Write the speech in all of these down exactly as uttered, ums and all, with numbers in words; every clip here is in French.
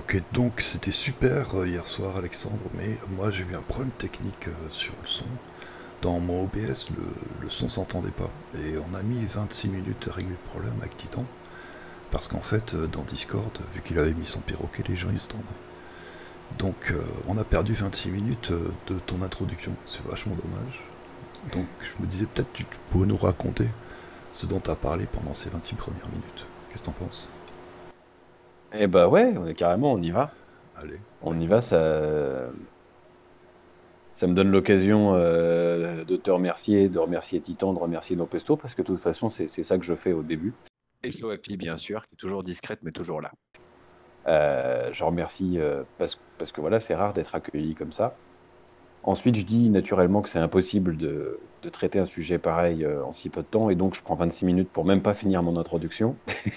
Ok, donc c'était super euh, hier soir, Alexandre, mais moi j'ai eu un problème technique euh, sur le son. Dans mon O B S, le, le son s'entendait pas. Et on a mis vingt-six minutes à régler le problème avec Titan. Parce qu'en fait, euh, dans Discord, vu qu'il avait mis son perroquet, les gens ils se tendaient. Donc euh, on a perdu vingt-six minutes euh, de ton introduction. C'est vachement dommage. Donc je me disais peut-être tu pourrais nous raconter ce dont tu as parlé pendant ces vingt-six premières minutes. Qu'est-ce que t'en penses? Eh ben ouais, on est carrément, on y va. Allez, bah On y va, écoute. ça, ça me donne l'occasion euh, de te remercier, de remercier Titan, de remercier Nopesto, parce que de toute façon, c'est c'est ça que je fais au début. Et Sloapi, bien sûr, qui est toujours discrète, mais toujours là. Euh, je remercie euh, parce, parce que voilà, c'est rare d'être accueilli comme ça. Ensuite, je dis naturellement que c'est impossible de, de traiter un sujet pareil euh, en si peu de temps, et donc je prends vingt-six minutes pour même pas finir mon introduction.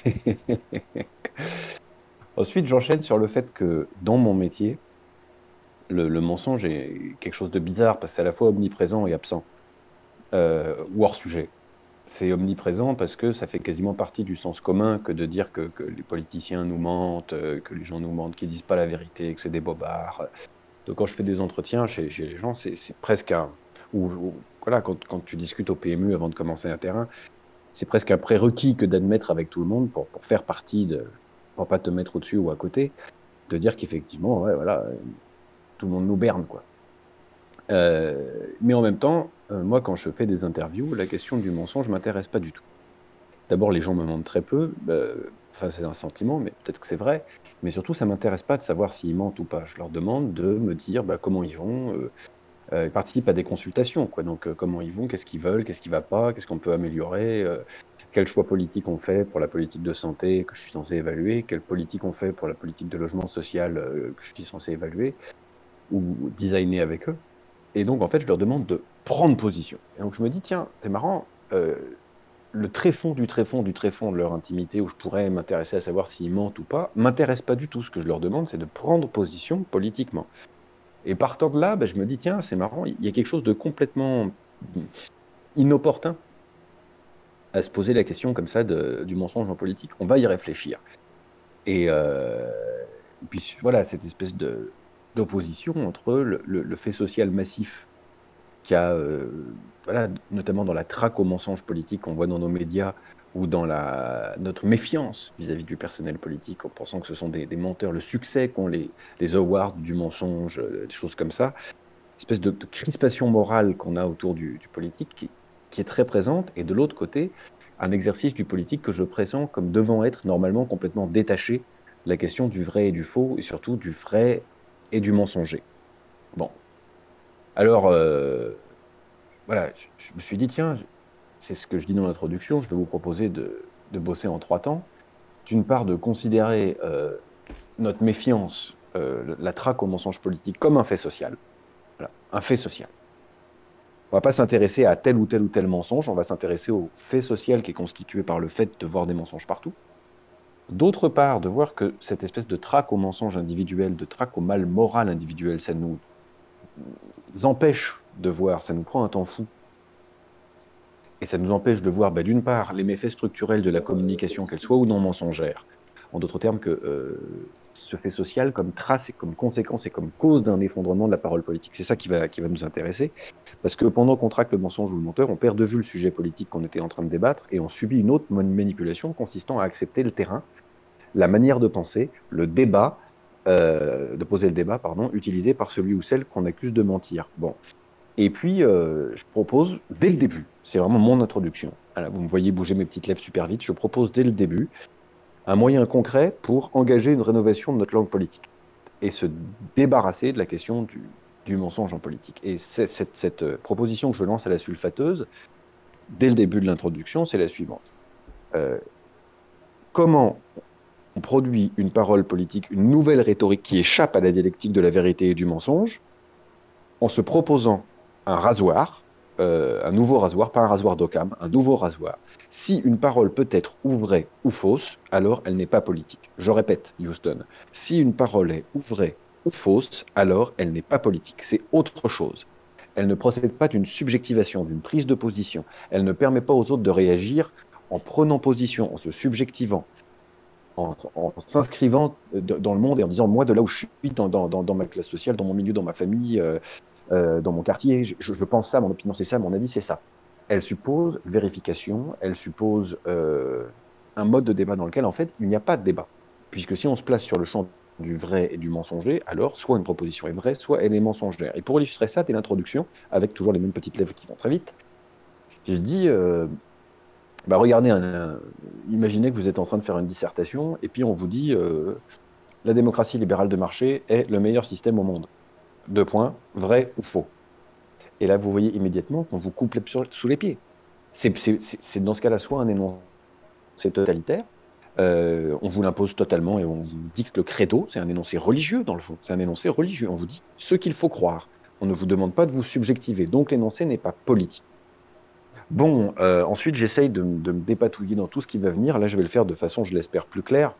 Ensuite, j'enchaîne sur le fait que dans mon métier, le, le mensonge est quelque chose de bizarre parce que c'est à la fois omniprésent et absent, euh, ou hors sujet. C'est omniprésent parce que ça fait quasiment partie du sens commun que de dire que, que les politiciens nous mentent, euh, que les gens nous mentent, qu'ils disent pas la vérité, que c'est des bobards. Donc quand je fais des entretiens chez, chez les gens, c'est c'est presque un... Ou, ou- voilà, quand, quand tu discutes au P M U avant de commencer un terrain, c'est presque un prérequis que d'admettre avec tout le monde pour, pour faire partie de... pour pas te mettre au-dessus ou à côté, de dire qu'effectivement, ouais, voilà, tout le monde nous berne, quoi. Euh, mais en même temps, euh, moi, quand je fais des interviews, la question du mensonge m'intéresse pas du tout. D'abord, les gens me mentent très peu. euh, Enfin, c'est un sentiment, mais peut-être que c'est vrai. Mais surtout, ça m'intéresse pas de savoir s'ils mentent ou pas. Je leur demande de me dire bah, comment ils vont. Euh, euh, ils participent à des consultations, quoi. Donc, euh, comment ils vont, qu'est-ce qu'ils veulent, qu'est-ce qui va pas, qu'est-ce qu'on peut améliorer, euh, quel choix politique on fait pour la politique de santé que je suis censé évaluer, quelle politique on fait pour la politique de logement social euh, que je suis censé évaluer ou designer avec eux. Et donc, en fait, je leur demande de prendre position. Et donc, je me dis, tiens, c'est marrant, euh, le tréfonds du tréfonds du tréfonds de leur intimité, où je pourrais m'intéresser à savoir s'ils mentent ou pas, m'intéresse pas du tout. Ce que je leur demande, c'est de prendre position politiquement. Et partant de là, ben, je me dis, tiens, c'est marrant, il y a quelque chose de complètement inopportun à se poser la question comme ça de- du mensonge en politique. On va y réfléchir. Et, euh, et puis, voilà, cette espèce de d'opposition entre le, le- le fait social massif qui a, euh, voilà, notamment dans la traque aux mensonges politiques qu'on voit dans nos médias ou dans la, notre méfiance vis-à-vis du personnel politique, en pensant que ce sont des, des menteurs, le succès qu'ont les, les awards du mensonge, euh, des choses comme ça, espèce de, de crispation morale qu'on a autour du, du politique qui, qui est très présente, et de l'autre côté, un exercice du politique que je pressens comme devant être normalement complètement détaché de la question du vrai et du faux, et surtout du vrai et du mensonger. Bon, alors, euh, voilà, je, je me suis dit, tiens, c'est ce que je dis dans l'introduction, je vais vous proposer de, de bosser en trois temps. D'une part, de considérer euh, notre méfiance, euh, la traque au mensonge politique comme un fait social. Voilà, un fait social. On ne va pas s'intéresser à tel ou tel ou tel mensonge, on va s'intéresser au fait social qui est constitué par le fait de voir des mensonges partout. D'autre part, de voir que cette espèce de traque au mensonge individuel, de traque au mal moral individuel, ça nous empêche de voir, ça nous prend un temps fou. Et ça nous empêche de voir, bah, d'une part, les méfaits structurels de la communication, qu'elle soit ou non mensongère. En d'autres termes, que euh, ce fait social comme trace et comme conséquence et comme cause d'un effondrement de la parole politique. C'est ça qui va, qui va nous intéresser. Parce que pendant qu'on traque le mensonge ou le menteur, on perd de vue le sujet politique qu'on était en train de débattre et on subit une autre manipulation consistant à accepter le terrain, la manière de penser, le débat, euh, de poser le débat, pardon, utilisé par celui ou celle qu'on accuse de mentir. Bon, et puis, euh, je propose dès le début, c'est vraiment mon introduction. Voilà, vous me voyez bouger mes petites lèvres super vite. Je propose dès le début un moyen concret pour engager une rénovation de notre langue politique et se débarrasser de la question du, du mensonge en politique. Et c'est- cette, cette, euh, proposition que je lance à la sulfateuse, dès le début de l'introduction, c'est la suivante. Euh, Comment on produit une parole politique, une nouvelle rhétorique qui échappe à la dialectique de la vérité et du mensonge, en se proposant un rasoir, euh, un nouveau rasoir, pas un rasoir d'Occam, un nouveau rasoir. Si une parole peut être ou vraie ou fausse, alors elle n'est pas politique. Je répète, Houston, si une parole est ou vraie ou fausse, alors elle n'est pas politique. C'est autre chose. Elle ne procède pas d'une subjectivation, d'une prise de position. Elle ne permet pas aux autres de réagir en prenant position, en se subjectivant. en, en s'inscrivant dans le monde et en disant, moi, de là où je suis, dans, dans, dans, dans ma classe sociale, dans mon milieu, dans ma famille, euh, euh, dans mon quartier, je, je, pense ça, mon opinion c'est ça, mon avis c'est ça. Elle suppose vérification, elle suppose euh, un mode de débat dans lequel, en fait, il n'y a pas de débat. Puisque si on se place sur le champ du vrai et du mensonger, alors soit une proposition est vraie, soit elle est mensongère. Et pour illustrer ça, dès l'introduction, avec toujours les mêmes petites lèvres qui vont très vite, j'ai dit, euh, bah regardez, un, un, imaginez que vous êtes en train de faire une dissertation, et puis on vous dit, euh, la démocratie libérale de marché est le meilleur système au monde. Deux points, vrai ou faux. Et là, vous voyez immédiatement qu'on vous coupe sous les pieds. C'est dans ce cas-là soit un énoncé totalitaire, euh, on vous l'impose totalement et on vous dicte le credo, c'est un énoncé religieux dans le fond, c'est un énoncé religieux, on vous dit ce qu'il faut croire. On ne vous demande pas de vous subjectiver, donc l'énoncé n'est pas politique. Bon, euh, ensuite j'essaye de, de, me dépatouiller dans tout ce qui va venir, là je vais le faire de façon, je l'espère, plus claire,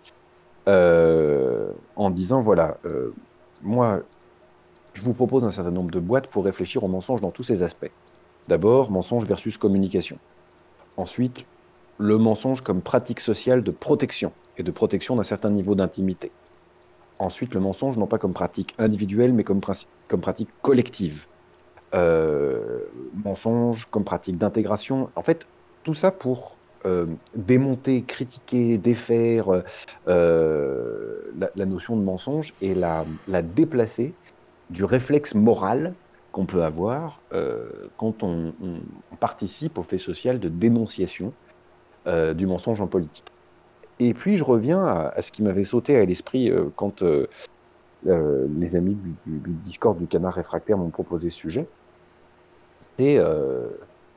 euh, en disant, voilà, euh, moi, je vous propose un certain nombre de boîtes pour réfléchir au mensonge dans tous ses aspects. D'abord, mensonge versus communication. Ensuite, le mensonge comme pratique sociale de protection et de protection d'un certain niveau d'intimité. Ensuite, le mensonge non pas comme pratique individuelle, mais comme, comme pratique collective. Euh, mensonge comme pratique d'intégration. En fait, tout ça pour euh, démonter, critiquer, défaire euh, la, la, notion de mensonge et la, la déplacer du réflexe moral qu'on peut avoir euh, quand on, on, on, participe au fait social de dénonciation euh, du mensonge en politique. Et puis je reviens à, à ce qui m'avait sauté à l'esprit euh, quand euh, euh, les amis du, du, du Discord du Canard Réfractaire m'ont proposé ce sujet. C'est euh,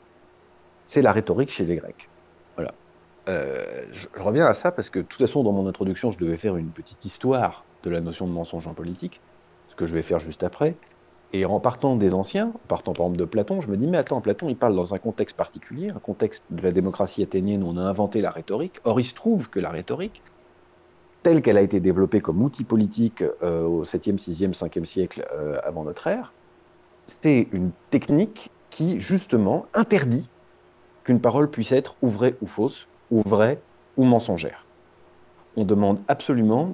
la rhétorique chez les Grecs. Voilà. Euh, je, je reviens à ça parce que de toute façon, dans mon introduction, je devais faire une petite histoire de la notion de mensonge en politique, ce que je vais faire juste après. Et en partant des anciens, en partant par exemple de Platon, je me dis, mais attends, Platon, il parle dans un contexte particulier, un contexte de la démocratie athénienne où on a inventé la rhétorique. Or, il se trouve que la rhétorique, telle qu'elle a été développée comme outil politique euh, au septième, sixième, cinquième siècle euh, avant notre ère, c'est une technique qui, justement, interdit qu'une parole puisse être ou vraie ou fausse, ou vraie ou mensongère. On demande absolument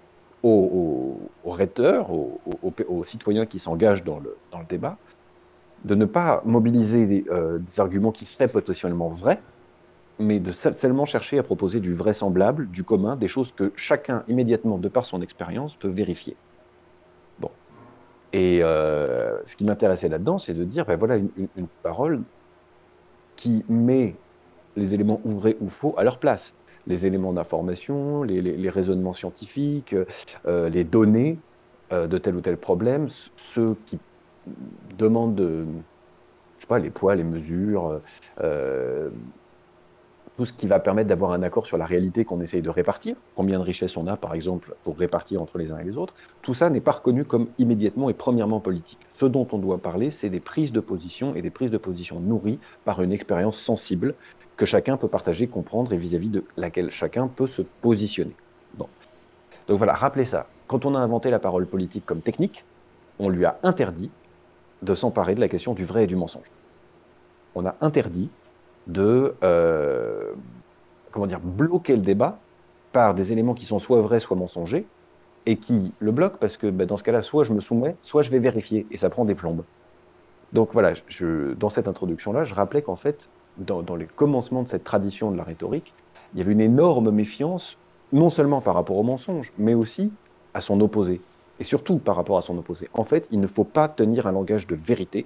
aux, aux, aux rhéteurs, aux, aux, aux, citoyens qui s'engagent dans le, dans le débat, de ne pas mobiliser des, euh, des arguments qui seraient potentiellement vrais, mais de seulement chercher à proposer du vraisemblable, du commun, des choses que chacun, immédiatement, de par son expérience, peut vérifier. Bon. Et euh, ce qui m'intéressait là-dedans, c'est de dire, ben voilà une, une, une parole qui met les éléments ou vrais ou faux à leur place. Les éléments d'information, les, les, les raisonnements scientifiques, euh, les données euh, de tel ou tel problème, ceux qui demandent, de, je sais pas, les poids, les mesures, euh, tout ce qui va permettre d'avoir un accord sur la réalité qu'on essaye de répartir, combien de richesses on a, par exemple, pour répartir entre les uns et les autres, tout ça n'est pas reconnu comme immédiatement et premièrement politique. Ce dont on doit parler, c'est des prises de position et des prises de position nourries par une expérience sensible que chacun peut partager, comprendre et vis-à-vis de laquelle chacun peut se positionner. Bon. Donc voilà, rappelez ça. Quand on a inventé la parole politique comme technique, on lui a interdit de s'emparer de la question du vrai et du mensonge. On a interdit de euh, comment dire, bloquer le débat par des éléments qui sont soit vrais, soit mensongers, et qui le bloquent parce que bah, dans ce cas-là, soit je me soumets, soit je vais vérifier, et ça prend des plombes. Donc voilà, je, dans cette introduction-là, je rappelais qu'en fait, dans, dans les commencements de cette tradition de la rhétorique, il y avait une énorme méfiance, non seulement par rapport au mensonge, mais aussi à son opposé, et surtout par rapport à son opposé. En fait, il ne faut pas tenir un langage de vérité.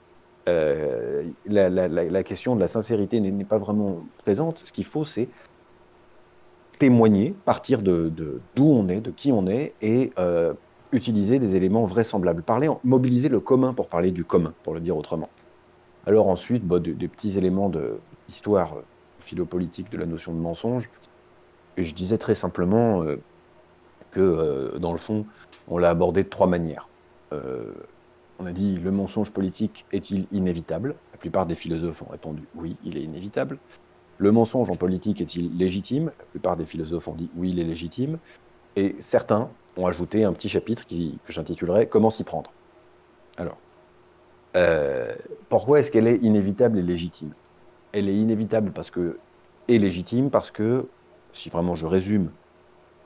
Euh, la, la, la, la question de la sincérité n'est pas vraiment présente. Ce qu'il faut, c'est témoigner, partir de, de d'où on est, de qui on est, et euh, utiliser des éléments vraisemblables. Parler, mobiliser le commun pour parler du commun, pour le dire autrement. Alors ensuite, bah, des, des petits éléments d'histoire euh, philopolitique de la notion de mensonge. Et je disais très simplement euh, que, euh, dans le fond, on l'a abordé de trois manières. Euh, on a dit, le mensonge politique est-il inévitable? La plupart des philosophes ont répondu, oui, il est inévitable. Le mensonge en politique est-il légitime? La plupart des philosophes ont dit, oui, il est légitime. Et certains ont ajouté un petit chapitre qui, que j'intitulerai « Comment s'y prendre ?» Alors, euh, pourquoi est-ce qu'elle est inévitable et légitime? Elle est inévitable parce que, et légitime parce que, si vraiment je résume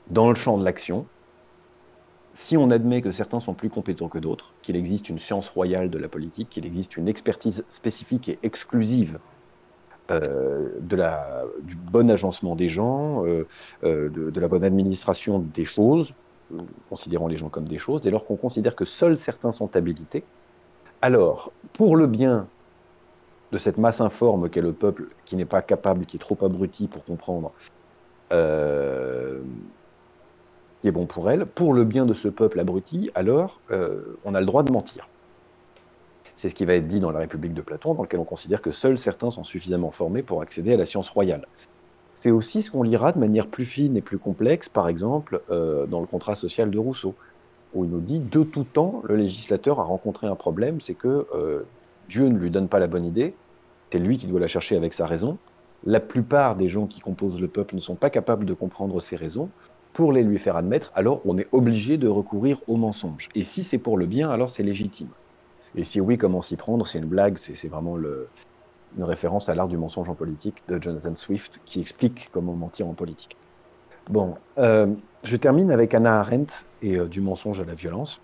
dans le champ de l'action, si on admet que certains sont plus compétents que d'autres, qu'il existe une science royale de la politique, qu'il existe une expertise spécifique et exclusive euh, de la, du bon agencement des gens, euh, euh, de, de la bonne administration des choses, considérant les gens comme des choses, dès lors qu'on considère que seuls certains sont habilités, alors, pour le bien de cette masse informe qu'est le peuple, qui n'est pas capable, qui est trop abruti pour comprendre, euh, qui est bon pour elle, pour le bien de ce peuple abruti, alors euh, on a le droit de mentir. C'est ce qui va être dit dans la République de Platon, dans lequel on considère que seuls certains sont suffisamment formés pour accéder à la science royale. C'est aussi ce qu'on lira de manière plus fine et plus complexe, par exemple, euh, dans le contrat social de Rousseau, où il nous dit, de tout temps, le législateur a rencontré un problème, c'est que euh, Dieu ne lui donne pas la bonne idée, c'est lui qui doit la chercher avec sa raison. La plupart des gens qui composent le peuple ne sont pas capables de comprendre ces raisons. Pour les lui faire admettre, alors on est obligé de recourir au mensonge. Et si c'est pour le bien, alors c'est légitime. Et si oui, comment s'y prendre? C'est une blague, c'est vraiment le, une référence à l'art du mensonge en politique de Jonathan Swift qui explique comment mentir en politique. Bon, euh, je termine avec Hannah Arendt et euh, du mensonge à la violence.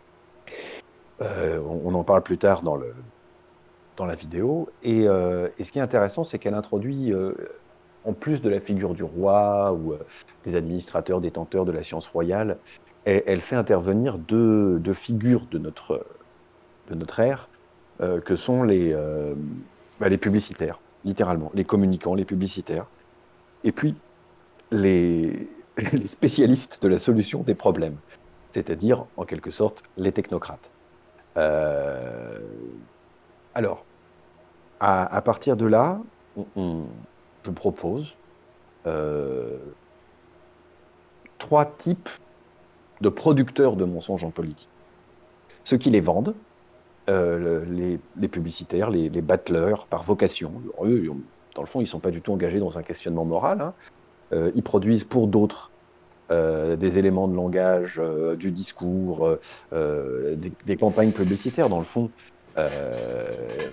Euh, on, on en parle plus tard dans, le, dans la vidéo. Et, euh, et ce qui est intéressant, c'est qu'elle introduit, euh, en plus de la figure du roi ou euh, des administrateurs détenteurs de la science royale, elle, elle fait intervenir deux, deux figures de notre, de notre ère, euh, que sont les, euh, bah, les publicitaires, littéralement, les communicants, les publicitaires, et puis les, les spécialistes de la solution des problèmes, c'est-à-dire, en quelque sorte, les technocrates. Euh, alors, à, à, partir de là, on, on, je propose euh, trois types de producteurs de mensonges en politique. Ceux qui les vendent, euh, les, les publicitaires, les, les battleurs par vocation. Alors, eux, dans le fond, ils ne sont pas du tout engagés dans un questionnement moral. Hein. Euh, ils produisent pour d'autres euh, des éléments de langage, euh, du discours, euh, des, des campagnes publicitaires, dans le fond, euh,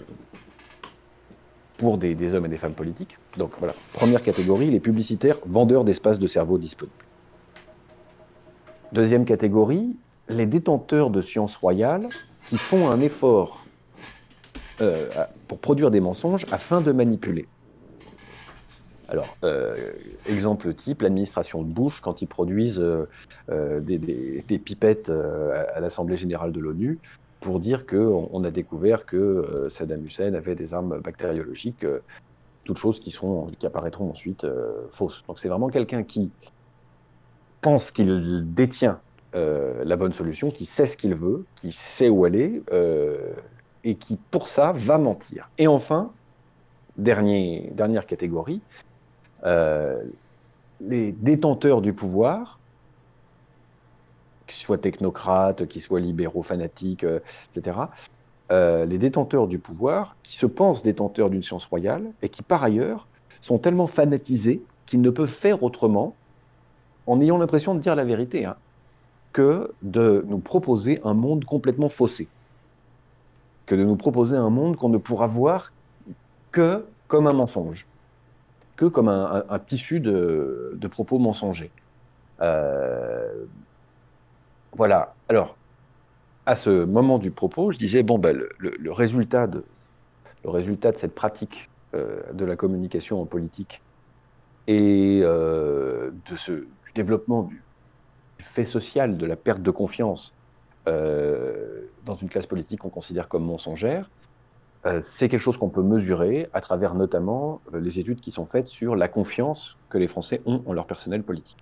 pour des, des hommes et des femmes politiques. Donc voilà, première catégorie, les publicitaires vendeurs d'espaces de cerveau disponibles. Deuxième catégorie, les détenteurs de sciences royales qui font un effort euh, pour produire des mensonges afin de manipuler. Alors, euh, exemple type, l'administration de Bush, quand ils produisent euh, euh, des, des, des pipettes euh, à l'Assemblée générale de l'ONU pour dire qu'on on a découvert que euh, Saddam Hussein avait des armes bactériologiques, euh, toutes choses qui, seront, qui apparaîtront ensuite euh, fausses. Donc c'est vraiment quelqu'un qui pense qu'il détient euh, la bonne solution, qui sait ce qu'il veut, qui sait où aller, euh, et qui, pour ça, va mentir. Et enfin, dernier, dernière catégorie, euh, les détenteurs du pouvoir, qu'ils soient technocrates, qu'ils soient libéraux fanatiques, euh, et cetera, euh, les détenteurs du pouvoir qui se pensent détenteurs d'une science royale et qui, par ailleurs, sont tellement fanatisés qu'ils ne peuvent faire autrement, en ayant l'impression de dire la vérité, hein, que de nous proposer un monde complètement faussé, que de nous proposer un monde qu'on ne pourra voir que comme un mensonge, que comme un, un, un tissu de, de propos mensongers. Euh, voilà. Alors, à ce moment du propos, je disais, bon, ben, le, le, le, résultat, de, le résultat de cette pratique euh, de la communication en politique et euh, de ce, du développement du fait social, de la perte de confiance euh, dans une classe politique qu'on considère comme mensongère, euh, c'est quelque chose qu'on peut mesurer à travers notamment euh, les études qui sont faites sur la confiance que les Français ont en leur personnel politique.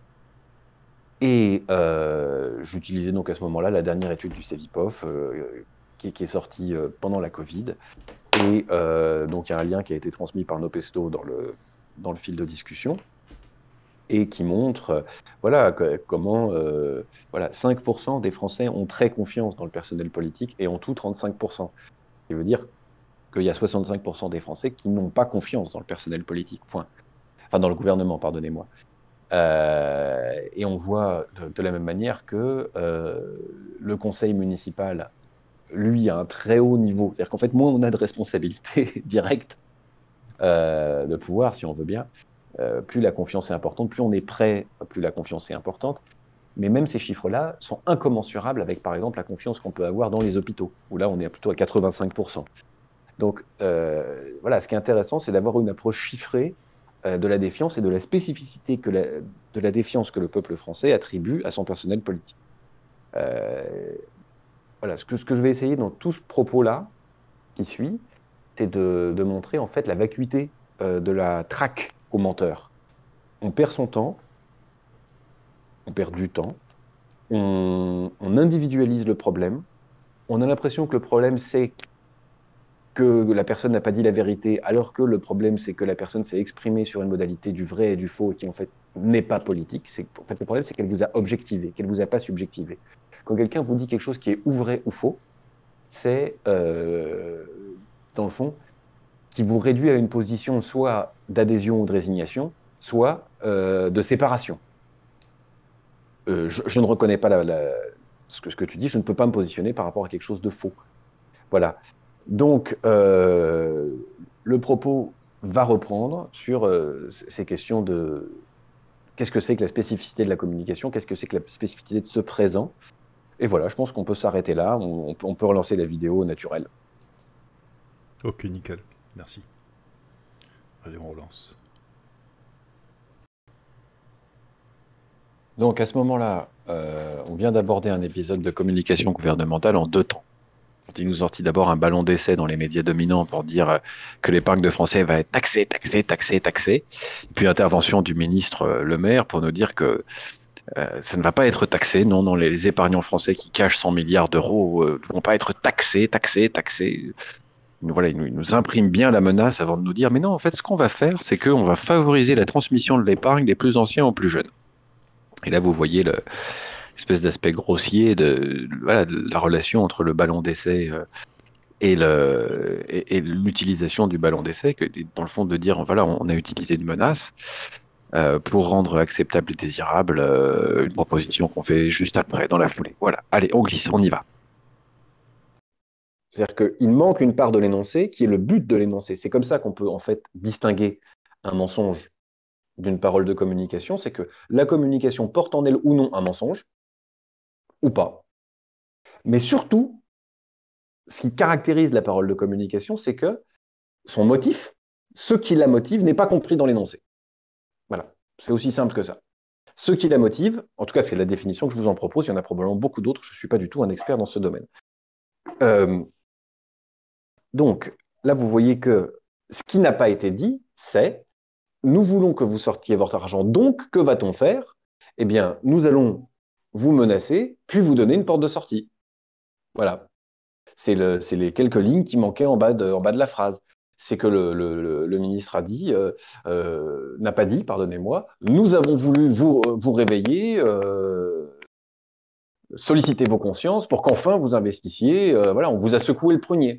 Et euh, j'utilisais donc à ce moment-là la dernière étude du Cevipof euh, qui, qui est sortie euh, pendant la Covid. Et euh, donc il y a un lien qui a été transmis par Nopesto dans le, dans le fil de discussion et qui montre euh, voilà, que, comment euh, voilà, cinq pour cent des Français ont très confiance dans le personnel politique et en tout trente-cinq pour cent. Ce qui veut dire qu'il y a soixante-cinq pour cent des Français qui n'ont pas confiance dans le personnel politique, point. Enfin, dans le gouvernement, pardonnez-moi. Euh, et on voit de, de la même manière que euh, le conseil municipal, lui, a un très haut niveau. C'est-à-dire qu'en fait, moins on a de responsabilités directes, euh, de pouvoir, si on veut bien, Euh, plus la confiance est importante, plus on est prêt, plus la confiance est importante. Mais même ces chiffres-là sont incommensurables avec, par exemple, la confiance qu'on peut avoir dans les hôpitaux, où là, on est plutôt à quatre-vingt-cinq pour cent. Donc, euh, voilà, ce qui est intéressant, c'est d'avoir une approche chiffrée euh, de la défiance et de la spécificité que la, de la défiance que le peuple français attribue à son personnel politique. Euh, voilà, ce que, ce que je vais essayer dans tout ce propos-là qui suit, c'est de, de montrer en fait la vacuité euh, de la traque au menteur. On perd son temps, on perd du temps, on, on individualise le problème, on a l'impression que le problème c'est que la personne n'a pas dit la vérité, alors que le problème c'est que la personne s'est exprimée sur une modalité du vrai et du faux qui en fait n'est pas politique. C'est, en fait, le problème c'est qu'elle vous a objectivé, qu'elle vous a pas subjectivé. Quand quelqu'un vous dit quelque chose qui est ou vrai ou faux, c'est euh, dans le fond qui vous réduit à une position soit d'adhésion ou de résignation, soit euh, de séparation. Euh, je, je ne reconnais pas la, la, ce, que, ce que tu dis, je ne peux pas me positionner par rapport à quelque chose de faux. Voilà. Donc, euh, le propos va reprendre sur euh, ces questions de qu'est-ce que c'est que la spécificité de la communication, qu'est-ce que c'est que la spécificité de ce présent. Et voilà, je pense qu'on peut s'arrêter là, on, on peut relancer la vidéo naturelle. Ok, nickel. Merci. Allez, on relance. Donc, à ce moment-là, euh, on vient d'aborder un épisode de communication gouvernementale en deux temps. Il nous sortit d'abord un ballon d'essai dans les médias dominants pour dire euh, que l'épargne de Français va être taxée, taxée, taxée, taxée. Puis intervention du ministre euh, Le Maire pour nous dire que euh, ça ne va pas être taxé. Non, non, les épargnants français qui cachent cent milliards d'euros euh, ne vont pas être taxés, taxés, taxés. Voilà, il nous, il nous imprime bien la menace avant de nous dire, mais non, en fait, ce qu'on va faire, c'est qu'on va favoriser la transmission de l'épargne des plus anciens aux plus jeunes. Et là, vous voyez le, espèce d'aspect grossier de, voilà, de la relation entre le ballon d'essai euh, et, le, et, et l'utilisation du ballon d'essai, que dans le fond de dire voilà, on a utilisé une menace euh, pour rendre acceptable et désirable euh, une proposition qu'on fait juste après, dans la foulée. Voilà, allez, on glisse, on y va. C'est-à-dire qu'il manque une part de l'énoncé qui est le but de l'énoncé. C'est comme ça qu'on peut en fait distinguer un mensonge d'une parole de communication, c'est que la communication porte en elle ou non un mensonge, ou pas. Mais surtout, ce qui caractérise la parole de communication, c'est que son motif, ce qui la motive, n'est pas compris dans l'énoncé. Voilà, c'est aussi simple que ça. Ce qui la motive, en tout cas c'est la définition que je vous en propose, il y en a probablement beaucoup d'autres, je ne suis pas du tout un expert dans ce domaine. Euh, donc, là vous voyez que ce qui n'a pas été dit, c'est nous voulons que vous sortiez votre argent, donc que va-t-on faire? Eh bien, nous allons vous menacer, puis vous donner une porte de sortie. Voilà. C'est le, les quelques lignes qui manquaient en bas de, en bas de la phrase. C'est que le, le, le, ministre a dit, euh, euh, n'a pas dit, pardonnez-moi, nous avons voulu vous, vous réveiller, euh, solliciter vos consciences pour qu'enfin vous investissiez. Euh, voilà, on vous a secoué le prunier.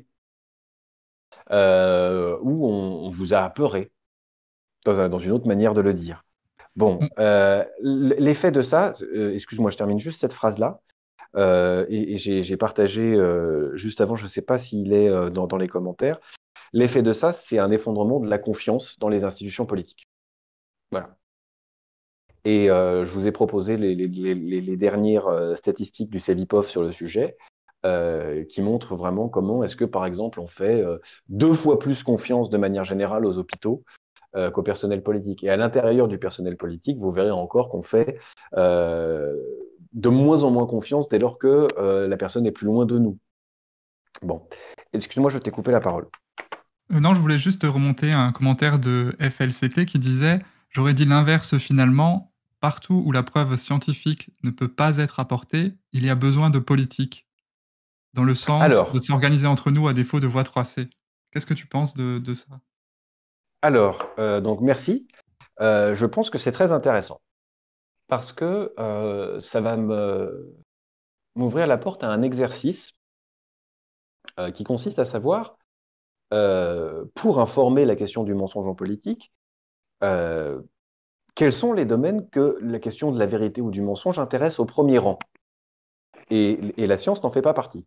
Euh, ou on, on vous a apeuré, dans, dans une autre manière de le dire. Bon, euh, l'effet de ça, euh, excuse-moi, je termine juste cette phrase-là. Euh, et, et j'ai partagé euh, juste avant, je ne sais pas s'il est euh, dans, dans les commentaires. L'effet de ça, c'est un effondrement de la confiance dans les institutions politiques. Voilà. Et euh, je vous ai proposé les, les, les, les dernières euh, statistiques du Cevipof sur le sujet, euh, qui montrent vraiment comment est-ce que, par exemple, on fait euh, deux fois plus confiance de manière générale aux hôpitaux euh, qu'au personnel politique. Et à l'intérieur du personnel politique, vous verrez encore qu'on fait euh, de moins en moins confiance dès lors que euh, la personne est plus loin de nous. Bon, excuse-moi, je t'ai coupé la parole. Euh, non, je voulais juste remonter un commentaire de F L C T qui disait « J'aurais dit l'inverse finalement, partout où la preuve scientifique ne peut pas être apportée, il y a besoin de politique, dans le sens alors, de s'organiser entre nous à défaut de voie trois C. » Qu'est-ce que tu penses de, de ça? Alors, euh, donc merci. Euh, je pense que c'est très intéressant parce que euh, ça va m'ouvrir la porte à un exercice euh, qui consiste à savoir, euh, pour informer la question du mensonge en politique, euh, quels sont les domaines que la question de la vérité ou du mensonge intéresse au premier rang. Et, et la science n'en fait pas partie.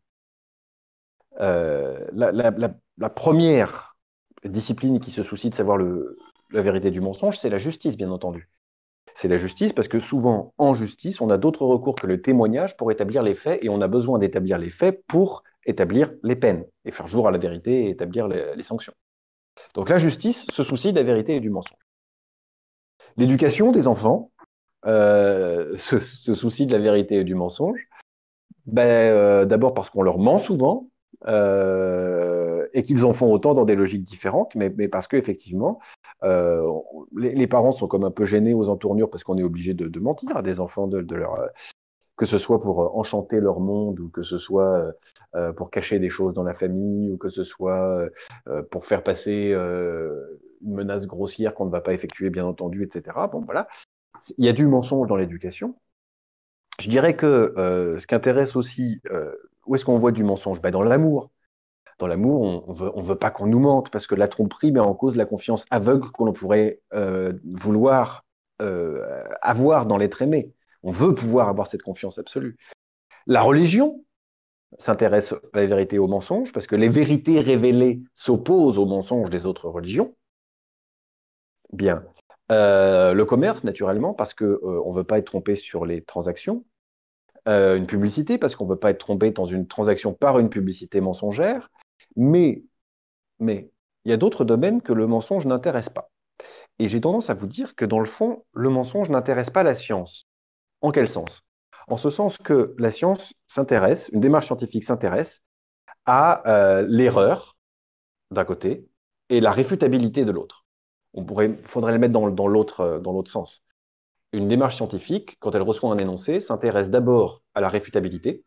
Euh, la, la, la, la première discipline qui se soucie de savoir le, la vérité du mensonge, c'est la justice, bien entendu. C'est la justice parce que souvent, en justice, on a d'autres recours que le témoignage pour établir les faits et on a besoin d'établir les faits pour établir les peines et faire jour à la vérité et établir les, les sanctions. Donc la justice se soucie de la vérité et du mensonge. L'éducation des enfants euh, se, se soucie de la vérité et du mensonge. Ben, euh, d'abord parce qu'on leur ment souvent euh, et qu'ils en font autant dans des logiques différentes, mais, mais parce qu'effectivement, euh, les, les parents sont comme un peu gênés aux entournures parce qu'on est obligé de, de mentir à des enfants, de, de leur, euh, que ce soit pour euh, enchanter leur monde ou que ce soit euh, pour cacher des choses dans la famille ou que ce soit euh, pour faire passer euh, une menace grossière qu'on ne va pas effectuer, bien entendu, et cetera. Bon, voilà. Il y a du mensonge dans l'éducation. Je dirais que euh, ce qui intéresse aussi, euh, où est-ce qu'on voit du mensonge? Ben, dans l'amour. Dans l'amour, on ne veut, on veut pas qu'on nous mente, parce que la tromperie met en cause la confiance aveugle que l'on pourrait euh, vouloir euh, avoir dans l'être aimé. On veut pouvoir avoir cette confiance absolue. La religion s'intéresse à la vérité et au mensonge, parce que les vérités révélées s'opposent aux mensonges des autres religions. Bien. Euh, le commerce, naturellement, parce qu'on euh, ne veut pas être trompé sur les transactions. Euh, une publicité, parce qu'on ne veut pas être trompé dans une transaction par une publicité mensongère. Mais, mais il y a d'autres domaines que le mensonge n'intéresse pas. Et j'ai tendance à vous dire que dans le fond, le mensonge n'intéresse pas la science. En quel sens? En ce sens que la science s'intéresse, une démarche scientifique s'intéresse à euh, l'erreur d'un côté et la réfutabilité de l'autre. On pourrait, faudrait le mettre dans, dans l'autre, dans l'autre sens. Une démarche scientifique, quand elle reçoit un énoncé, s'intéresse d'abord à la réfutabilité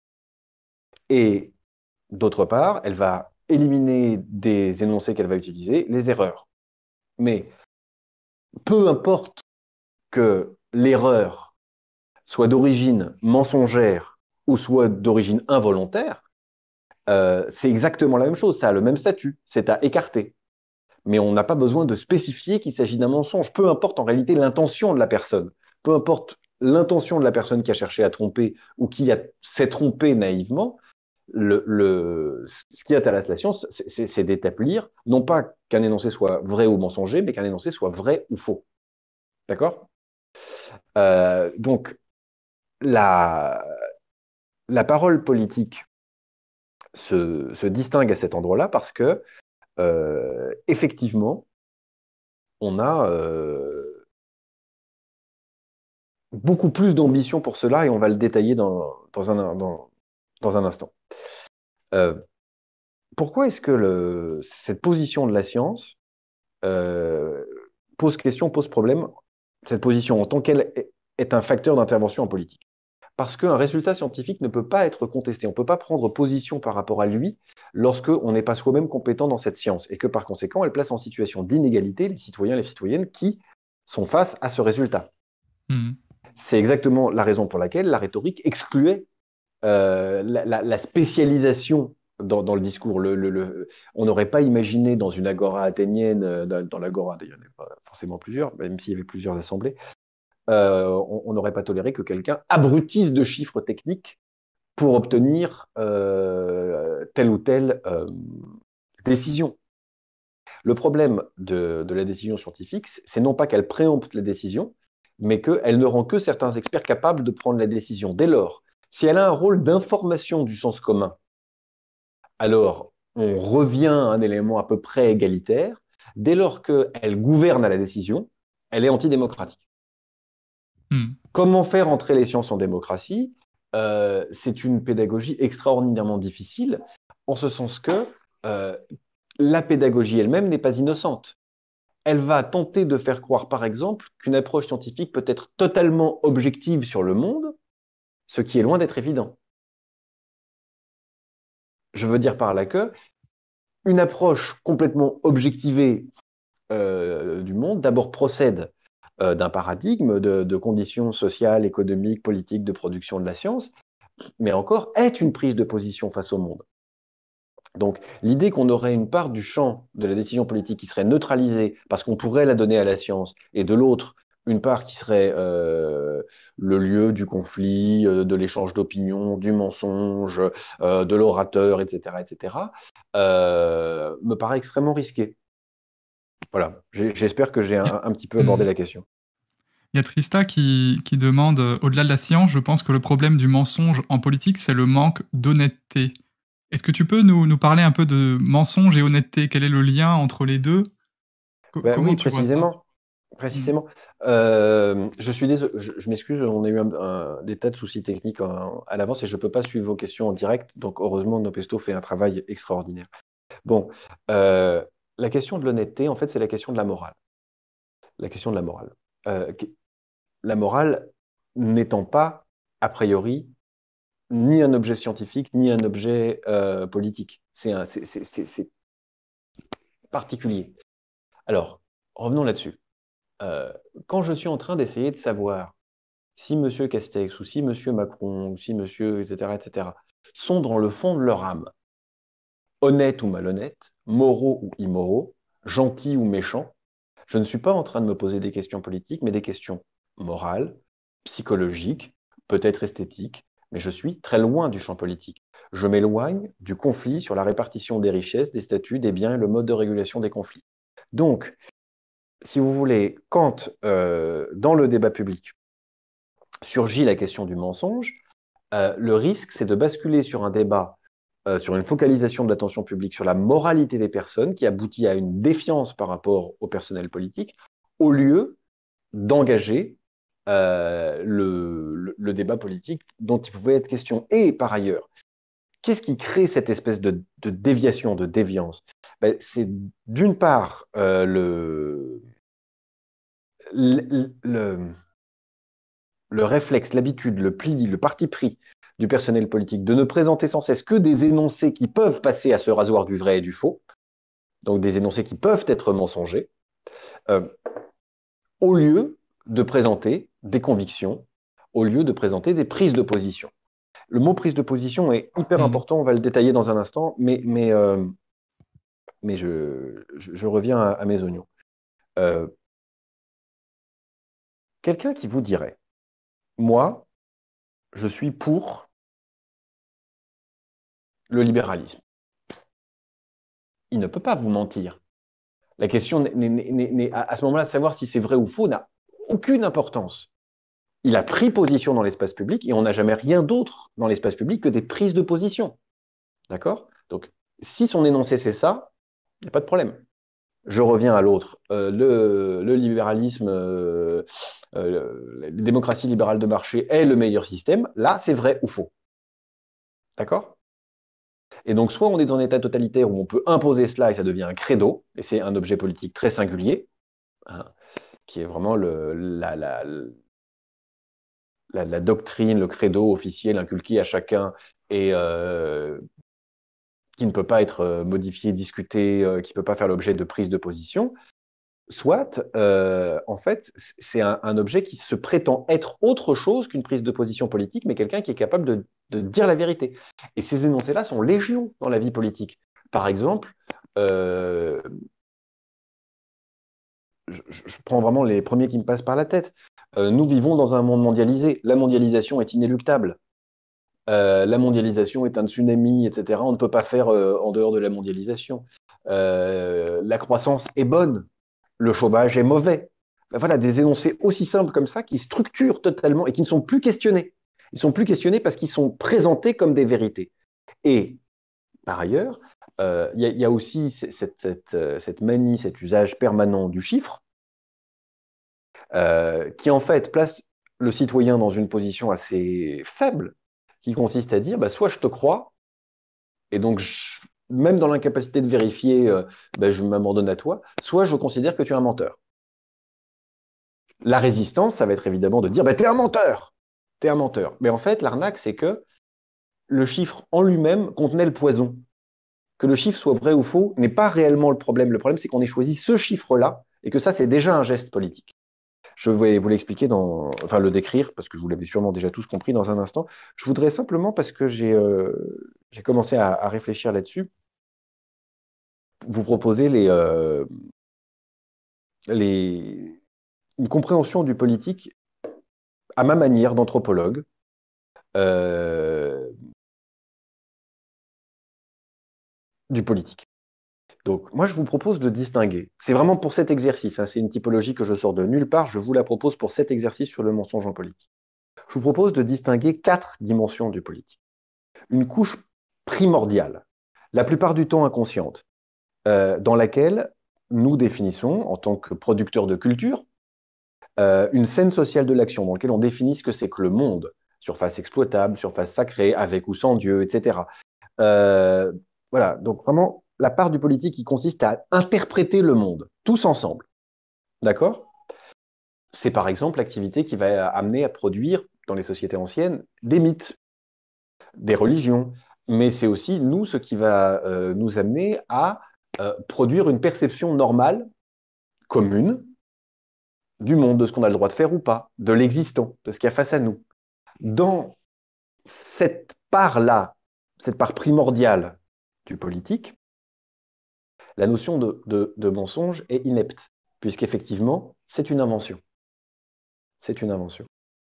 et d'autre part, elle va éliminer des énoncés qu'elle va utiliser, les erreurs. Mais peu importe que l'erreur soit d'origine mensongère ou soit d'origine involontaire, euh, c'est exactement la même chose, ça a le même statut, c'est à écarter. Mais on n'a pas besoin de spécifier qu'il s'agit d'un mensonge, peu importe en réalité l'intention de la personne, peu importe l'intention de la personne qui a cherché à tromper ou qui a, s'est trompé naïvement, le, le, ce qui intéresse la science, c'est, c'est d'établir, non pas qu'un énoncé soit vrai ou mensonger, mais qu'un énoncé soit vrai ou faux. D'accord? euh, Donc, la, la parole politique se, se distingue à cet endroit-là parce que, euh, effectivement, on a euh, beaucoup plus d'ambition pour cela et on va le détailler dans, dans, un, dans, dans un instant. Euh, pourquoi est-ce que le, cette position de la science euh, pose question, pose problème, cette position en tant qu'elle est un facteur d'intervention en politique? Parce qu'un résultat scientifique ne peut pas être contesté. On ne peut pas prendre position par rapport à lui lorsque on n'est pas soi-même compétent dans cette science et que par conséquent, elle place en situation d'inégalité les citoyens et les citoyennes qui sont face à ce résultat. Mmh. C'est exactement la raison pour laquelle la rhétorique excluait euh, la, la, la spécialisation dans, dans le discours. Le, le, le, on n'aurait pas imaginé dans une agora athénienne, dans, dans l'agora, d'ailleurs, il n'y en a pas forcément plusieurs, même s'il y avait plusieurs assemblées, Euh, on n'aurait pas toléré que quelqu'un abrutisse de chiffres techniques pour obtenir euh, telle ou telle euh, décision. Le problème de, de la décision scientifique, c'est non pas qu'elle préempte la décision, mais qu'elle ne rend que certains experts capables de prendre la décision. Dès lors, si elle a un rôle d'information du sens commun, alors on revient à un élément à peu près égalitaire. Dès lors qu'elle gouverne à la décision, elle est antidémocratique. Hmm. Comment faire entrer les sciences en démocratie? euh, C'est une pédagogie extraordinairement difficile, en ce sens que euh, la pédagogie elle-même n'est pas innocente. Elle va tenter de faire croire, par exemple, qu'une approche scientifique peut être totalement objective sur le monde, ce qui est loin d'être évident. Je veux dire par là que une approche complètement objectivée euh, du monde, d'abord procède Euh, d'un paradigme de, de conditions sociales, économiques, politiques, de production de la science, mais encore est une prise de position face au monde. Donc l'idée qu'on aurait une part du champ de la décision politique qui serait neutralisée parce qu'on pourrait la donner à la science, et de l'autre, une part qui serait euh, le lieu du conflit, euh, de l'échange d'opinions, du mensonge, euh, de l'orateur, et cetera, et cetera, euh, me paraît extrêmement risqué. Voilà, j'espère que j'ai un, un petit peu abordé la question. Il y a Trista qui, qui demande, euh, au-delà de la science, je pense que le problème du mensonge en politique, c'est le manque d'honnêteté. Est-ce que tu peux nous, nous parler un peu de mensonge et honnêteté? Quel est le lien entre les deux? Co- Ben comment oui, tu vois ça? précisément. Mm. Précisément. Euh, je suis désolé, je, je m'excuse, on a eu un- un- des tas de soucis techniques en- à l'avance et je ne peux pas suivre vos questions en direct. Donc, heureusement, Nopesto fait un travail extraordinaire. Bon, euh, la question de l'honnêteté, en fait, c'est la question de la morale. La question de la morale. Euh, qui- la morale n'étant pas, a priori, ni un objet scientifique, ni un objet euh, politique. C'est un- c'est- c'est- c'est- c'est particulier. Alors, revenons là-dessus. Euh, quand je suis en train d'essayer de savoir si M. Castex ou si M. Macron ou si M. et cetera, et cetera, sont dans le fond de leur âme, honnêtes ou malhonnêtes, moraux ou immoraux, gentils ou méchants, je ne suis pas en train de me poser des questions politiques, mais des questions morales, psychologiques, peut-être esthétiques, mais je suis très loin du champ politique. Je m'éloigne du conflit sur la répartition des richesses, des statuts, des biens et le mode de régulation des conflits. Donc, si vous voulez, quand euh, dans le débat public surgit la question du mensonge, euh, le risque, c'est de basculer sur un débat, euh, sur une focalisation de l'attention publique sur la moralité des personnes qui aboutit à une défiance par rapport au personnel politique, au lieu d'engager euh, le, le, le débat politique dont il pouvait être question. Et par ailleurs, qu'est-ce qui crée cette espèce de, de déviation, de déviance? Ben, c'est d'une part euh, le, le, le le réflexe, l'habitude, le pli, le parti pris du personnel politique de ne présenter sans cesse que des énoncés qui peuvent passer à ce rasoir du vrai et du faux, donc des énoncés qui peuvent être mensongers, euh, au lieu de présenter des convictions, au lieu de présenter des prises de position. Le mot prise de position est hyper Mm. important, on va le détailler dans un instant, mais, mais, euh, mais je, je, je reviens à, à mes oignons. Euh, Quelqu'un qui vous dirait, moi, je suis pour le libéralisme. Il ne peut pas vous mentir. La question, n'est- n'est- n'est- n'est- à à ce moment-là, savoir si c'est vrai ou faux n'a aucune importance. Il a pris position dans l'espace public et on n'a jamais rien d'autre dans l'espace public que des prises de position. D'accord? Donc, si son énoncé c'est ça, il n'y a pas de problème. Je reviens à l'autre. Euh, le, le libéralisme, euh, euh, la démocratie libérale de marché est le meilleur système. Là, c'est vrai ou faux. D'accord? Et donc, soit on est dans un état totalitaire où on peut imposer cela et ça devient un credo, et c'est un objet politique très singulier, hein, qui est vraiment le, la, la, la, la, doctrine, le credo officiel inculqué à chacun et euh, qui ne peut pas être modifié, discuté, euh, qui ne peut pas faire l'objet de prise de position, soit, euh, en fait, c'est un, un objet qui se prétend être autre chose qu'une prise de position politique, mais quelqu'un qui est capable de, de dire la vérité. Et ces énoncés-là sont légion dans la vie politique. Par exemple, euh, je, je, prends vraiment les premiers qui me passent par la tête. Euh, nous vivons dans un monde mondialisé. La mondialisation est inéluctable. Euh, la mondialisation est un tsunami, et cetera. On ne peut pas faire euh, en dehors de la mondialisation. Euh, la croissance est bonne. Le chômage est mauvais. Ben voilà, des énoncés aussi simples comme ça qui structurent totalement et qui ne sont plus questionnés. Ils ne sont plus questionnés parce qu'ils sont présentés comme des vérités. Et par ailleurs, il euh, y, y a aussi cette, cette, cette manie, cet usage permanent du chiffre, euh, qui en fait place le citoyen dans une position assez faible, qui consiste à dire, bah, soit je te crois, et donc je, même dans l'incapacité de vérifier, euh, bah, je m'abandonne à toi, soit je considère que tu es un menteur. La résistance, ça va être évidemment de dire, bah, t'es un menteur, t'es un menteur. Mais en fait, l'arnaque, c'est que le chiffre en lui-même contenait le poison. Que le chiffre soit vrai ou faux n'est pas réellement le problème. Le problème, c'est qu'on ait choisi ce chiffre-là, et que ça, c'est déjà un geste politique. Je vais vous l'expliquer, dans, enfin le décrire, parce que vous l'avez sûrement déjà tous compris dans un instant. Je voudrais simplement, parce que j'ai euh, j'ai commencé à, à réfléchir là-dessus, vous proposer les, euh, les, une compréhension du politique à ma manière d'anthropologue, euh, du politique. Donc, moi, je vous propose de distinguer. C'est vraiment pour cet exercice, hein, c'est une typologie que je sors de nulle part, je vous la propose pour cet exercice sur le mensonge en politique. Je vous propose de distinguer quatre dimensions du politique. Une couche primordiale, la plupart du temps inconsciente, euh, dans laquelle nous définissons, en tant que producteurs de culture, euh, une scène sociale de l'action, dans laquelle on définit ce que c'est que le monde, surface exploitable, surface sacrée, avec ou sans Dieu, et cetera. Euh, voilà, donc vraiment, la part du politique qui consiste à interpréter le monde, tous ensemble. D'accord? C'est par exemple l'activité qui va amener à produire, dans les sociétés anciennes, des mythes, des religions, mais c'est aussi, nous, ce qui va euh, nous amener à euh, produire une perception normale, commune, du monde, de ce qu'on a le droit de faire ou pas, de l'existant, de ce qu'il y a face à nous. Dans cette part-là, cette part primordiale du politique, la notion de, de, de mensonge est inepte, puisqu'effectivement, c'est une invention. C'est une invention.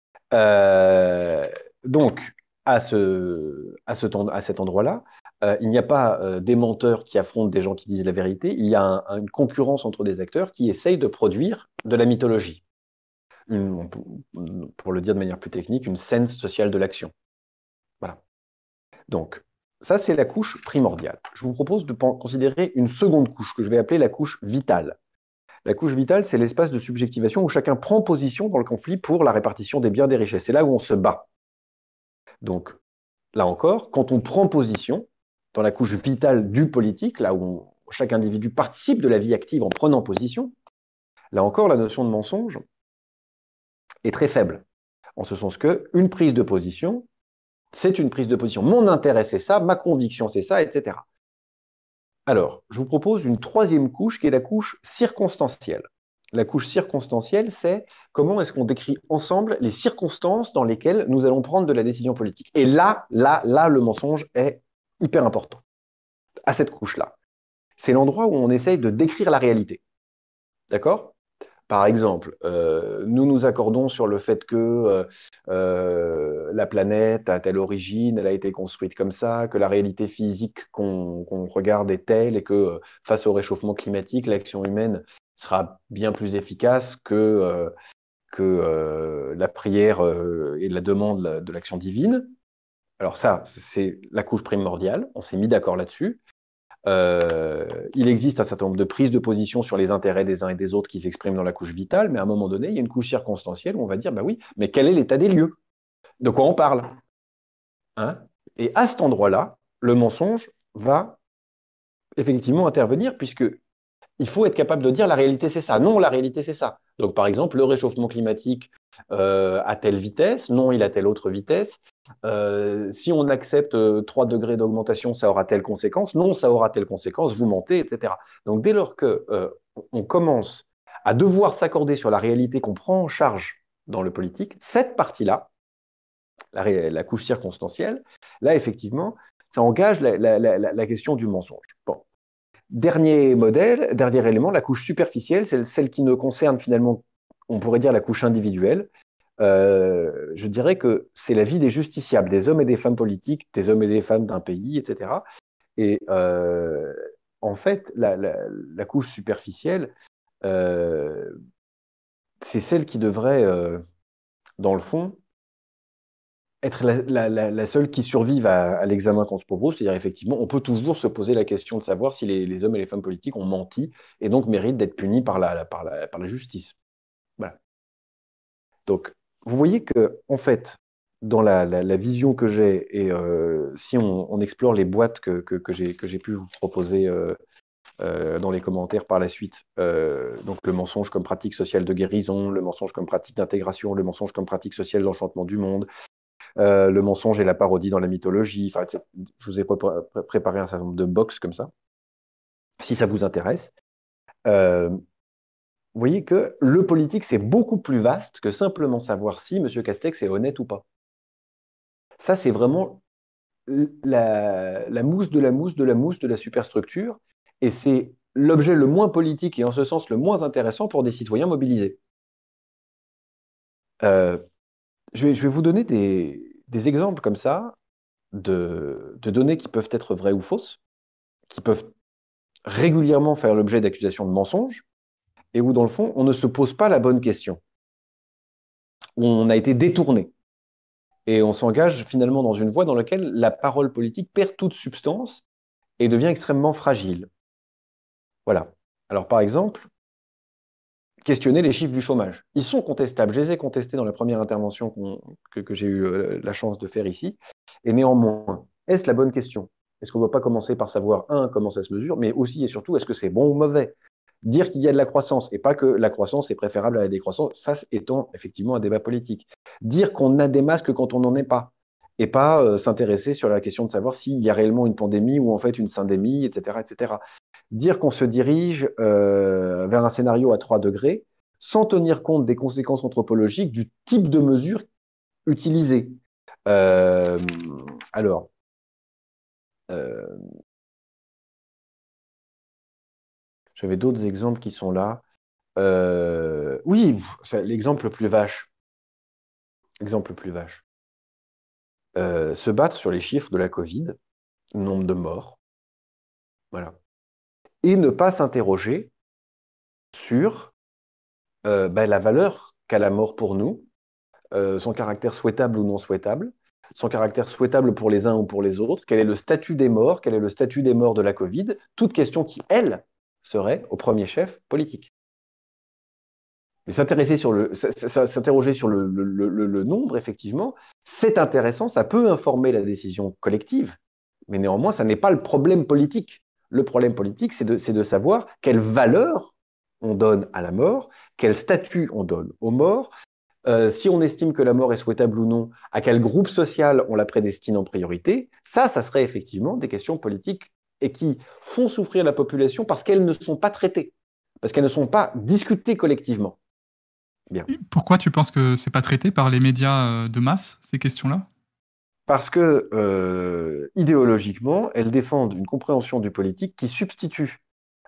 Euh, donc, à, ce, à, ce, à cet endroit-là, euh, il n'y a pas euh, des menteurs qui affrontent des gens qui disent la vérité, il y a un, une concurrence entre des acteurs qui essayent de produire de la mythologie. Une, pour le dire de manière plus technique, une scène sociale de l'action. Voilà. Donc, ça, c'est la couche primordiale. Je vous propose de considérer une seconde couche que je vais appeler la couche vitale. La couche vitale, c'est l'espace de subjectivation où chacun prend position dans le conflit pour la répartition des biens et des richesses. C'est là où on se bat. Donc, là encore, quand on prend position dans la couche vitale du politique, là où on, chaque individu participe de la vie active en prenant position, là encore, la notion de mensonge est très faible. En ce sens que une prise de position, c'est une prise de position. Mon intérêt, c'est ça, ma conviction, c'est ça, et cetera. Alors, je vous propose une troisième couche qui est la couche circonstancielle. La couche circonstancielle, c'est comment est-ce qu'on décrit ensemble les circonstances dans lesquelles nous allons prendre de la décision politique. Et là, là, là, le mensonge est hyper important. À cette couche-là. C'est l'endroit où on essaye de décrire la réalité. D'accord ? Par exemple, euh, nous nous accordons sur le fait que euh, euh, la planète a telle origine, elle a été construite comme ça, que la réalité physique qu'on qu'on regarde est telle et que euh, face au réchauffement climatique, l'action humaine sera bien plus efficace que, euh, que euh, la prière euh, et la demande de l'action divine. Alors ça, c'est la couche primordiale, on s'est mis d'accord là-dessus. Euh, il existe un certain nombre de prises de position sur les intérêts des uns et des autres qui s'expriment dans la couche vitale, mais à un moment donné, il y a une couche circonstancielle où on va dire, bah oui, mais quel est l'état des lieux? De quoi on parle? Hein? Et à cet endroit-là, le mensonge va effectivement intervenir, puisque il faut être capable de dire la réalité c'est ça. Non, la réalité c'est ça. Donc par exemple, le réchauffement climatique euh, à telle vitesse, non, il a telle autre vitesse. Euh, si on accepte euh, trois degrés d'augmentation, ça aura telle conséquence. Non, ça aura telle conséquence, vous mentez, et cetera. Donc dès lors que euh, on commence à devoir s'accorder sur la réalité qu'on prend en charge dans le politique, cette partie-là, la, la couche circonstancielle, là effectivement, ça engage la, la, la, la question du mensonge. Bon. Dernier modèle, dernier élément, la couche superficielle, c'est celle qui ne concerne finalement, on pourrait dire la couche individuelle. Euh, je dirais que c'est la vie des justiciables, des hommes et des femmes politiques, des hommes et des femmes d'un pays, et cetera. Et euh, en fait, la, la, la couche superficielle, euh, c'est celle qui devrait, euh, dans le fond, être la, la, la, la seule qui survive à, à l'examen qu'on se propose. C'est-à-dire, effectivement, on peut toujours se poser la question de savoir si les, les hommes et les femmes politiques ont menti et donc méritent d'être punis par la, par la, par la justice. Voilà. Donc, vous voyez que, en fait, dans la, la, la vision que j'ai, et euh, si on, on explore les boîtes que, que, que j'ai que j'ai pu vous proposer euh, euh, dans les commentaires par la suite, euh, donc le mensonge comme pratique sociale de guérison, le mensonge comme pratique d'intégration, le mensonge comme pratique sociale d'enchantement du monde, euh, le mensonge et la parodie dans la mythologie, enfin, je vous ai pré préparé un certain nombre de box comme ça, si ça vous intéresse. Euh, Vous voyez que le politique, c'est beaucoup plus vaste que simplement savoir si M. Castex est honnête ou pas. Ça, c'est vraiment la, la mousse de la mousse de la mousse de la superstructure, et c'est l'objet le moins politique et en ce sens le moins intéressant pour des citoyens mobilisés. Euh, je, vais, je vais vous donner des, des exemples comme ça de, de données qui peuvent être vraies ou fausses, qui peuvent régulièrement faire l'objet d'accusations de mensonges, et où, dans le fond, on ne se pose pas la bonne question, où on a été détourné. Et on s'engage finalement dans une voie dans laquelle la parole politique perd toute substance et devient extrêmement fragile. Voilà. Alors, par exemple, questionner les chiffres du chômage. Ils sont contestables. Je les ai contestés dans la première intervention qu'on- que, que j'ai eu euh, la chance de faire ici. Et néanmoins, est-ce la bonne question? Est-ce qu'on ne doit pas commencer par savoir, un, comment ça se mesure, mais aussi et surtout, est-ce que c'est bon ou mauvais? Dire qu'il y a de la croissance et pas que la croissance est préférable à la décroissance, ça étant effectivement un débat politique. Dire qu'on a des masques quand on n'en est pas, et pas euh, s'intéresser sur la question de savoir s'il y a réellement une pandémie ou en fait une syndémie, et cetera, et cetera. Dire qu'on se dirige euh, vers un scénario à trois degrés sans tenir compte des conséquences anthropologiques du type de mesure utilisée. Euh, alors, euh, j'avais d'autres exemples qui sont là. Euh, oui, c'est l'exemple le plus vache. Exemple le plus vache. Euh, se battre sur les chiffres de la Covid, nombre de morts, voilà. Et ne pas s'interroger sur euh, ben, la valeur qu'a la mort pour nous, euh, son caractère souhaitable ou non souhaitable, son caractère souhaitable pour les uns ou pour les autres, quel est le statut des morts, quel est le statut des morts de la Covid, toute question qui, elle, serait, au premier chef, politique. Mais s'intéresser sur le, s'interroger sur le, le, le, le nombre, effectivement, c'est intéressant, ça peut informer la décision collective, mais néanmoins, ça n'est pas le problème politique. Le problème politique, c'est de, c'est de savoir quelle valeur on donne à la mort, quel statut on donne aux morts, euh, si on estime que la mort est souhaitable ou non, à quel groupe social on la prédestine en priorité. Ça, ça serait effectivement des questions politiques et qui font souffrir la population parce qu'elles ne sont pas traitées, parce qu'elles ne sont pas discutées collectivement. Bien. Pourquoi tu penses que c'est pas traité par les médias de masse, ces questions-là? Parce que euh, idéologiquement, elles défendent une compréhension du politique qui substitue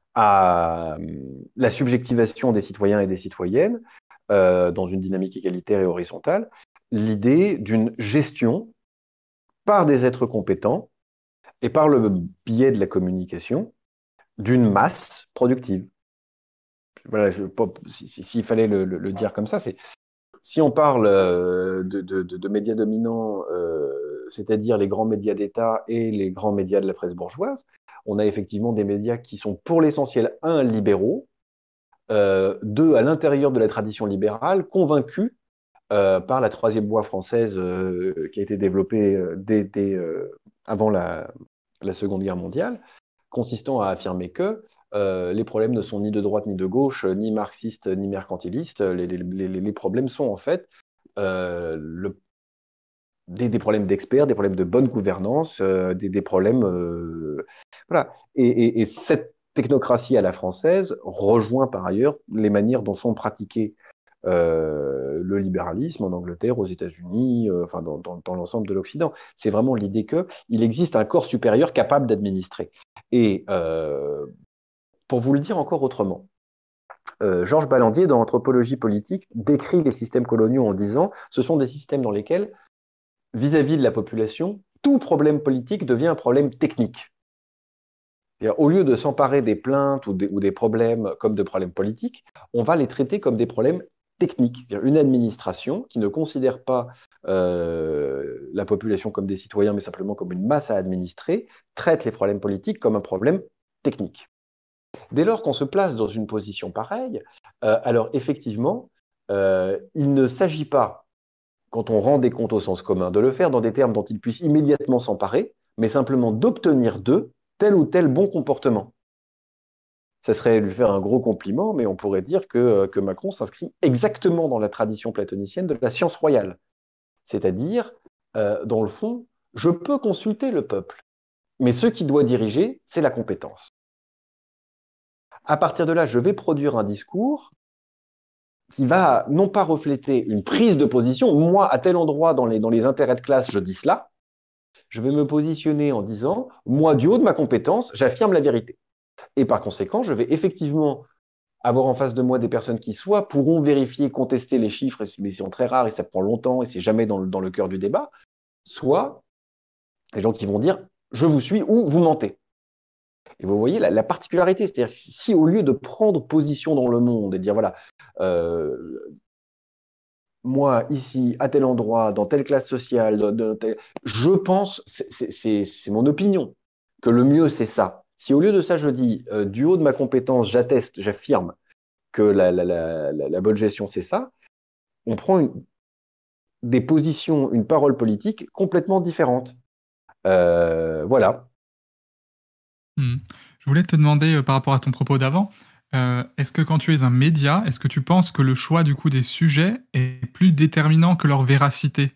à la subjectivation des citoyens et des citoyennes, euh, dans une dynamique égalitaire et horizontale, l'idée d'une gestion par des êtres compétents et par le biais de la communication d'une masse productive. Voilà, je, s'il si, si fallait le, le, le dire comme ça, c'est si on parle euh, de, de, de, de médias dominants, euh, c'est-à-dire les grands médias d'État et les grands médias de la presse bourgeoise, on a effectivement des médias qui sont pour l'essentiel, un, libéraux, euh, deux, à l'intérieur de la tradition libérale, convaincus euh, par la troisième voie française euh, qui a été développée euh, dès, dès euh, avant la, la Seconde Guerre mondiale, consistant à affirmer que euh, les problèmes ne sont ni de droite ni de gauche, ni marxistes ni mercantilistes. Les, les, les, les problèmes sont en fait euh, le, des, des, problèmes d'experts, des problèmes de bonne gouvernance, euh, des, des, problèmes... Euh, voilà. Et, et, et cette technocratie à la française rejoint par ailleurs les manières dont sont pratiquées euh, le libéralisme en Angleterre, aux États-Unis, euh, enfin dans, dans, dans l'ensemble de l'Occident. C'est vraiment l'idée qu'il existe un corps supérieur capable d'administrer. Et euh, pour vous le dire encore autrement, euh, Georges Balandier, dans Anthropologie politique, décrit les systèmes coloniaux en disant ce sont des systèmes dans lesquels, vis-à-vis de la population, tout problème politique devient un problème technique. Au lieu de s'emparer des plaintes ou des, ou des problèmes comme de problèmes politiques, on va les traiter comme des problèmes techniques. Une administration qui ne considère pas euh, la population comme des citoyens, mais simplement comme une masse à administrer, traite les problèmes politiques comme un problème technique. Dès lors qu'on se place dans une position pareille, euh, alors effectivement, euh, il ne s'agit pas, quand on rend des comptes au sens commun, de le faire dans des termes dont ils puissent immédiatement s'emparer, mais simplement d'obtenir d'eux tel ou tel bon comportement. Ça serait lui faire un gros compliment, mais on pourrait dire que, que Macron s'inscrit exactement dans la tradition platonicienne de la science royale. C'est-à-dire, euh, dans le fond, je peux consulter le peuple, mais ce qui doit diriger, c'est la compétence. À partir de là, je vais produire un discours qui va non pas refléter une prise de position, moi, à tel endroit, dans les, dans les intérêts de classe, je dis cela, je vais me positionner en disant, moi, du haut de ma compétence, j'affirme la vérité. Et par conséquent, je vais effectivement avoir en face de moi des personnes qui soit pourront vérifier, contester les chiffres, mais ils sont très rares et ça prend longtemps et c'est jamais dans le, dans le cœur du débat, soit des gens qui vont dire, je vous suis ou vous mentez. Et vous voyez la, la particularité, c'est-à-dire que si au lieu de prendre position dans le monde et de dire, voilà, euh, moi, ici, à tel endroit, dans telle classe sociale, de- de tel- je pense, c'est c'est- c'est- c'est mon opinion, que le mieux, c'est ça. Si au lieu de ça, je dis, euh, du haut de ma compétence, j'atteste, j'affirme que la, la, la, la, la bonne gestion, c'est ça, on prend une- des positions, une parole politique complètement différente. Euh, voilà. Hmm. Je voulais te demander euh, par rapport à ton propos d'avant, euh, est-ce que quand tu es un média, est-ce que tu penses que le choix du coup des sujets est plus déterminant que leur véracité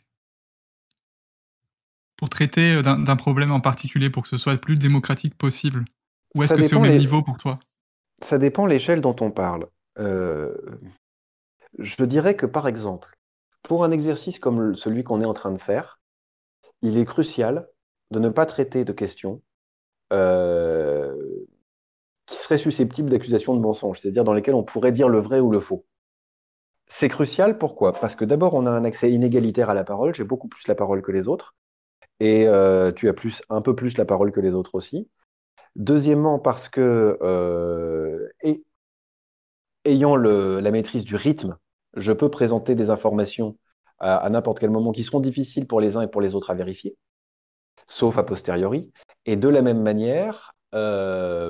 pour traiter euh, d'un d'un problème en particulier, pour que ce soit le plus démocratique possible? Ou est-ce Ça que c'est au dépend même les, niveau pour toi? ça dépend l'échelle dont on parle. Euh, je dirais que, par exemple, pour un exercice comme celui qu'on est en train de faire, il est crucial de ne pas traiter de questions euh, qui seraient susceptibles d'accusations de mensonge, c'est-à-dire dans lesquelles on pourrait dire le vrai ou le faux. C'est crucial, pourquoi? Parce que d'abord, on a un accès inégalitaire à la parole, j'ai beaucoup plus la parole que les autres, et euh, tu as plus, un peu plus la parole que les autres aussi. Deuxièmement, parce que, euh, et, ayant le, la maîtrise du rythme, je peux présenter des informations à, à n'importe quel moment qui seront difficiles pour les uns et pour les autres à vérifier, sauf a posteriori. Et de la même manière, euh,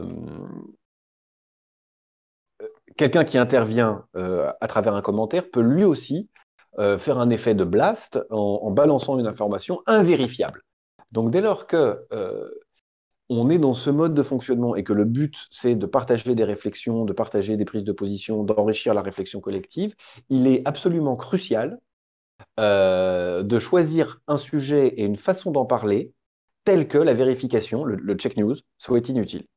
quelqu'un qui intervient euh, à travers un commentaire peut lui aussi euh, faire un effet de blast en, en balançant une information invérifiable. Donc dès lors que euh, on est dans ce mode de fonctionnement et que le but, c'est de partager des réflexions, de partager des prises de position, d'enrichir la réflexion collective, il est absolument crucial euh, de choisir un sujet et une façon d'en parler telle que la vérification, le, le check news, soit inutile.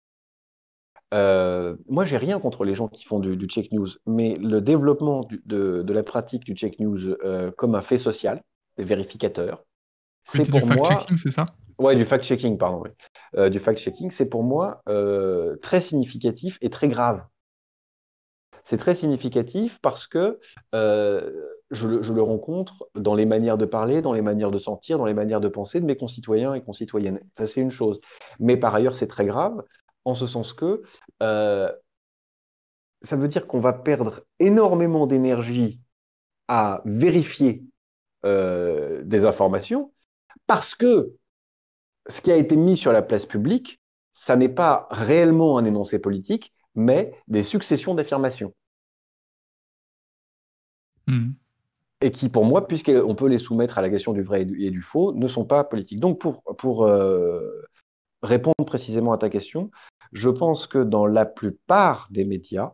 Euh, moi, j'ai rien contre les gens qui font du, du check news, mais le développement du- de, de la pratique du check news euh, comme un fait social, des vérificateurs, c'est Côté du pour moi, fact-checking, c'est ça? ouais, du fact-checking, pardon, oui. Euh, du fact-checking, c'est pour moi euh, très significatif et très grave. C'est très significatif parce que euh, je, le, je le rencontre dans les manières de parler, dans les manières de sentir, dans les manières de penser de mes concitoyens et concitoyennes. Ça, c'est une chose. Mais par ailleurs, c'est très grave en ce sens que euh, ça veut dire qu'on va perdre énormément d'énergie à vérifier euh, des informations parce que ce qui a été mis sur la place publique, ça n'est pas réellement un énoncé politique, mais des successions d'affirmations. Hmm. Et qui, pour moi, puisqu'on peut les soumettre à la question du vrai et du, et du faux, ne sont pas politiques. Donc, pour, pour euh, répondre précisément à ta question, je pense que dans la plupart des médias,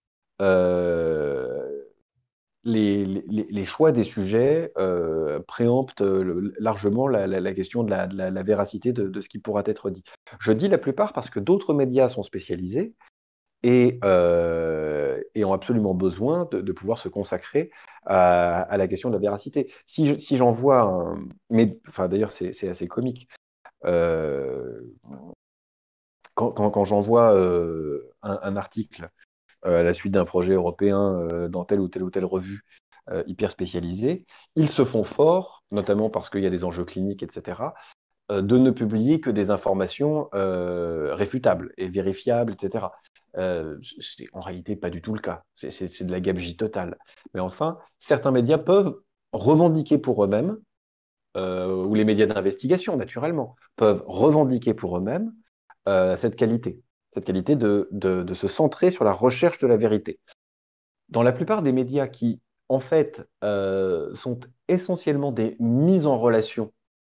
euh, les, les, les choix des sujets euh, préemptent euh, largement la, la, la question de la, de la, la véracité de, de ce qui pourra être dit. Je dis la plupart parce que d'autres médias sont spécialisés et, euh, et ont absolument besoin de, de pouvoir se consacrer à, à la question de la véracité. Si, je- si j'en vois un, mais enfin d'ailleurs c'est c'est assez comique. Euh, quand quand, quand j'envoie euh, un, un article euh, à la suite d'un projet européen euh, dans telle ou telle ou telle revue euh, hyper spécialisée, ils se font forts, notamment parce qu'il y a des enjeux cliniques, et cetera, euh, de ne publier que des informations euh, réfutables et vérifiables, et cetera. Euh, c'est en réalité pas du tout le cas. C'est c'est- c'est de la gabegie totale. Mais enfin, certains médias peuvent revendiquer pour eux-mêmes, euh, ou les médias d'investigation, naturellement, peuvent revendiquer pour eux-mêmes euh, cette qualité, cette qualité de, de, de se centrer sur la recherche de la vérité. Dans la plupart des médias qui, en fait, euh, sont essentiellement des mises en relation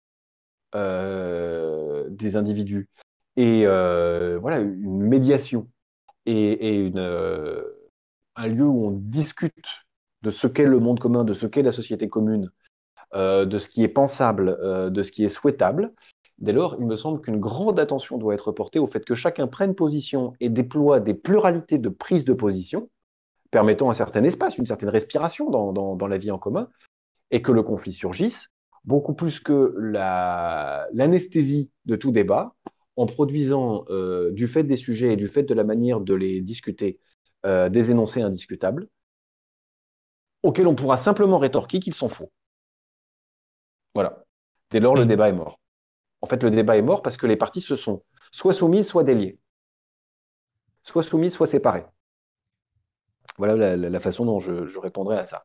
euh, des individus et euh, voilà, une médiation et, et une, euh, un lieu où on discute de ce qu'est le monde commun, de ce qu'est la société commune, euh, de ce qui est pensable, euh, de ce qui est souhaitable. Dès lors, il me semble qu'une grande attention doit être portée au fait que chacun prenne position et déploie des pluralités de prises de position, permettant un certain espace, une certaine respiration dans, dans, dans la vie en commun, et que le conflit surgisse, beaucoup plus que la, l'anesthésie de tout débat, en produisant, euh, du fait des sujets et du fait de la manière de les discuter, euh, des énoncés indiscutables, auxquels on pourra simplement rétorquer qu'ils sont faux. Voilà. Dès lors, le Hmm. débat est mort. En fait, le débat est mort parce que les partis se sont, soit soumise, soit déliée. Soit soumise, soit séparée. Voilà la, la, la façon dont je, je répondrai à ça.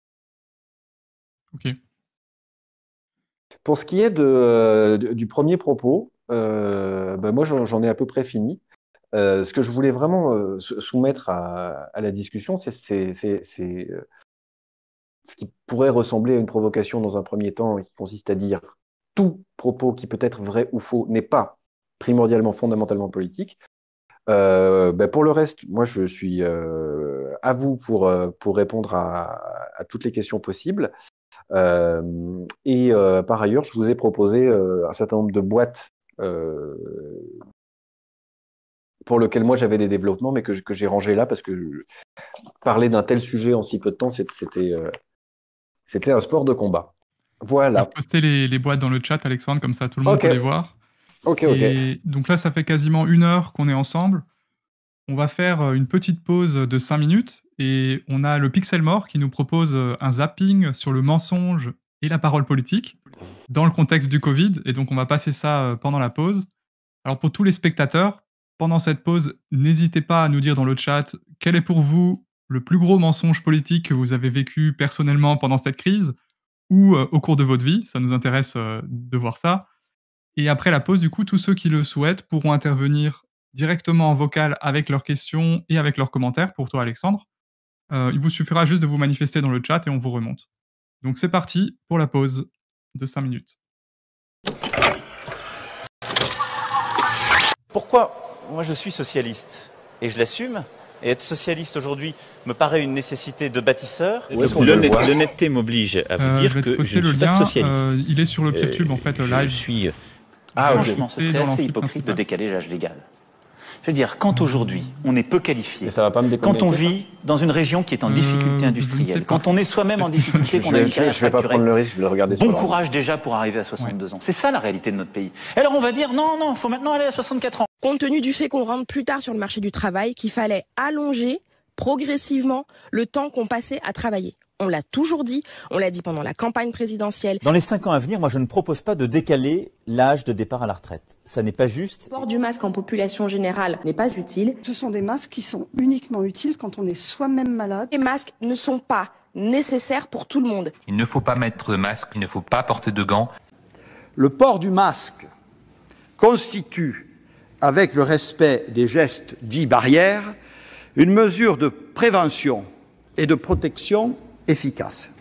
Ok. Pour ce qui est de, euh, du premier propos, euh, ben moi j'en, j'en ai à peu près fini. Euh, ce que je voulais vraiment euh, soumettre à, à la discussion, c'est, c'est, c'est, c'est euh, ce qui pourrait ressembler à une provocation dans un premier temps, et qui consiste à dire tout propos qui peut être vrai ou faux n'est pas primordialement, fondamentalement politique. Euh, ben pour le reste, moi je suis euh, à vous pour, euh, pour répondre à, à toutes les questions possibles. Euh, et euh, par ailleurs, je vous ai proposé euh, un certain nombre de boîtes euh, pour lesquelles moi j'avais des développements, mais que, que j'ai rangé là parce que je, parler d'un tel sujet en si peu de temps, c'était, euh, c'était un sport de combat. Voilà. Je vais poster les, les boîtes dans le chat, Alexandre, comme ça tout le monde okay. peut les voir. Ok, ok. Et donc là, ça fait quasiment une heure qu'on est ensemble. On va faire une petite pause de cinq minutes et on a le Pixelmore qui nous propose un zapping sur le mensonge et la parole politique dans le contexte du Covid. Et donc, on va passer ça pendant la pause. Alors, pour tous les spectateurs, pendant cette pause, n'hésitez pas à nous dire dans le chat quel est pour vous le plus gros mensonge politique que vous avez vécu personnellement pendant cette crise ou euh, au cours de votre vie. Ça nous intéresse euh, de voir ça. Et après la pause, du coup, tous ceux qui le souhaitent pourront intervenir directement en vocal avec leurs questions et avec leurs commentaires pour toi, Alexandre. Euh, il vous suffira juste de vous manifester dans le chat et on vous remonte. Donc c'est parti pour la pause de cinq minutes. Pourquoi moi je suis socialiste et je l'assume, et être socialiste aujourd'hui me paraît une nécessité de bâtisseur. L'honnêteté m'oblige à vous euh, dire je vais te que poster je ne le suis lien, pas socialiste. Euh, il est sur le Peertube euh, en fait je live. Je suis Ah, franchement, ce serait assez hypocrite de décaler l'âge légal. Je veux dire, quand aujourd'hui on est peu qualifié, ça va pas me quand on vit dans une région qui est en difficulté euh, industrielle, quand on est soi-même en difficulté, qu'on a une carrière je vais pas fracturée, prendre le risque de le regarder. bon courage déjà pour arriver à soixante-deux ouais. ans. C'est ça la réalité de notre pays. Alors on va dire non, non, il faut maintenant aller à soixante-quatre ans. Compte tenu du fait qu'on rentre plus tard sur le marché du travail, qu'il fallait allonger progressivement le temps qu'on passait à travailler. On l'a toujours dit, on l'a dit pendant la campagne présidentielle. Dans les cinq ans à venir, moi je ne propose pas de décaler l'âge de départ à la retraite. Ça n'est pas juste. Le port du masque en population générale n'est pas utile. Ce sont des masques qui sont uniquement utiles quand on est soi-même malade. Les masques ne sont pas nécessaires pour tout le monde. Il ne faut pas mettre de masque, il ne faut pas porter de gants. Le port du masque constitue, avec le respect des gestes dits barrières, une mesure de prévention et de protection efficace.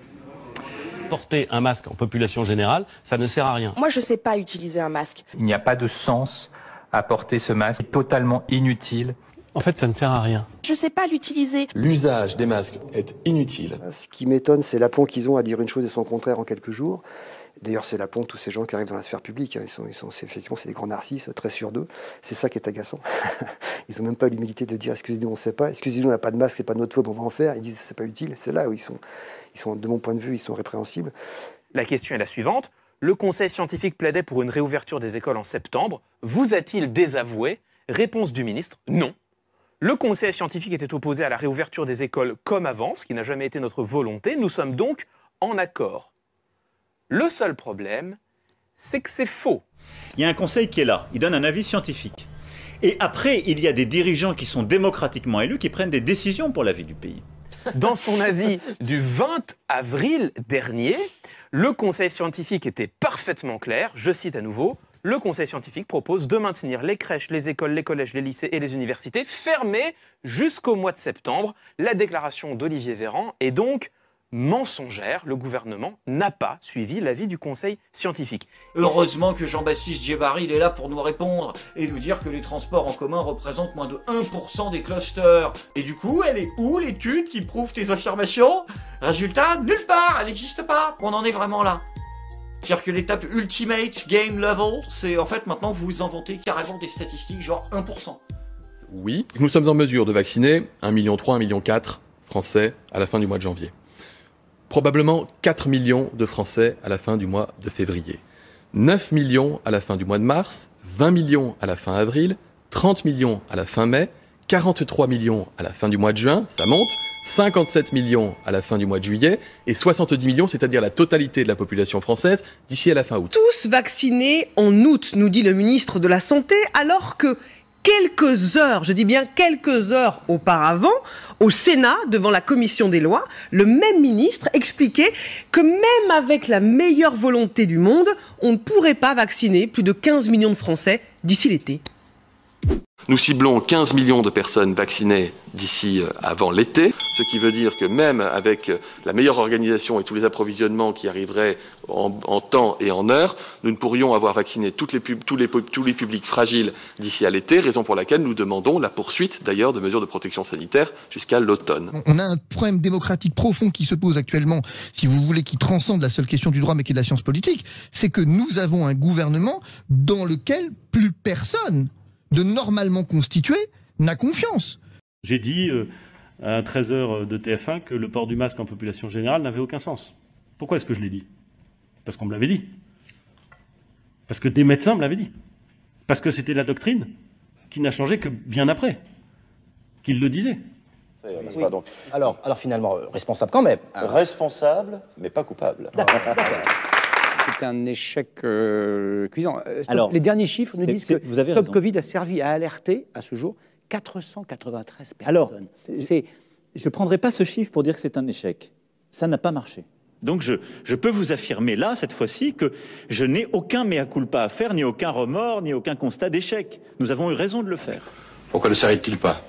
Porter un masque en population générale, ça ne sert à rien. Moi, je ne sais pas utiliser un masque. Il n'y a pas de sens à porter ce masque, c'est totalement inutile. En fait, ça ne sert à rien. Je ne sais pas l'utiliser. L'usage des masques est inutile. Ce qui m'étonne, c'est l'aplomb qu'ils ont à dire une chose et son contraire en quelques jours. D'ailleurs, c'est l'aplomb de tous ces gens qui arrivent dans la sphère publique. Ils sont, ils sont, c'est, effectivement, c'est des grands narcisses, très sûrs d'eux. C'est ça qui est agaçant. Ils n'ont même pas l'humilité de dire « excusez-nous, on ne sait pas. Excusez-nous, on n'a pas de masque, c'est pas de notre faute, on va en faire. » Ils disent « c'est pas utile. » C'est là où ils sont, ils sont, de mon point de vue, ils sont répréhensibles. La question est la suivante. Le conseil scientifique plaidait pour une réouverture des écoles en septembre. Vous a-t-il désavoué? Réponse du ministre, non. Le conseil scientifique était opposé à la réouverture des écoles comme avant, ce qui n'a jamais été notre volonté. Nous sommes donc en accord. Le seul problème, c'est que c'est faux. Il y a un conseil qui est là, il donne un avis scientifique. Et après, il y a des dirigeants qui sont démocratiquement élus qui prennent des décisions pour la vie du pays. Dans son avis du vingt avril dernier, le conseil scientifique était parfaitement clair, je cite à nouveau, le conseil scientifique propose de maintenir les crèches, les écoles, les collèges, les lycées et les universités fermées jusqu'au mois de septembre. La déclaration d'Olivier Véran est donc mensongère. Le gouvernement n'a pas suivi l'avis du conseil scientifique. Heureusement que Jean-Baptiste Djebari il est là pour nous répondre et nous dire que les transports en commun représentent moins de un pour cent des clusters. Et du coup, elle est où l'étude qui prouve tes affirmations? Résultat, nulle part, elle n'existe pas. On en est vraiment là. C'est-à-dire que l'étape ultimate game level, c'est en fait maintenant vous inventez carrément des statistiques genre un pour cent. Oui, nous sommes en mesure de vacciner un virgule trois million, un virgule quatre million Français à la fin du mois de janvier. Probablement quatre millions de Français à la fin du mois de février. neuf millions à la fin du mois de mars, vingt millions à la fin avril, trente millions à la fin mai, quarante-trois millions à la fin du mois de juin, ça monte, cinquante-sept millions à la fin du mois de juillet, et soixante-dix millions, c'est-à-dire la totalité de la population française, d'ici à la fin août. Tous vaccinés en août, nous dit le ministre de la Santé, alors que quelques heures, je dis bien quelques heures auparavant, au Sénat, devant la commission des lois, le même ministre expliquait que même avec la meilleure volonté du monde, on ne pourrait pas vacciner plus de quinze millions de Français d'ici l'été. Nous ciblons quinze millions de personnes vaccinées d'ici avant l'été, ce qui veut dire que même avec la meilleure organisation et tous les approvisionnements qui arriveraient en, en temps et en heure, nous ne pourrions avoir vacciné toutes les pub, tous, les, tous les publics fragiles d'ici à l'été, raison pour laquelle nous demandons la poursuite d'ailleurs de mesures de protection sanitaire jusqu'à l'automne. On a un problème démocratique profond qui se pose actuellement, si vous voulez, qui transcende la seule question du droit mais qui est de la science politique, c'est que nous avons un gouvernement dans lequel plus personne de normalement constitué n'a confiance. J'ai dit euh, à treize heures de T F un que le port du masque en population générale n'avait aucun sens. Pourquoi est-ce que je l'ai dit? Parce qu'on me l'avait dit. Parce que des médecins me l'avaient dit. Parce que c'était la doctrine qui n'a changé que bien après, qu'ils le disaient. Oui. Pas, donc. Alors, alors finalement, euh, responsable quand même. Hein. Responsable, mais pas coupable. D'accord, d'accord. C'est un échec euh, cuisant. Stop, Alors, les derniers chiffres nous disent que vous avez Stop raison. Covid a servi à alerter, à ce jour, quatre cent quatre-vingt-treize personnes. Alors, c'est... je ne prendrai pas ce chiffre pour dire que c'est un échec. Ça n'a pas marché. Donc je, je peux vous affirmer là, cette fois-ci, que je n'ai aucun mea culpa à faire, ni aucun remords, ni aucun constat d'échec. Nous avons eu raison de le faire. Pourquoi ne s'arrête-t-il pas?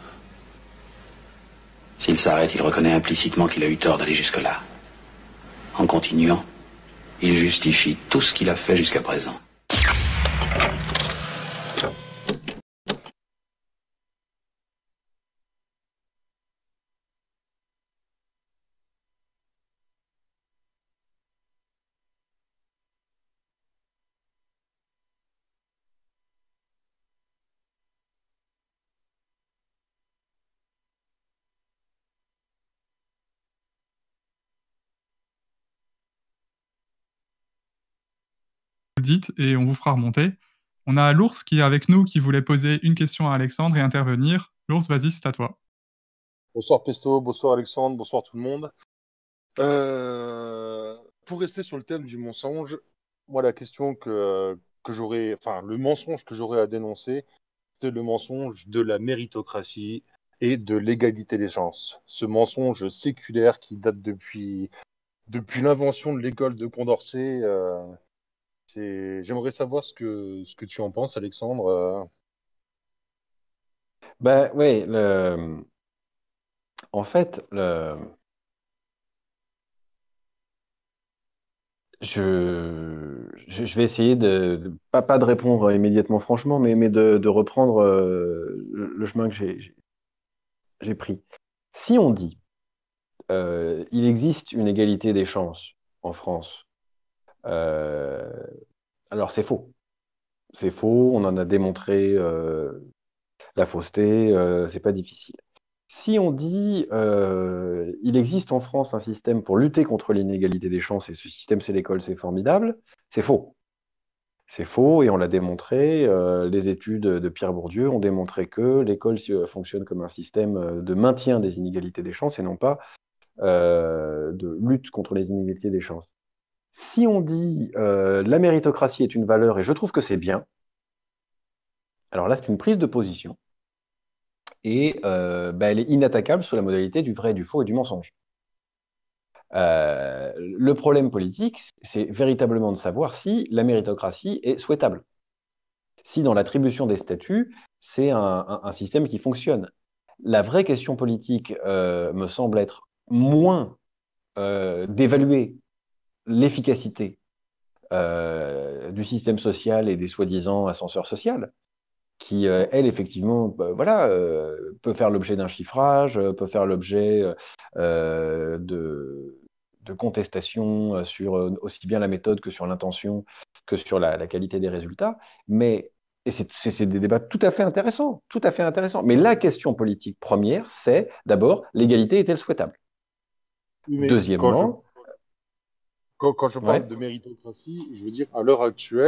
S'il s'arrête, il reconnaît implicitement qu'il a eu tort d'aller jusque-là. En continuant, il justifie tout ce qu'il a fait jusqu'à présent. Dites et on vous fera remonter. On a l'ours qui est avec nous, qui voulait poser une question à Alexandre et intervenir. L'ours, vas-y, c'est à toi. Bonsoir Pesto, bonsoir Alexandre, bonsoir tout le monde. Euh, pour rester sur le thème du mensonge, moi la question que, que j'aurais, enfin le mensonge que j'aurais à dénoncer, c'est le mensonge de la méritocratie et de l'égalité des chances. Ce mensonge séculaire qui date depuis, depuis l'invention de l'école de Condorcet. Euh, c'est... J'aimerais savoir ce que, ce que tu en penses, Alexandre. Euh... Ben oui, le... en fait, le... Je... je vais essayer de, de pas, pas de répondre immédiatement franchement, mais, mais de, de reprendre euh, le, le chemin que j'ai, j'ai pris. Si on dit euh, il existe une égalité des chances en France, euh, alors c'est faux. C'est faux, on en a démontré euh, la fausseté, euh, c'est pas difficile. Si on dit euh, il existe en France un système pour lutter contre l'inégalité des chances et ce système c'est l'école, c'est formidable, c'est faux. C'est faux et on l'a démontré. Euh, les études de Pierre Bourdieu ont démontré que l'école fonctionne comme un système de maintien des inégalités des chances et non pas euh, de lutte contre les inégalités des chances. Si on dit euh, la méritocratie est une valeur et je trouve que c'est bien, alors là c'est une prise de position. Et euh, bah, elle est inattaquable sous la modalité du vrai, du faux et du mensonge. Euh, le problème politique, c'est véritablement de savoir si la méritocratie est souhaitable. Si dans l'attribution des statuts, c'est un, un, un système qui fonctionne. La vraie question politique euh, me semble être moins euh, d'évaluer l'efficacité euh, du système social et des soi-disant ascenseurs sociaux, qui, euh, elle, effectivement, bah, voilà, euh, peut faire l'objet d'un chiffrage, euh, peut faire l'objet euh, de, de contestations sur euh, aussi bien la méthode que sur l'intention, que sur la, la qualité des résultats. Mais et c'est, c'est, c'est des débats tout à fait intéressants, tout à fait intéressants. Mais la question politique première, c'est d'abord, l'égalité est-elle souhaitable? Mais Deuxièmement... Quand je, quand, quand je parle ouais. de méritocratie, je veux dire, à l'heure actuelle,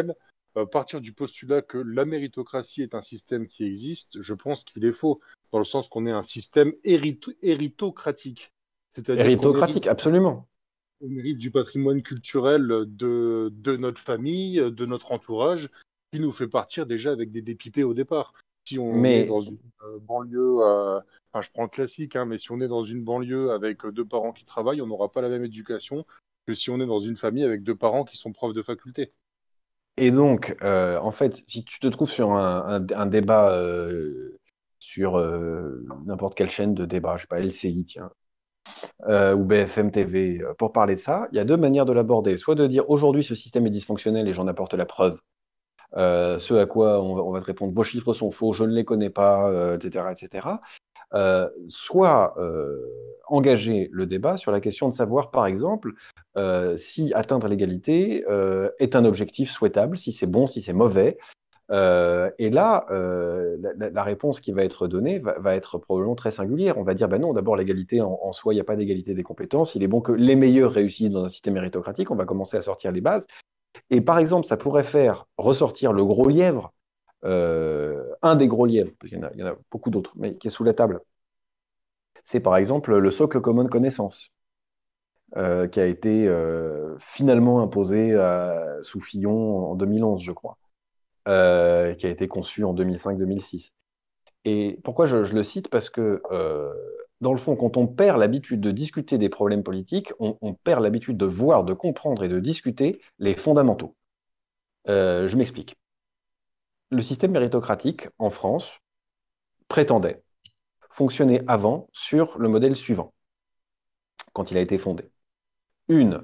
euh, partir du postulat que la méritocratie est un système qui existe, je pense qu'il est faux, dans le sens qu'on est un système hérito- héritocratique. C'est-à-dire qu'on hérite, Héritocratique, absolument. on hérite du patrimoine culturel de, de notre famille, de notre entourage, qui nous fait partir déjà avec des dépipés au départ. Si on est Mais dans une euh, banlieue, euh, enfin je prends le classique, hein, mais si on est dans une banlieue avec euh, deux parents qui travaillent, on n'aura pas la même éducation que si on est dans une famille avec deux parents qui sont profs de faculté. Et donc, euh, en fait, si tu te trouves sur un, un- un débat euh, sur euh, n'importe quelle chaîne de débat, je sais pas, L C I, tiens, euh, ou B F M T V, euh, pour parler de ça, il y a deux manières de l'aborder. Soit de dire aujourd'hui ce système est dysfonctionnel et j'en apporte la preuve. Euh, ce à quoi on, va on va te répondre vos chiffres sont faux, je ne les connais pas, euh, et cetera, et cetera. Euh, soit euh, engager le débat sur la question de savoir, par exemple, euh, si atteindre l'égalité euh, est un objectif souhaitable, si c'est bon, si c'est mauvais. Euh, et là, euh, la, la réponse qui va être donnée va, va être probablement très singulière. On va dire, ben non, d'abord, l'égalité en, en soi, il n'y a pas d'égalité des compétences. Il est bon que les meilleurs réussissent dans un système méritocratique. On va commencer à sortir les bases. Et par exemple, ça pourrait faire ressortir le gros lièvre, euh, un des gros lièvres, parce qu'il y en a, il y en a beaucoup d'autres, mais qui est sous la table. C'est par exemple le socle commun de connaissances, euh, qui a été euh, finalement imposé à- sous Fillon en deux mille onze, je crois, euh, qui a été conçu en deux mille cinq deux mille six. Et pourquoi je, je le cite? Parce que, euh, dans le fond, quand on perd l'habitude de discuter des problèmes politiques, on, on perd l'habitude de voir, de comprendre et de discuter les fondamentaux. Euh, je m'explique. Le système méritocratique en France prétendait fonctionner avant sur le modèle suivant, quand il a été fondé. Une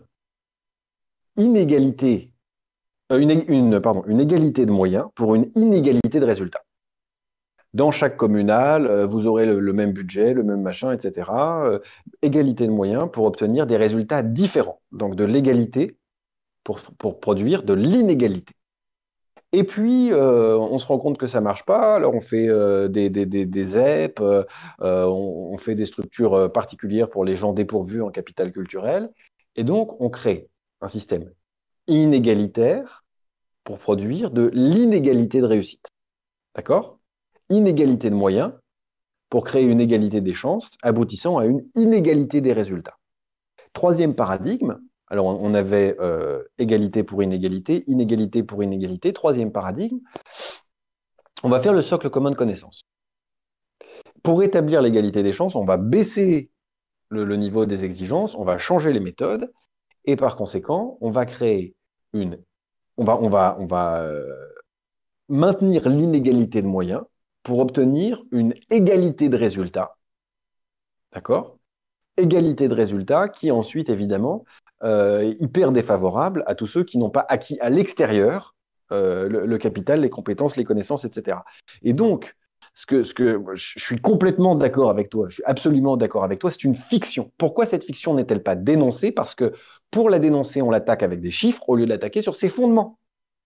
inégalité, euh, une, une, pardon, une égalité de moyens pour une inégalité de résultats. Dans chaque communale, euh, vous aurez le, le même budget, le même machin, et cetera. Euh, égalité de moyens pour obtenir des résultats différents. Donc de l'égalité pour, pour produire de l'inégalité. Et puis, euh, on se rend compte que ça ne marche pas, alors on fait euh, des, des, des, des Z E P, euh, on, on fait des structures euh, particulières pour les gens dépourvus en capital culturel, et donc on crée un système inégalitaire pour produire de l'inégalité de réussite. D'accord? Inégalité de moyens pour créer une égalité des chances, aboutissant à une inégalité des résultats. Troisième paradigme, alors on avait euh, égalité pour inégalité, inégalité pour inégalité. Troisième paradigme, on va faire le socle commun de connaissances. Pour établir l'égalité des chances, on va baisser le, le niveau des exigences, on va changer les méthodes, et par conséquent, on va créer une... On va, on va, on va euh, maintenir l'inégalité de moyens pour obtenir une égalité de résultats. D'accord? Égalité de résultats qui ensuite, évidemment, euh, hyper défavorable à tous ceux qui n'ont pas acquis à l'extérieur euh, le, le capital, les compétences, les connaissances, et cetera. Et donc, ce que, ce que, je suis complètement d'accord avec toi, je suis absolument d'accord avec toi, c'est une fiction. Pourquoi cette fiction n'est-elle pas dénoncée? Parce que pour la dénoncer, on l'attaque avec des chiffres au lieu de l'attaquer sur ses fondements.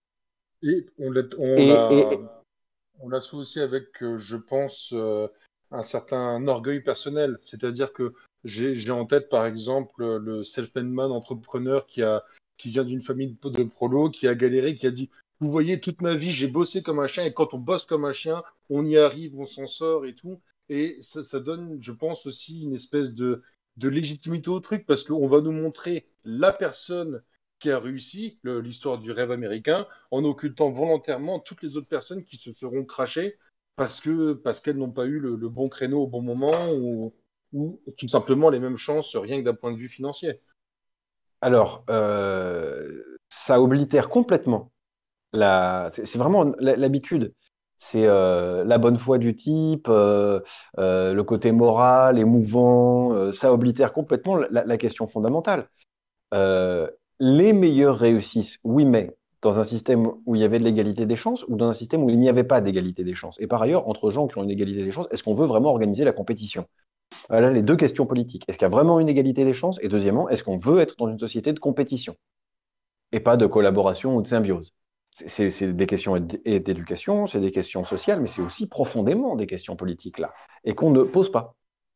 Et on l'a on Et- l'a- et- on l'associe aussi avec, euh, je pense, euh, un certain orgueil personnel. C'est-à-dire que j'ai j'ai en tête, par exemple, le self-made man entrepreneur qui a, qui vient d'une famille de de prolos, qui a galéré, qui a dit, vous voyez, toute ma vie, j'ai bossé comme un chien, et quand on bosse comme un chien, on y arrive, on s'en sort et tout. Et ça, ça donne, je pense, aussi une espèce de, de légitimité au truc, parce qu'on va nous montrer la personne qui a réussi, le- l'histoire du rêve américain, en occultant volontairement toutes les autres personnes qui se feront cracher parce que parce qu'elles n'ont pas eu le, le bon créneau au bon moment ou, ou tout simplement les mêmes chances, rien que d'un point de vue financier. Alors, euh, ça oblitère complètement la. C'est c'est vraiment la- l'habitude. C'est euh, la bonne foi du type, euh, euh, le côté moral, émouvant. Euh, ça oblitère complètement la, la question fondamentale. Euh, les meilleurs réussissent, oui, mais dans un système où il y avait de l'égalité des chances ou dans un système où il n'y avait pas d'égalité des chances. Et par ailleurs, entre gens qui ont une égalité des chances, est-ce qu'on veut vraiment organiser la compétition? Voilà les deux questions politiques. Est-ce qu'il y a vraiment une égalité des chances? Et deuxièmement, est-ce qu'on veut être dans une société de compétition et pas de collaboration ou de symbiose? C'est c'est- c'est des questions éd- et d'éducation, c'est des questions sociales, mais c'est aussi profondément des questions politiques là, et qu'on ne pose pas.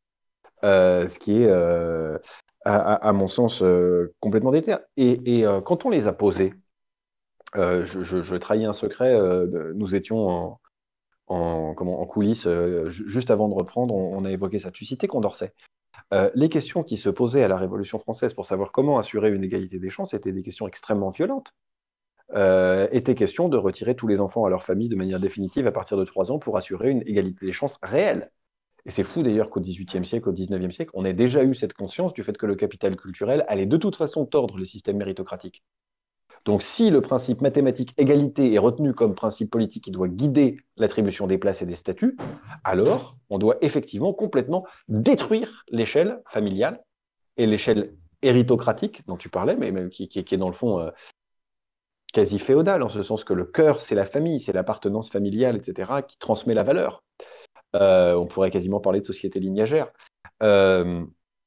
Euh, ce qui est, euh, à, à- à mon sens, euh, complètement déter. Et, et, euh, quand on les a posées, Euh, je, je- je trahis un secret. Euh, nous étions en, en, comment, en coulisses, euh, ju- juste avant de reprendre, on, on a évoqué ça. Tu citais Condorcet. Euh, les questions qui se posaient à la Révolution française pour savoir comment assurer une égalité des chances étaient des questions extrêmement violentes. Euh, était question de retirer tous les enfants à leur famille de manière définitive à partir de trois ans pour assurer une égalité des chances réelle. Et c'est fou d'ailleurs qu'au dix-huitième siècle, au dix-neuvième siècle, on ait déjà eu cette conscience du fait que le capital culturel allait de toute façon tordre le système méritocratique. Donc si le principe mathématique égalité est retenu comme principe politique qui doit guider l'attribution des places et des statuts, alors on doit effectivement complètement détruire l'échelle familiale et l'échelle héritocratique dont tu parlais, mais même qui, qui- qui est dans le fond euh, quasi féodale, en ce sens que le cœur, c'est la famille, c'est l'appartenance familiale, et cetera, qui transmet la valeur. Euh, on pourrait quasiment parler de société lignagère. Euh,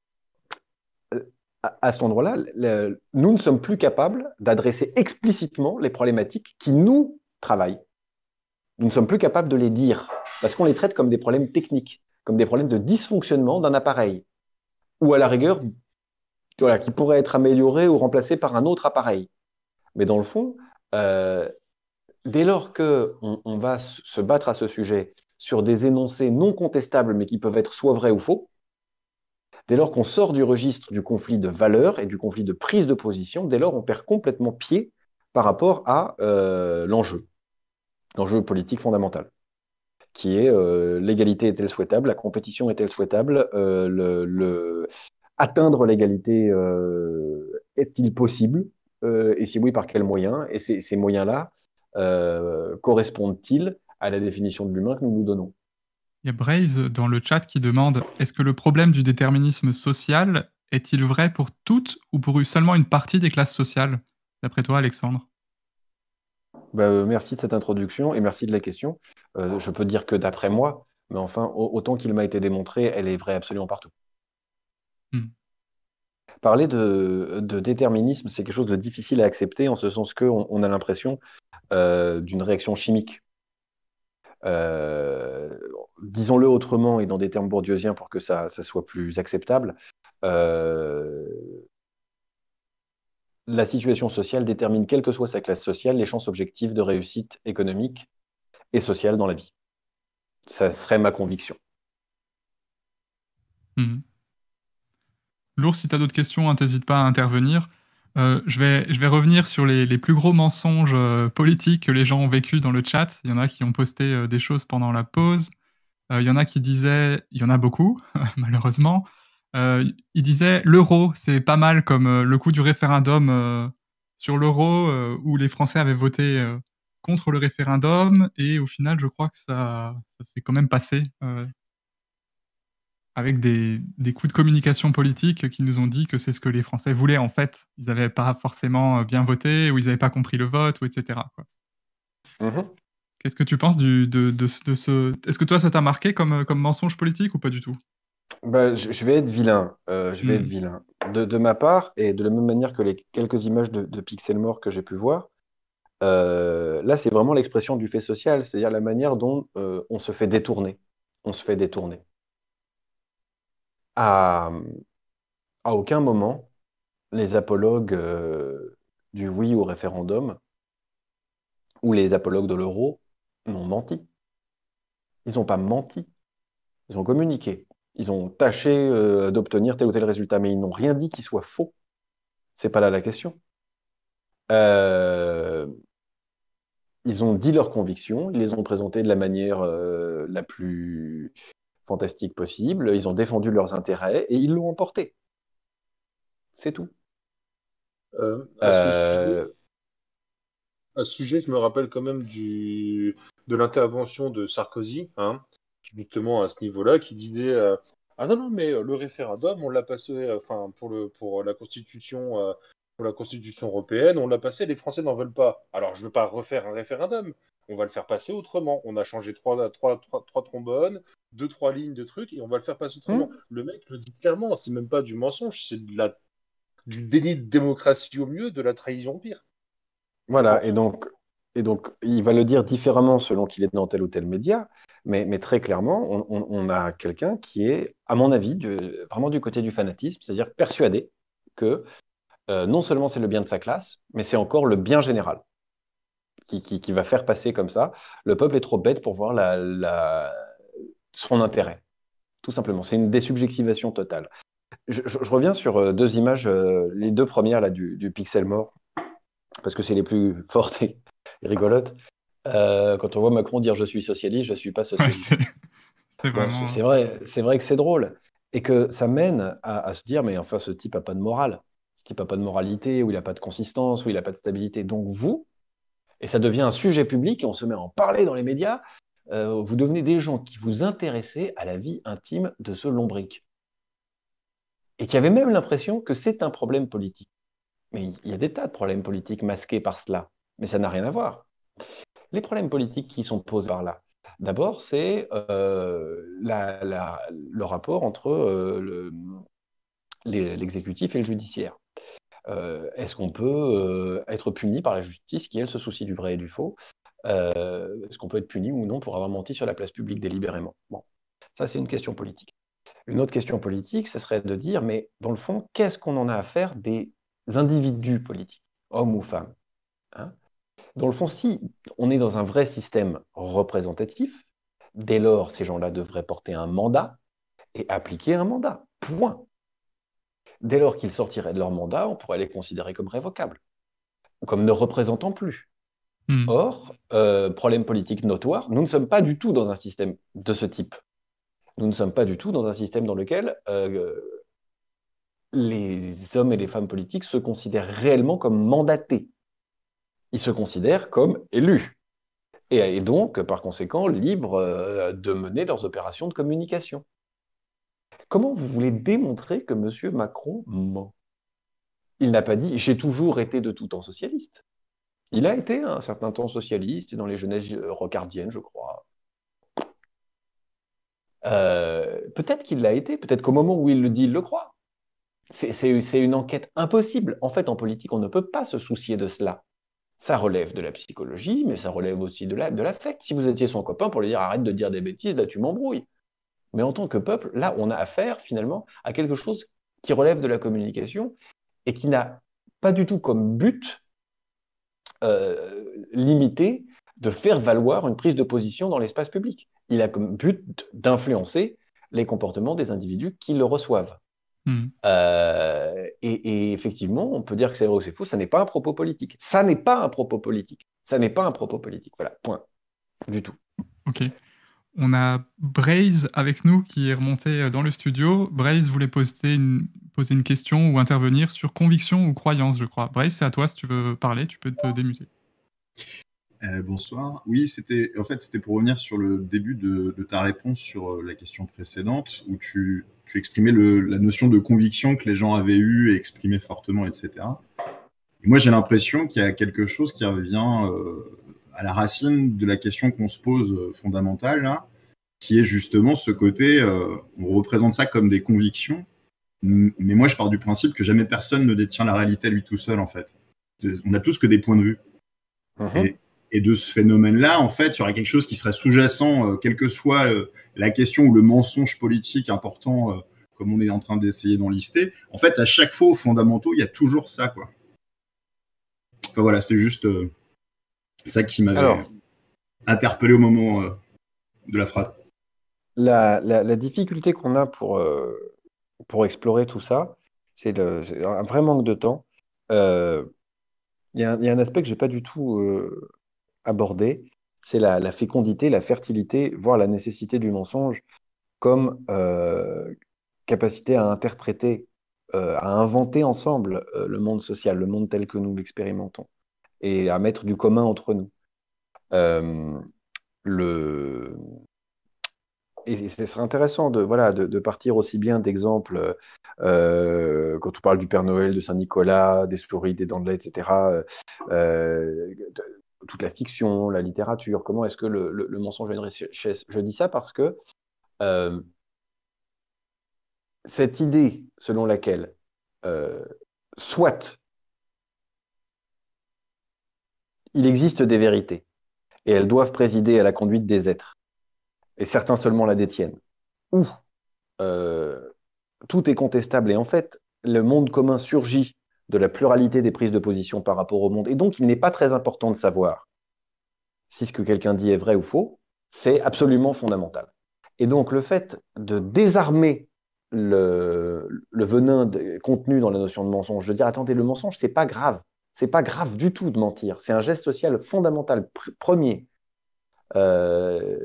à, à cet endroit-là, le- nous ne sommes plus capables d'adresser explicitement les problématiques qui nous travaillent. Nous ne sommes plus capables de les dire, parce qu'on les traite comme des problèmes techniques, comme des problèmes de dysfonctionnement d'un appareil, ou à la rigueur, voilà, qui pourraient être améliorés ou remplacés par un autre appareil. Mais dans le fond, euh, dès lors qu'on on va s- se battre à ce sujet sur des énoncés non contestables, mais qui peuvent être soit vrais ou faux, dès lors qu'on sort du registre du conflit de valeurs et du conflit de prise de position, dès lors on perd complètement pied par rapport à euh, l'enjeu, l'enjeu politique fondamental, qui est euh, l'égalité est-elle souhaitable, la compétition est-elle souhaitable, euh, le, le- atteindre l'égalité euh, est-il possible, euh, et si oui, par quels moyens, et ces, ces moyens-là euh, correspondent-ils à la définition de l'humain que nous nous donnons? Il y a Braze dans le chat qui demande est-ce que le problème du déterminisme social est-il vrai pour toutes ou pour seulement une partie des classes sociales? D'après toi, Alexandre? Bah, euh, merci de cette introduction et merci de la question. Euh, je peux dire que d'après moi, mais enfin, au- autant qu'il m'a été démontré, elle est vraie absolument partout. Hmm. Parler de, de déterminisme, c'est quelque chose de difficile à accepter en ce sens qu'on on a l'impression euh, d'une réaction chimique. Euh, disons-le autrement et dans des termes bourdieusiens pour que ça, ça soit plus acceptable. euh, la situation sociale détermine, quelle que soit sa classe sociale, les chances objectives de réussite économique et sociale dans la vie. Ça serait ma conviction. Mhm. Lourd, si tu as d'autres questions, n'hésite pas à intervenir. Euh, je, vais, je vais revenir sur les, les plus gros mensonges euh, politiques que les gens ont vécu dans le chat. Il y en a qui ont posté euh, des choses pendant la pause. Euh, il y en a qui disaient, il y en a beaucoup, malheureusement, euh, ils disaient l'euro, c'est pas mal comme euh, le coup du référendum euh, sur l'euro euh, où les Français avaient voté euh, contre le référendum et au final, je crois que ça, ça s'est quand même passé euh, avec des, des coups de communication politique qui nous ont dit que c'est ce que les Français voulaient en fait. Ils n'avaient pas forcément bien voté ou ils n'avaient pas compris le vote, ou et cetera quoi. Mhm. Qu'est-ce que tu penses du, de, de, de ce... Est-ce que toi, ça t'a marqué comme, comme mensonge politique ou pas du tout? Bah, je, je vais être vilain. euh, je vais Hmm. être vilain. De, de ma part, et de la même manière que les quelques images de, de Pixelmore que j'ai pu voir, euh, là, c'est vraiment l'expression du fait social, c'est-à-dire la manière dont euh, on se fait détourner. On se fait détourner. À, à aucun moment, les apologues euh, du oui au référendum ou les apologues de l'euro n'ont menti. Ils n'ont pas menti. Ils ont communiqué. Ils ont tâché euh, d'obtenir tel ou tel résultat, mais ils n'ont rien dit qui soit faux. C'est pas là la question. Euh, ils ont dit leurs convictions, ils les ont présentées de la manière euh, la plus fantastique possible, ils ont défendu leurs intérêts et ils l'ont emporté. C'est tout. Euh, à ce sujet, Euh, à ce sujet, je me rappelle quand même du, de l'intervention de Sarkozy, hein, justement à ce niveau-là, qui disait euh, ah non, non, mais euh, le référendum, on l'a passé, euh, enfin, pour le, pour la Constitution, euh, pour la Constitution européenne, on l'a passé, les Français n'en veulent pas. Alors, je ne veux pas refaire un référendum, on va le faire passer autrement. On a changé trois, trois, trois, trois trombones, deux, trois lignes de trucs, et on va le faire passer autrement. hmm, Le mec le dit clairement, c'est même pas du mensonge, c'est de la, du déni de démocratie au mieux, de la trahison au pire. Je voilà, pense. et donc, et donc il va le dire différemment selon qu'il est dans tel ou tel média, mais, mais très clairement, on, on- on a quelqu'un qui est, à mon avis, du- vraiment du côté du fanatisme, c'est-à-dire persuadé que euh, non seulement c'est le bien de sa classe, mais c'est encore le bien général. qui, qui, qui va faire passer comme ça. Le peuple est trop bête pour voir la, la... son intérêt, tout simplement. C'est une désubjectivation totale. Je, je, je reviens sur euh, deux images, euh, les deux premières là, du, du pixel mort, parce que c'est les plus fortes et rigolotes. Euh, quand on voit Macron dire « je suis socialiste »,« je ne suis pas socialiste Ouais, », c'est bon, vraiment... c'est vrai, c'est vrai que c'est drôle. Et que ça mène à, à se dire « mais enfin, ce type n'a pas de morale. Ce type n'a pas de moralité, ou il n'a pas de consistance, ou il n'a pas de stabilité. » Donc vous, et ça devient un sujet public, et on se met à en parler dans les médias, euh, vous devenez des gens qui vous intéressez à la vie intime de ce lombric. Et qui avaient même l'impression que c'est un problème politique. Mais il y a des tas de problèmes politiques masqués par cela. Mais ça n'a rien à voir. Les problèmes politiques qui sont posés par là, d'abord, c'est euh, la, la, le rapport entre euh, le, les, l'exécutif et le judiciaire. Euh, est-ce qu'on peut euh, être puni par la justice qui, elle, se soucie du vrai et du faux? euh, Est-ce qu'on peut être puni ou non pour avoir menti sur la place publique délibérément? Bon, ça, c'est une question politique. Une autre question politique, ce serait de dire, mais dans le fond, qu'est-ce qu'on en a à faire des individus politiques, hommes ou femmes, hein? Dans le fond, si on est dans un vrai système représentatif, dès lors, ces gens-là devraient porter un mandat et appliquer un mandat. Point. Dès lors qu'ils sortiraient de leur mandat, on pourrait les considérer comme révocables, ou comme ne représentant plus. Mmh. Or, euh, problème politique notoire, nous ne sommes pas du tout dans un système de ce type. Nous ne sommes pas du tout dans un système dans lequel euh, les hommes et les femmes politiques se considèrent réellement comme mandatés. Ils se considèrent comme élus. Et, et donc, par conséquent, libres euh, de mener leurs opérations de communication. Comment vous voulez démontrer que M. Macron ment? Il n'a pas dit « j'ai toujours été de tout temps socialiste ». Il a été un certain temps socialiste, dans les jeunesses rocardiennes, je crois. Euh, peut-être qu'il l'a été, peut-être qu'au moment où il le dit, il le croit. C'est, c'est, c'est une enquête impossible. En fait, en politique, on ne peut pas se soucier de cela. Ça relève de la psychologie, mais ça relève aussi de, la, de l'affect. Si vous étiez son copain pour lui dire « arrête de dire des bêtises, là tu m'embrouilles ». Mais en tant que peuple, là, on a affaire finalement à quelque chose qui relève de la communication et qui n'a pas du tout comme but euh, limité de faire valoir une prise de position dans l'espace public. Il a comme but d'influencer les comportements des individus qui le reçoivent. Mmh. Euh, et, et effectivement, on peut dire que c'est vrai ou c'est faux, ça n'est pas un propos politique. Ça n'est pas un propos politique. Ça n'est pas un propos politique. Voilà, point. Du tout. Ok. On a Braze avec nous qui est remonté dans le studio. Braze voulait poser une, poser une question ou intervenir sur conviction ou croyance, je crois. Braze, c'est à toi, si tu veux parler, tu peux te démuter. Euh, bonsoir. Oui, c'était en fait c'était pour revenir sur le début de, de ta réponse sur la question précédente où tu, tu exprimais le, la notion de conviction que les gens avaient eue et exprimée fortement, et cetera. Et moi, j'ai l'impression qu'il y a quelque chose qui revient euh, à la racine de la question qu'on se pose euh, fondamentale là, qui est justement ce côté, euh, on représente ça comme des convictions, mais moi, je pars du principe que jamais personne ne détient la réalité à lui tout seul en fait. On n'a tous que des points de vue. Mmh. Et, Et de ce phénomène-là, en fait, il y aurait quelque chose qui serait sous-jacent, euh, quelle que soit euh, la question ou le mensonge politique important, euh, comme on est en train d'essayer d'en lister. En fait, à chaque fois, aux fondamentaux, il y a toujours ça, quoi. Enfin voilà, c'était juste euh, ça qui m'avait Alors, interpellé au moment euh, de la phrase. La, la, la difficulté qu'on a pour, euh, pour explorer tout ça, c'est, le, c'est un vrai manque de temps. Euh, Il y, y a un aspect que je n'ai pas du tout euh, abordé, c'est la, la fécondité, la fertilité, voire la nécessité du mensonge comme euh, capacité à interpréter, euh, à inventer ensemble euh, le monde social, le monde tel que nous l'expérimentons, et à mettre du commun entre nous. Euh, le... Et ce serait intéressant de, voilà, de, de partir aussi bien d'exemples, euh, quand on parle du Père Noël, de Saint-Nicolas, des souris, des dents de lait, et cetera, euh, de, toute la fiction, la littérature, comment est-ce que le, le, le mensonge vient de richesse. Je dis ça parce que euh, cette idée selon laquelle, euh, soit il existe des vérités, et elles doivent présider à la conduite des êtres, et certains seulement la détiennent, ou euh, tout est contestable, et en fait, le monde commun surgit de la pluralité des prises de position par rapport au monde, et donc il n'est pas très important de savoir si ce que quelqu'un dit est vrai ou faux, c'est absolument fondamental. Et donc le fait de désarmer le, le venin de, contenu dans la notion de mensonge, de dire attendez, le mensonge, c'est pas grave, c'est pas grave du tout de mentir, c'est un geste social fondamental, pr premier. Euh,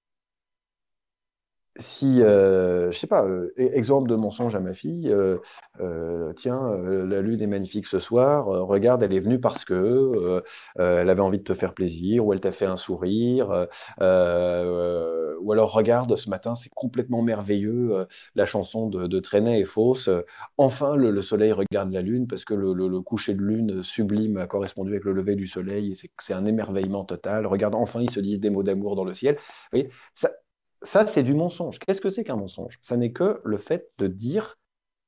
Si, euh, je sais pas, euh, exemple de mensonge à ma fille, euh, euh, tiens, euh, la lune est magnifique ce soir, euh, regarde, elle est venue parce que euh, euh, elle avait envie de te faire plaisir, ou elle t'a fait un sourire, euh, euh, ou alors regarde, ce matin, c'est complètement merveilleux, euh, la chanson de, de Trenet est fausse, euh, enfin le, le soleil regarde la lune parce que le, le- le coucher de lune sublime a correspondu avec le lever du soleil, et c'est c'est un émerveillement total, regarde, enfin ils se disent des mots d'amour dans le ciel. Vous voyez, ça, ça, c'est du mensonge. Qu'est-ce que c'est qu'un mensonge? Ça n'est que le fait de dire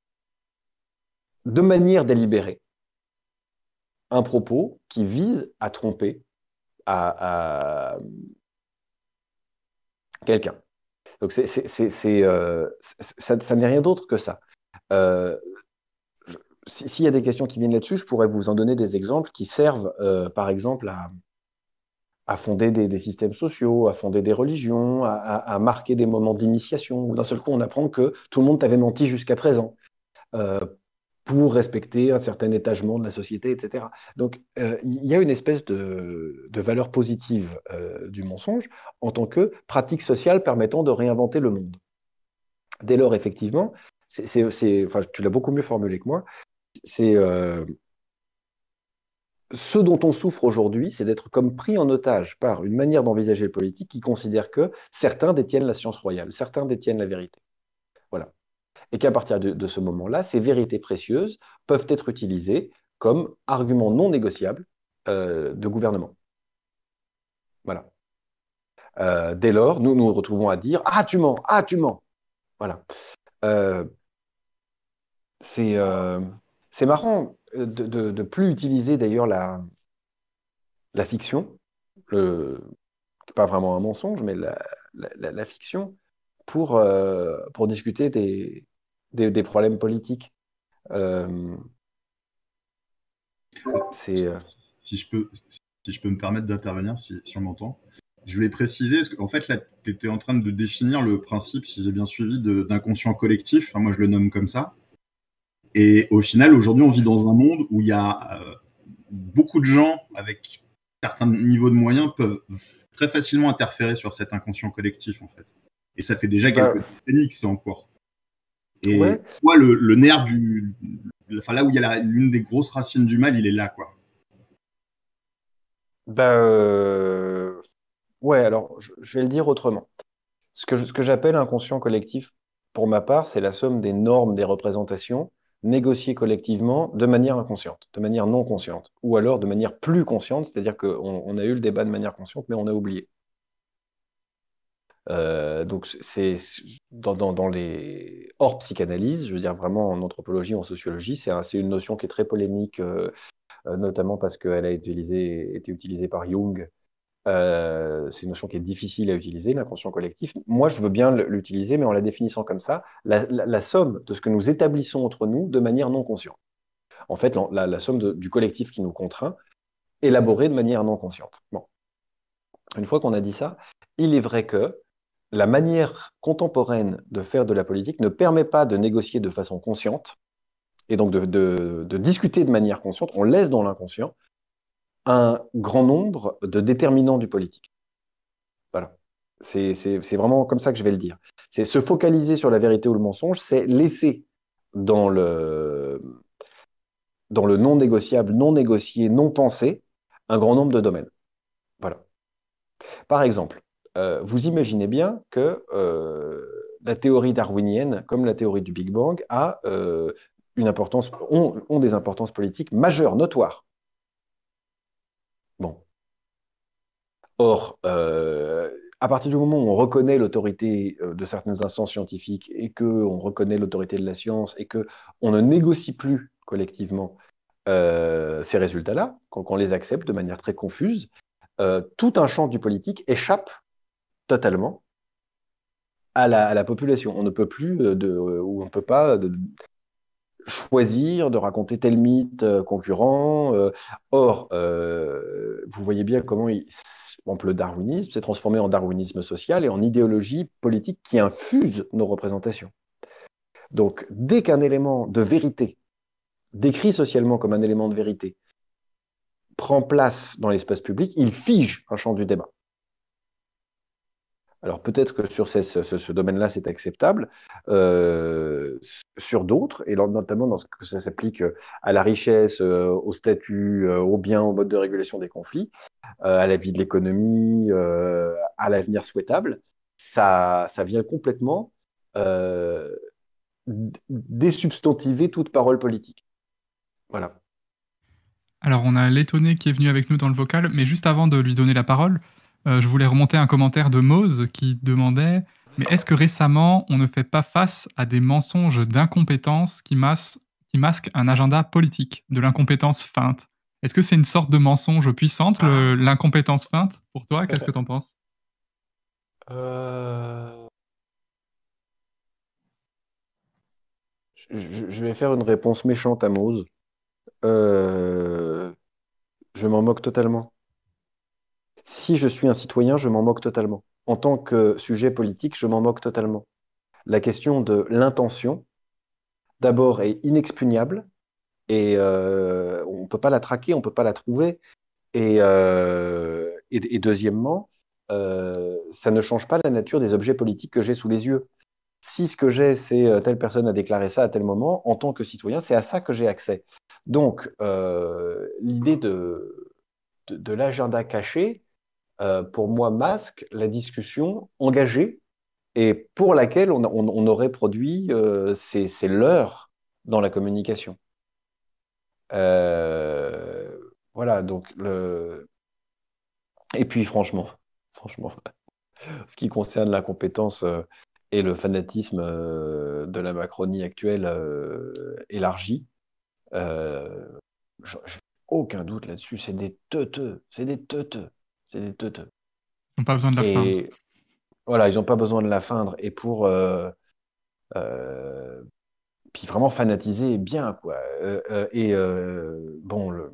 de manière délibérée un propos qui vise à tromper à, à quelqu'un. Donc, c'est, c'est, c'est, c'est, euh, ça, ça n'est rien d'autre que ça. Euh, je- si- S'il y a des questions qui viennent là-dessus, je pourrais vous en donner des exemples qui servent, euh, par exemple, à, à fonder des, des systèmes sociaux, à fonder des religions, à, à- à marquer des moments d'initiation, où d'un seul coup on apprend que tout le monde t'avait menti jusqu'à présent, euh, pour respecter un certain étagement de la société, et cetera. Donc euh, il y a une espèce de, de valeur positive euh, du mensonge en tant que pratique sociale permettant de réinventer le monde. Dès lors, effectivement, c'est, c'est- c'est- enfin, tu l'as beaucoup mieux formulé que moi, c'est... euh, ce dont on souffre aujourd'hui, c'est d'être comme pris en otage par une manière d'envisager le politique qui considère que certains détiennent la science royale, certains détiennent la vérité. Voilà. Et qu'à partir de, de ce moment-là, ces vérités précieuses peuvent être utilisées comme argument non négociable euh, de gouvernement. Voilà. Euh, dès lors, nous nous retrouvons à dire ah tu mens, ah tu mens. Voilà. Euh, c'est euh, c'est marrant de, de, de plus utiliser d'ailleurs la, la fiction, le, pas vraiment un mensonge, mais la, la- la- la fiction, pour, euh, pour discuter des, des, des problèmes politiques. Euh, c'est, euh, Si je peux, si je peux me permettre d'intervenir, si, si on m'entend. Je voulais préciser, parce qu'en fait, là, tu étais en train de définir le principe, si j'ai bien suivi, de- d'inconscient collectif. Enfin, moi, je le nomme comme ça. Et au final, aujourd'hui, on vit dans un monde où il y a euh, beaucoup de gens avec certains niveaux de moyens peuvent très facilement interférer sur cet inconscient collectif, en fait. Et ça fait déjà bah, quelques décennies que c'est en cours. Et ouais, toi, le, le nerf du... Enfin, là où il y a la- l'une des grosses racines du mal, il est là, quoi. bah, euh, ouais, alors je, je vais le dire autrement. Ce que, je- ce que j'appelle inconscient collectif, pour ma part, c'est la somme des normes, des représentations négociées collectivement de manière inconsciente, de manière non consciente, ou alors de manière plus consciente, c'est-à-dire qu'on on a eu le débat de manière consciente, mais on a oublié. Euh, donc c'est c'est- dans, dans, dans les hors psychanalyse, je veux dire vraiment en anthropologie, en sociologie, c'est un- c'est une notion qui est très polémique, euh, euh, notamment parce qu'elle a été utilisée, été utilisée par Jung. Euh, c'est une notion qui est difficile à utiliser, l'inconscient collectif. Moi, je veux bien l'utiliser, mais en la définissant comme ça, la, la- la somme de ce que nous établissons entre nous de manière non consciente. En fait, la, la- la somme de- du collectif qui nous contraint, élaborée de manière non consciente. Bon, une fois qu'on a dit ça, il est vrai que la manière contemporaine de faire de la politique ne permet pas de négocier de façon consciente et donc de, de- de discuter de manière consciente. On laisse dans l'inconscient un grand nombre de déterminants du politique. Voilà. C'est c'est- c'est vraiment comme ça que je vais le dire. C'est se focaliser sur la vérité ou le mensonge, c'est laisser dans le, dans le non négociable, non négocié, non pensé, un grand nombre de domaines. Voilà. Par exemple, euh, vous imaginez bien que euh, la théorie darwinienne, comme la théorie du Big Bang, a, euh, une importance, ont, ont des importances politiques majeures, notoires. Bon. Or, euh, à partir du moment où on reconnaît l'autorité euh, de certaines instances scientifiques et qu'on reconnaît l'autorité de la science et qu'on ne négocie plus collectivement euh, ces résultats-là, qu'on qu'on les accepte de manière très confuse, euh, tout un champ du politique échappe totalement à la, à la population. On ne peut plus, euh, de, ou on ne peut pas de- choisir de raconter tel mythe euh, concurrent. euh. Or, euh, vous voyez bien comment il- par exemple, le darwinisme s'est transformé en darwinisme social et en idéologie politique qui infuse nos représentations. Donc, dès qu'un élément de vérité, décrit socialement comme un élément de vérité, prend place dans l'espace public, il fige un champ du débat. Alors peut-être que sur ce, ce, ce domaine-là, c'est acceptable. Euh, sur d'autres, et notamment dans ce que ça s'applique à la richesse, euh, au statut, euh, aux biens, au mode de régulation des conflits, euh, à la vie de l'économie, euh, à l'avenir souhaitable, ça, ça vient complètement euh, désubstantiver toute parole politique. Voilà. Alors, on a l'étonné qui est venu avec nous dans le vocal, mais juste avant de lui donner la parole, euh, je voulais remonter un commentaire de Mose qui demandait « Mais est-ce que récemment, on ne fait pas face à des mensonges d'incompétence qui, mas qui masquent un agenda politique, de l'incompétence feinte ?» Est-ce que c'est une sorte de mensonge puissante, l'incompétence feinte, pour toi? Qu'est-ce que tu en penses? euh... je, je vais faire une réponse méchante à Mose. Euh... Je m'en moque totalement. Si je suis un citoyen, je m'en moque totalement. En tant que sujet politique, je m'en moque totalement. La question de l'intention, d'abord, est inexpugnable et euh, on ne peut pas la traquer, on ne peut pas la trouver. Et, euh, et, et deuxièmement, euh, ça ne change pas la nature des objets politiques que j'ai sous les yeux. Si ce que j'ai, c'est euh, telle personne a déclaré ça à tel moment, en tant que citoyen, c'est à ça que j'ai accès. Donc, euh, l'idée de, de, de l'agenda caché, euh, pour moi, masque la discussion engagée et pour laquelle on, on, on aurait produit euh, ces, ces leurres dans la communication. Euh, voilà, donc le... Et puis franchement, franchement, ce qui concerne l'incompétence euh, et le fanatisme euh, de la Macronie actuelle euh, élargie, euh, j'ai aucun doute là-dessus, c'est des teuteux, c'est des teuteux, c'est des teuteux. Ils n'ont pas besoin de la et, feindre. Voilà, ils n'ont pas besoin de la feindre. Et pour... Euh, euh, puis vraiment fanatiser bien, quoi. Euh, euh, et euh, bon, le...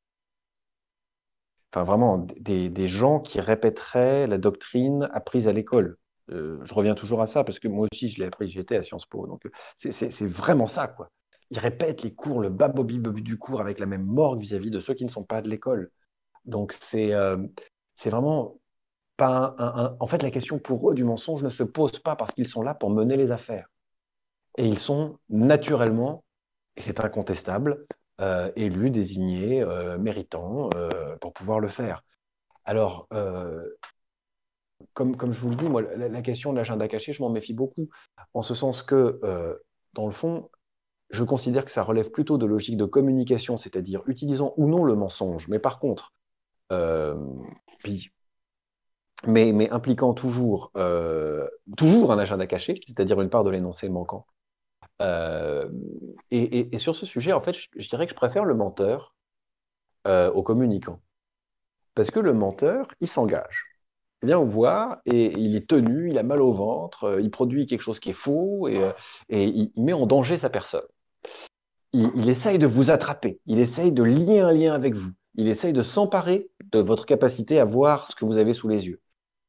Enfin, vraiment, des, des gens qui répéteraient la doctrine apprise à l'école. Euh, je reviens toujours à ça, parce que moi aussi, je l'ai appris, j'étais à Sciences Po. Donc, c'est vraiment ça, quoi. Ils répètent les cours, le babobi-bobi du cours avec la même morgue vis-à-vis de ceux qui ne sont pas de l'école. Donc, c'est euh, c'est vraiment pas un, un, un... En fait, la question pour eux du mensonge ne se pose pas parce qu'ils sont là pour mener les affaires. Et ils sont naturellement, et c'est incontestable, euh, élus, désignés, euh, méritants euh, pour pouvoir le faire. Alors, euh, comme, comme je vous le dis, moi, la, la question de l'agenda caché, je m'en méfie beaucoup, en ce sens que, euh, dans le fond, je considère que ça relève plutôt de logique de communication, c'est-à-dire utilisant ou non le mensonge, mais par contre, euh, puis, mais, mais impliquant toujours, euh, toujours un agenda caché, c'est-à-dire une part de l'énoncé manquant. Euh, et, et, et sur ce sujet, en fait, je, je dirais que je préfère le menteur euh, au communicant. Parce que le menteur, il s'engage. Il vient vous voir et il est tenu, il a mal au ventre, il produit quelque chose qui est faux et, et il, il met en danger sa personne. Il, il essaye de vous attraper, il essaye de lier un lien avec vous, il essaye de s'emparer de votre capacité à voir ce que vous avez sous les yeux.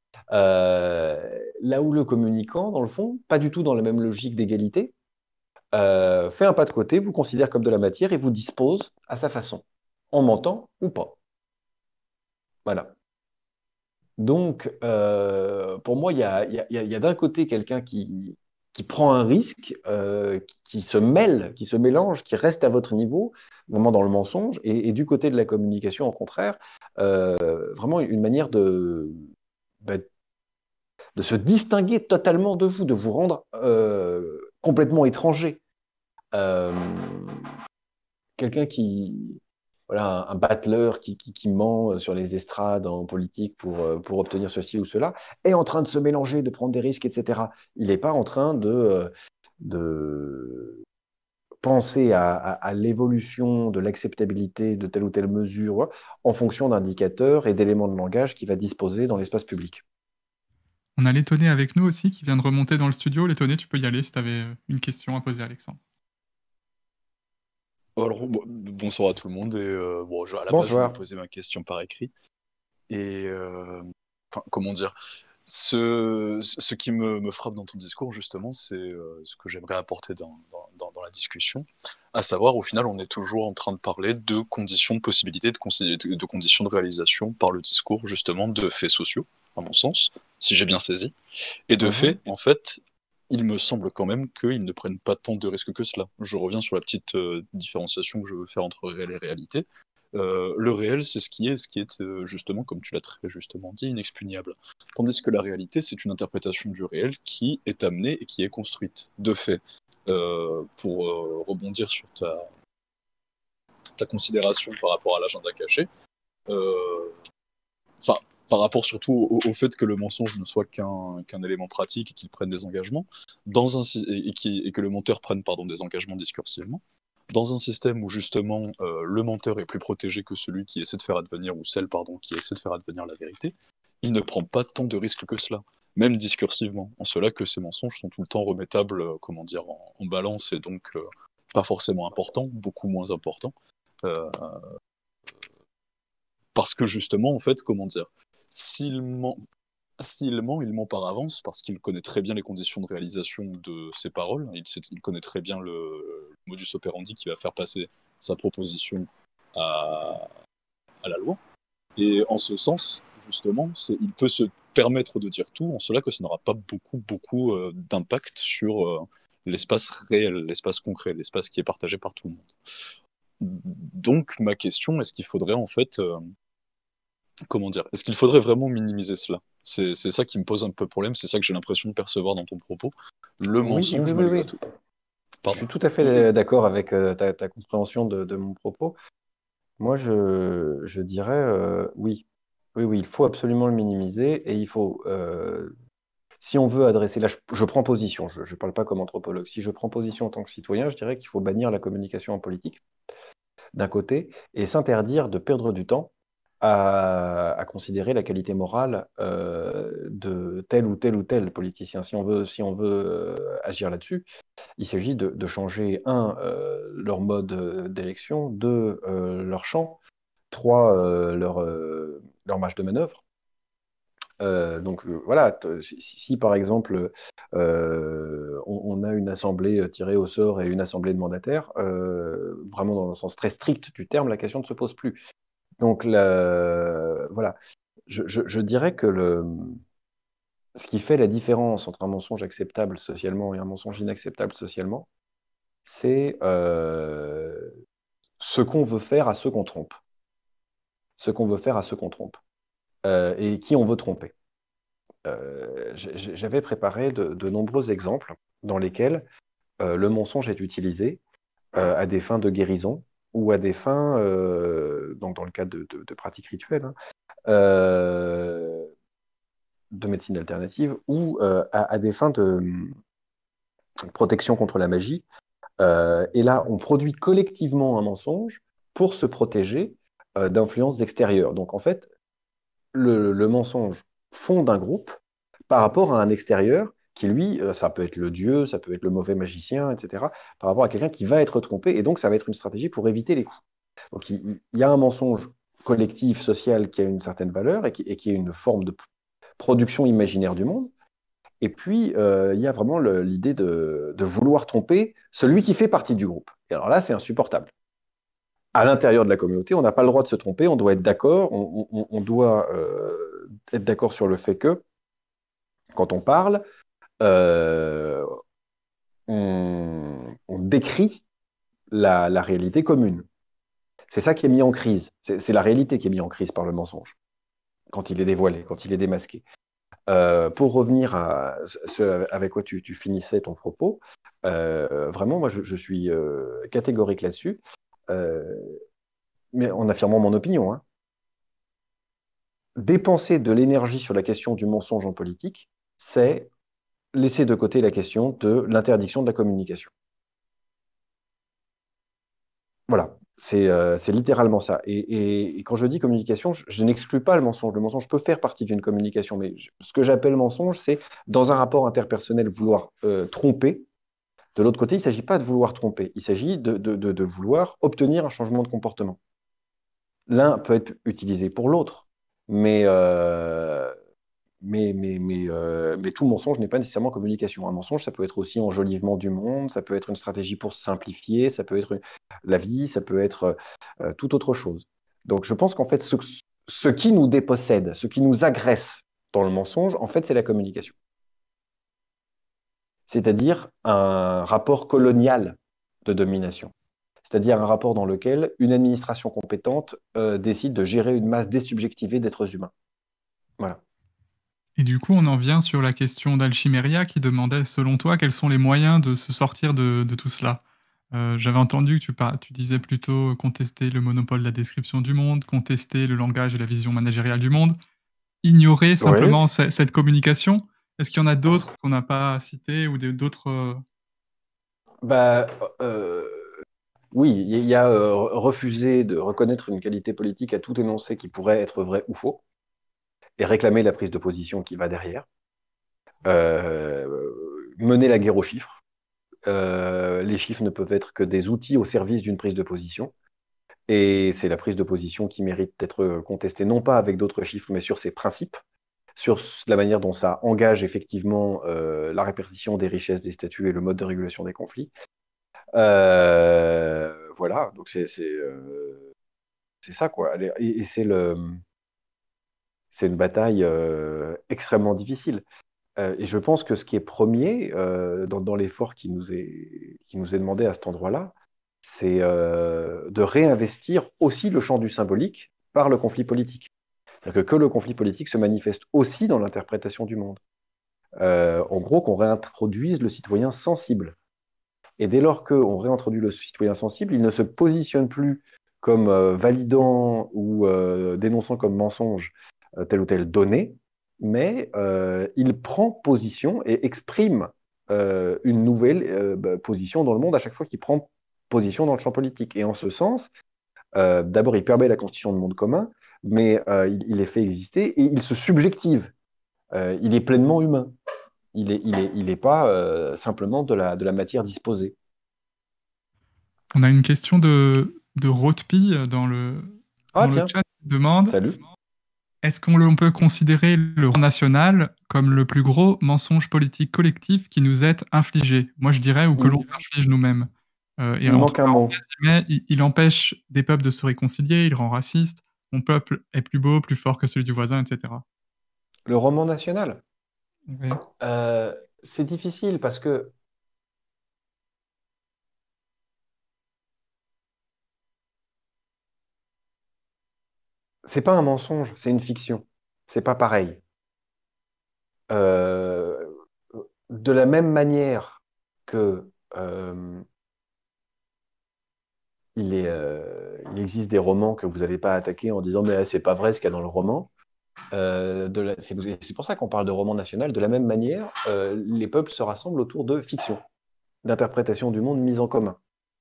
Euh, là où le communicant, dans le fond, pas du tout dans la même logique d'égalité, Euh, fait un pas de côté, vous considère comme de la matière et vous dispose à sa façon, en mentant ou pas. Voilà. Donc, euh, pour moi, il y a, y a, y a d'un côté quelqu'un qui, qui prend un risque, euh, qui, qui se mêle, qui se mélange, qui reste à votre niveau, vraiment dans le mensonge, et, et du côté de la communication, au contraire, euh, vraiment une manière de, bah, de se distinguer totalement de vous, de vous rendre euh, complètement étranger. Euh, quelqu'un qui, voilà, un, un battleur qui, qui, qui ment sur les estrades en politique pour, pour obtenir ceci ou cela, est en train de se mélanger, de prendre des risques, et cetera. Il n'est pas en train de, de penser à, à, à l'évolution de l'acceptabilité de telle ou telle mesure en fonction d'indicateurs et d'éléments de langage qu'il va disposer dans l'espace public. On a l'étonné avec nous aussi qui vient de remonter dans le studio. L'étonné, tu peux y aller si tu avais une question à poser à Alexandre. Alors, bon, bonsoir à tout le monde. Et euh, bon, je, à la base, je vais poser ma question par écrit. Et euh, enfin, comment dire, ce, ce qui me, me frappe dans ton discours, justement, c'est euh, ce que j'aimerais apporter dans, dans, dans, dans la discussion, à savoir, au final, on est toujours en train de parler de conditions de possibilité, de, consi- de conditions de réalisation par le discours, justement, de faits sociaux, à mon sens, si j'ai bien saisi. Et de Mhm. fait, en fait, il me semble quand même qu'ils ne prennent pas tant de risques que cela. Je reviens sur la petite euh, différenciation que je veux faire entre réel et réalité. Euh, le réel, c'est ce qui est, ce qui est euh, justement, comme tu l'as très justement dit, inexpugnable. Tandis que la réalité, c'est une interprétation du réel qui est amenée et qui est construite. De fait, euh, pour euh, rebondir sur ta, ta considération par rapport à l'agenda caché, euh, enfin, par rapport surtout au, au fait que le mensonge ne soit qu'un qu'un élément pratique et qu'il prenne des engagements, dans un, sy- et, et qui- et que le menteur prenne pardon, des engagements discursivement, dans un système où justement euh, le menteur est plus protégé que celui qui essaie de faire advenir, ou celle pardon, qui essaie de faire advenir la vérité, il ne prend pas tant de risques que cela, même discursivement, en cela que ces mensonges sont tout le temps remettables, euh, comment dire, en, en balance et donc euh, pas forcément importants, beaucoup moins importants, euh, parce que justement, en fait, comment dire, s'il ment, s'il ment, il ment par avance parce qu'il connaît très bien les conditions de réalisation de ses paroles, il, sait- il connaît très bien le, le modus operandi qui va faire passer sa proposition à, à la loi. Et en ce sens, justement, c'est, il peut se permettre de dire tout, en cela que ça n'aura pas beaucoup, beaucoup euh, d'impact sur euh, l'espace réel, l'espace concret, l'espace qui est partagé par tout le monde. Donc, ma question, est-ce qu'il faudrait en fait, euh, comment dire, est-ce qu'il faudrait vraiment minimiser cela? C'est c'est ça qui me pose un peu problème, c'est ça que j'ai l'impression de percevoir dans ton propos. Le Oui, mensonge, oui, oui, malgré oui. tout. Je Pardon. suis tout à fait d'accord avec euh, ta, ta compréhension de, de mon propos. Moi, je, je dirais euh, oui. Oui, oui, il faut absolument le minimiser et il faut, euh, si on veut adresser, là je, je prends position, je ne parle pas comme anthropologue, si je prends position en tant que citoyen, je dirais qu'il faut bannir la communication en politique, d'un côté, et s'interdire de perdre du temps à, à considérer la qualité morale euh, de tel ou tel ou tel politicien. Si on veut, si on veut euh, agir là-dessus, il s'agit de, de changer, un, euh, leur mode euh, d'élection, deux, euh, leur champ, trois, euh, leur, euh, leur marge de manœuvre. Euh, donc euh, voilà, t- si, si, par exemple euh, on, on a une assemblée euh, tirée au sort et une assemblée de mandataires, euh, vraiment dans un sens très strict du terme, la question ne se pose plus. Donc la- voilà, je, je- je dirais que le, ce qui fait la différence entre un mensonge acceptable socialement et un mensonge inacceptable socialement, c'est euh, ce qu'on veut faire à ceux qu'on trompe. Ce qu'on veut faire à ceux qu'on trompe. Euh, et qui on veut tromper. Euh, j'ai- J'avais préparé de, de nombreux exemples dans lesquels euh, le mensonge est utilisé euh, à des fins de guérison ou à des fins, euh, donc dans le cadre de, de- de pratiques rituelles, hein, euh, de médecine alternative, ou euh, à, à des fins de hum, protection contre la magie. Euh, et là, on produit collectivement un mensonge pour se protéger euh, d'influences extérieures. Donc en fait, le, le mensonge fonde un groupe par rapport à un extérieur qui, lui, euh, ça peut être le dieu, ça peut être le mauvais magicien, et cetera, par rapport à quelqu'un qui va être trompé, et donc ça va être une stratégie pour éviter les coups. Donc il, il y a un mensonge collectif, social, qui a une certaine valeur et qui, et qui est une forme de production imaginaire du monde. Et puis, euh, il y a vraiment le- l'idée de, de vouloir tromper celui qui fait partie du groupe. Et alors là, c'est insupportable. À l'intérieur de la communauté, on n'a pas le droit de se tromper, on doit être d'accord, on, on- on doit euh, être d'accord sur le fait que, quand on parle, euh, on, on décrit la, la réalité commune. C'est ça qui est mis en crise. C'est c'est la réalité qui est mise en crise par le mensonge, quand il est dévoilé, quand il est démasqué. Euh, pour revenir à ce avec quoi tu, tu finissais ton propos, euh, vraiment, moi, je, je suis euh, catégorique là-dessus, euh, mais en affirmant mon opinion, hein. Dépenser de l'énergie sur la question du mensonge en politique, c'est laisser de côté la question de l'interdiction de la communication. Voilà, c'est euh, c'est littéralement ça. Et, et- et quand je dis communication, je, je n'exclus pas le mensonge. Le mensonge peut faire partie d'une communication, mais je- ce que j'appelle mensonge, c'est dans un rapport interpersonnel vouloir euh, tromper. De l'autre côté, il ne s'agit pas de vouloir tromper, il s'agit de, de- de- de vouloir obtenir un changement de comportement. L'un peut être utilisé pour l'autre. Mais, euh, mais, mais, mais, euh, mais tout mensonge n'est pas nécessairement communication. Un mensonge, ça peut être aussi enjolivement du monde, ça peut être une stratégie pour simplifier, ça peut être une- la vie, ça peut être euh, toute autre chose. Donc je pense qu'en fait, ce, ce qui nous dépossède, ce qui nous agresse dans le mensonge, en fait, c'est la communication. C'est-à-dire un rapport colonial de domination. C'est-à-dire un rapport dans lequel une administration compétente euh, décide de gérer une masse désubjectivée d'êtres humains. Voilà. Et du coup, on en vient sur la question d'Alchimeria qui demandait, selon toi, quels sont les moyens de se sortir de, de tout cela. Euh, J'avais entendu que tu, par- tu disais plutôt contester le monopole de la description du monde, contester le langage et la vision managériale du monde, ignorer simplement Oui. ce- cette communication. Est-ce qu'il y en a d'autres qu'on n'a pas cités ou des- d'autres... euh, Bah, euh, oui, il y a euh, refuser de reconnaître une qualité politique à tout énoncé qui pourrait être vrai ou faux, et réclamer la prise de position qui va derrière. Euh, mener la guerre aux chiffres. Euh, les chiffres ne peuvent être que des outils au service d'une prise de position. Et c'est la prise de position qui mérite d'être contestée, non pas avec d'autres chiffres, mais sur ses principes, sur la manière dont ça engage effectivement euh, la répartition des richesses, des statuts et le mode de régulation des conflits. Euh, voilà, donc c'est c'est euh, c'est ça, quoi. Et, et c'est le, c'est une bataille euh, extrêmement difficile. Euh, et je pense que ce qui est premier euh, dans, dans l'effort qui nous est, qui nous est demandé à cet endroit-là, c'est euh, de réinvestir aussi le champ du symbolique par le conflit politique. C'est-à-dire que, que le conflit politique se manifeste aussi dans l'interprétation du monde. Euh, en gros, qu'on réintroduise le citoyen sensible. Et dès lors qu'on réintroduit le citoyen sensible, il ne se positionne plus comme euh, validant ou euh, dénonçant comme mensonge euh, telle ou telle donnée, mais euh, il prend position et exprime euh, une nouvelle euh, bah, position dans le monde à chaque fois qu'il prend position dans le champ politique. Et en ce sens, euh, d'abord, il permet la constitution de monde commun, mais euh, il, il les fait exister et il se subjective. Euh, il est pleinement humain. Il n'est il est, il est pas euh, simplement de la, de la matière disposée. On a une question de, de Rotpi dans le, Ah, dans le tiens. chat qui demande Salut. est-ce qu'on le- on peut considérer le Front National comme le plus gros mensonge politique collectif qui nous est infligé? Moi, je dirais, ou que Il- l'on s'inflige nous-mêmes. Euh, et Il entre manque un mot. parenthèses, mais il, il empêche des peuples de se réconcilier, il rend raciste, mon peuple est plus beau, plus fort que celui du voisin, et cetera. Le roman national, Oui. euh, c'est difficile parce que c'est pas un mensonge, c'est une fiction. C'est pas pareil. Euh, de la même manière que euh, il est, euh, il existe des romans que vous n'allez pas attaquer en disant mais c'est pas vrai ce qu'il y a dans le roman. Euh, de la- c'est c'est pour ça qu'on parle de roman national. De la même manière, euh, les peuples se rassemblent autour de fiction, d'interprétation du monde mise en commun.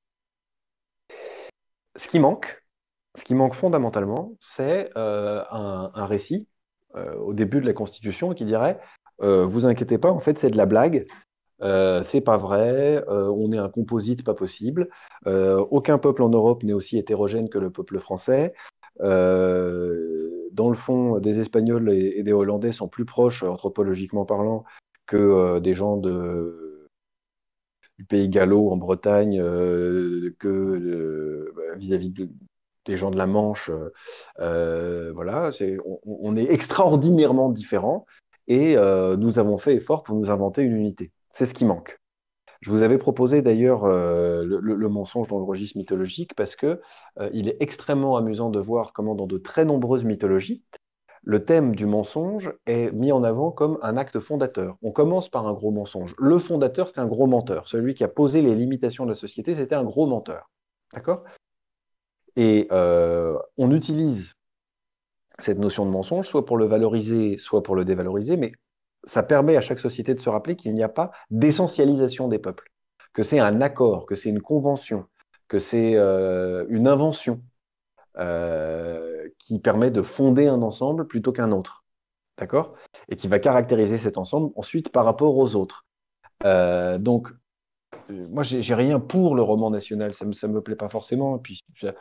Ce qui manque, ce qui manque fondamentalement, c'est euh, un, un récit euh, au début de la Constitution qui dirait euh, vous inquiétez pas, en fait c'est de la blague, euh, c'est pas vrai, euh, on est un composite pas possible, euh, aucun peuple en Europe n'est aussi hétérogène que le peuple français. Euh, dans le fond, des Espagnols et, et des Hollandais sont plus proches, anthropologiquement parlant, que euh, des gens de, du pays gallo en Bretagne, euh, que euh, bah, vis-à-vis de- des gens de la Manche. euh, euh, voilà, c'est- on, on est extraordinairement différents et euh, nous avons fait effort pour nous inventer une unité. C'est ce qui manque. Je vous avais proposé d'ailleurs euh, le, le- le mensonge dans le registre mythologique parce que euh, il est extrêmement amusant de voir comment dans de très nombreuses mythologies, le thème du mensonge est mis en avant comme un acte fondateur. On commence par un gros mensonge. Le fondateur, c'était un gros menteur. Celui qui a posé les limitations de la société, c'était un gros menteur. D'accord? Et euh, on utilise cette notion de mensonge soit pour le valoriser, soit pour le dévaloriser, mais ça permet à chaque société de se rappeler qu'il n'y a pas d'essentialisation des peuples, que c'est un accord, que c'est une convention, que c'est euh, une invention euh, qui permet de fonder un ensemble plutôt qu'un autre, d'accord? Et qui va caractériser cet ensemble ensuite par rapport aux autres. Euh, donc, euh, moi, j'ai j'ai rien pour le roman national, ça me, ça me plaît pas forcément. Et puis,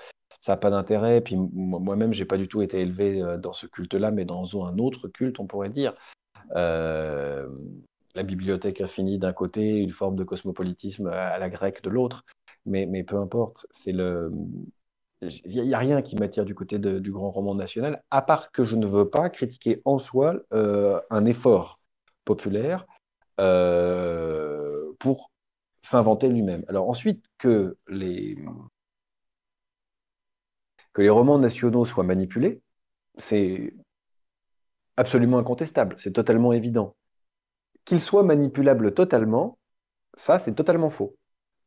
ça n'a pas d'intérêt. Puis moi-même, j'ai pas du tout été élevé dans ce culte-là, mais dans un autre culte, on pourrait dire. Euh, la bibliothèque infinie d'un côté, une forme de cosmopolitisme à la grecque de l'autre. Mais, mais peu importe, c'est le... il n'y a rien qui m'attire du côté de, du grand roman national, à part que je ne veux pas critiquer en soi euh, un effort populaire euh, pour s'inventer lui-même. Alors ensuite, que les, que les romans nationaux soient manipulés, c'est absolument incontestable, c'est totalement évident. Qu'ils soient manipulables totalement, ça c'est totalement faux. Pourquoi ?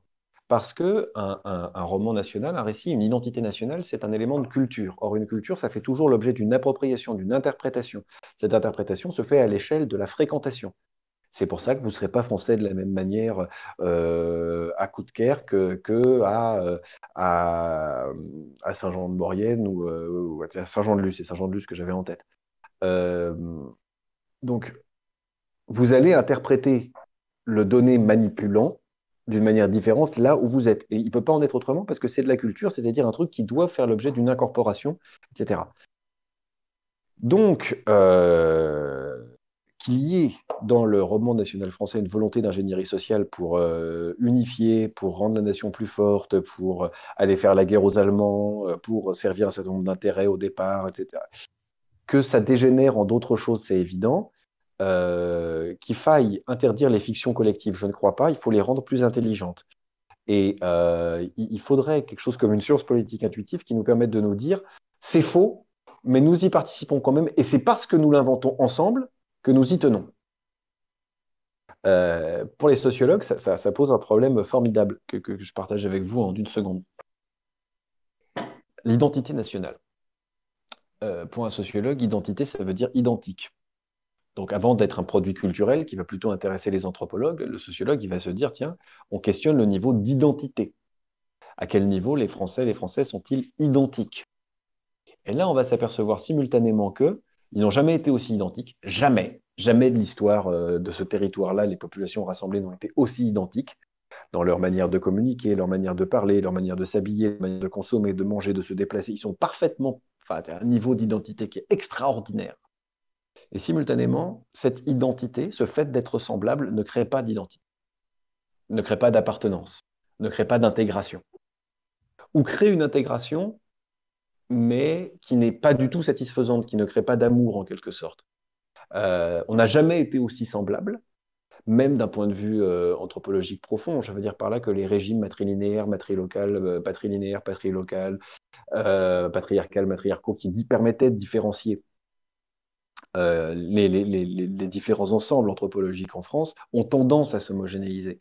Parce qu'un un, un roman national, un récit, une identité nationale, c'est un élément de culture. Or, une culture, ça fait toujours l'objet d'une appropriation, d'une interprétation. Cette interprétation se fait à l'échelle de la fréquentation. C'est pour ça que vous ne serez pas français de la même manière euh, à Coudekerque que, que à, à, à Saint-Jean-de-Maurienne ou, euh, ou à Saint-Jean-de-Luz. C'est Saint-Jean-de-Luz que j'avais en tête. Euh, donc, vous allez interpréter le donné manipulant d'une manière différente là où vous êtes. Et il ne peut pas en être autrement parce que c'est de la culture, c'est-à-dire un truc qui doit faire l'objet d'une incorporation, et cetera. Donc, euh, qu'il y ait dans le roman national français une volonté d'ingénierie sociale pour euh, unifier, pour rendre la nation plus forte, pour aller faire la guerre aux Allemands, pour servir un certain nombre d'intérêts au départ, et cetera. Que ça dégénère en d'autres choses, c'est évident. Euh, qu'il faille interdire les fictions collectives, je ne crois pas, il faut les rendre plus intelligentes. Et euh, il faudrait quelque chose comme une science politique intuitive qui nous permette de nous dire c'est faux, mais nous y participons quand même, et c'est parce que nous l'inventons ensemble que nous y tenons. Euh, pour les sociologues, ça, ça, ça pose un problème formidable que, que je partage avec vous en une seconde. L'identité nationale. Euh, pour un sociologue, identité, ça veut dire identique. Donc avant d'être un produit culturel qui va plutôt intéresser les anthropologues, le sociologue il va se dire, tiens, on questionne le niveau d'identité. À quel niveau les Français, les Français sont-ils identiques? Et là, on va s'apercevoir simultanément qu'ils n'ont jamais été aussi identiques, jamais, jamais de l'histoire de ce territoire-là, les populations rassemblées n'ont été aussi identiques dans leur manière de communiquer, leur manière de parler, leur manière de s'habiller, leur manière de consommer, de manger, de se déplacer. Ils sont parfaitement, enfin, à un niveau d'identité qui est extraordinaire. Et simultanément, cette identité, ce fait d'être semblable, ne crée pas d'identité, ne crée pas d'appartenance, ne crée pas d'intégration. Ou crée une intégration, mais qui n'est pas du tout satisfaisante, qui ne crée pas d'amour en quelque sorte. Euh, on n'a jamais été aussi semblable, même d'un point de vue euh, anthropologique profond. Je veux dire par là que les régimes matrilinéaires, matrilocales, euh, patrilinéaires, patrilocales, euh, patriarcales, matriarcaux, qui permettaient de différencier Euh, les, les, les, les différents ensembles anthropologiques en France ont tendance à s'homogénéiser.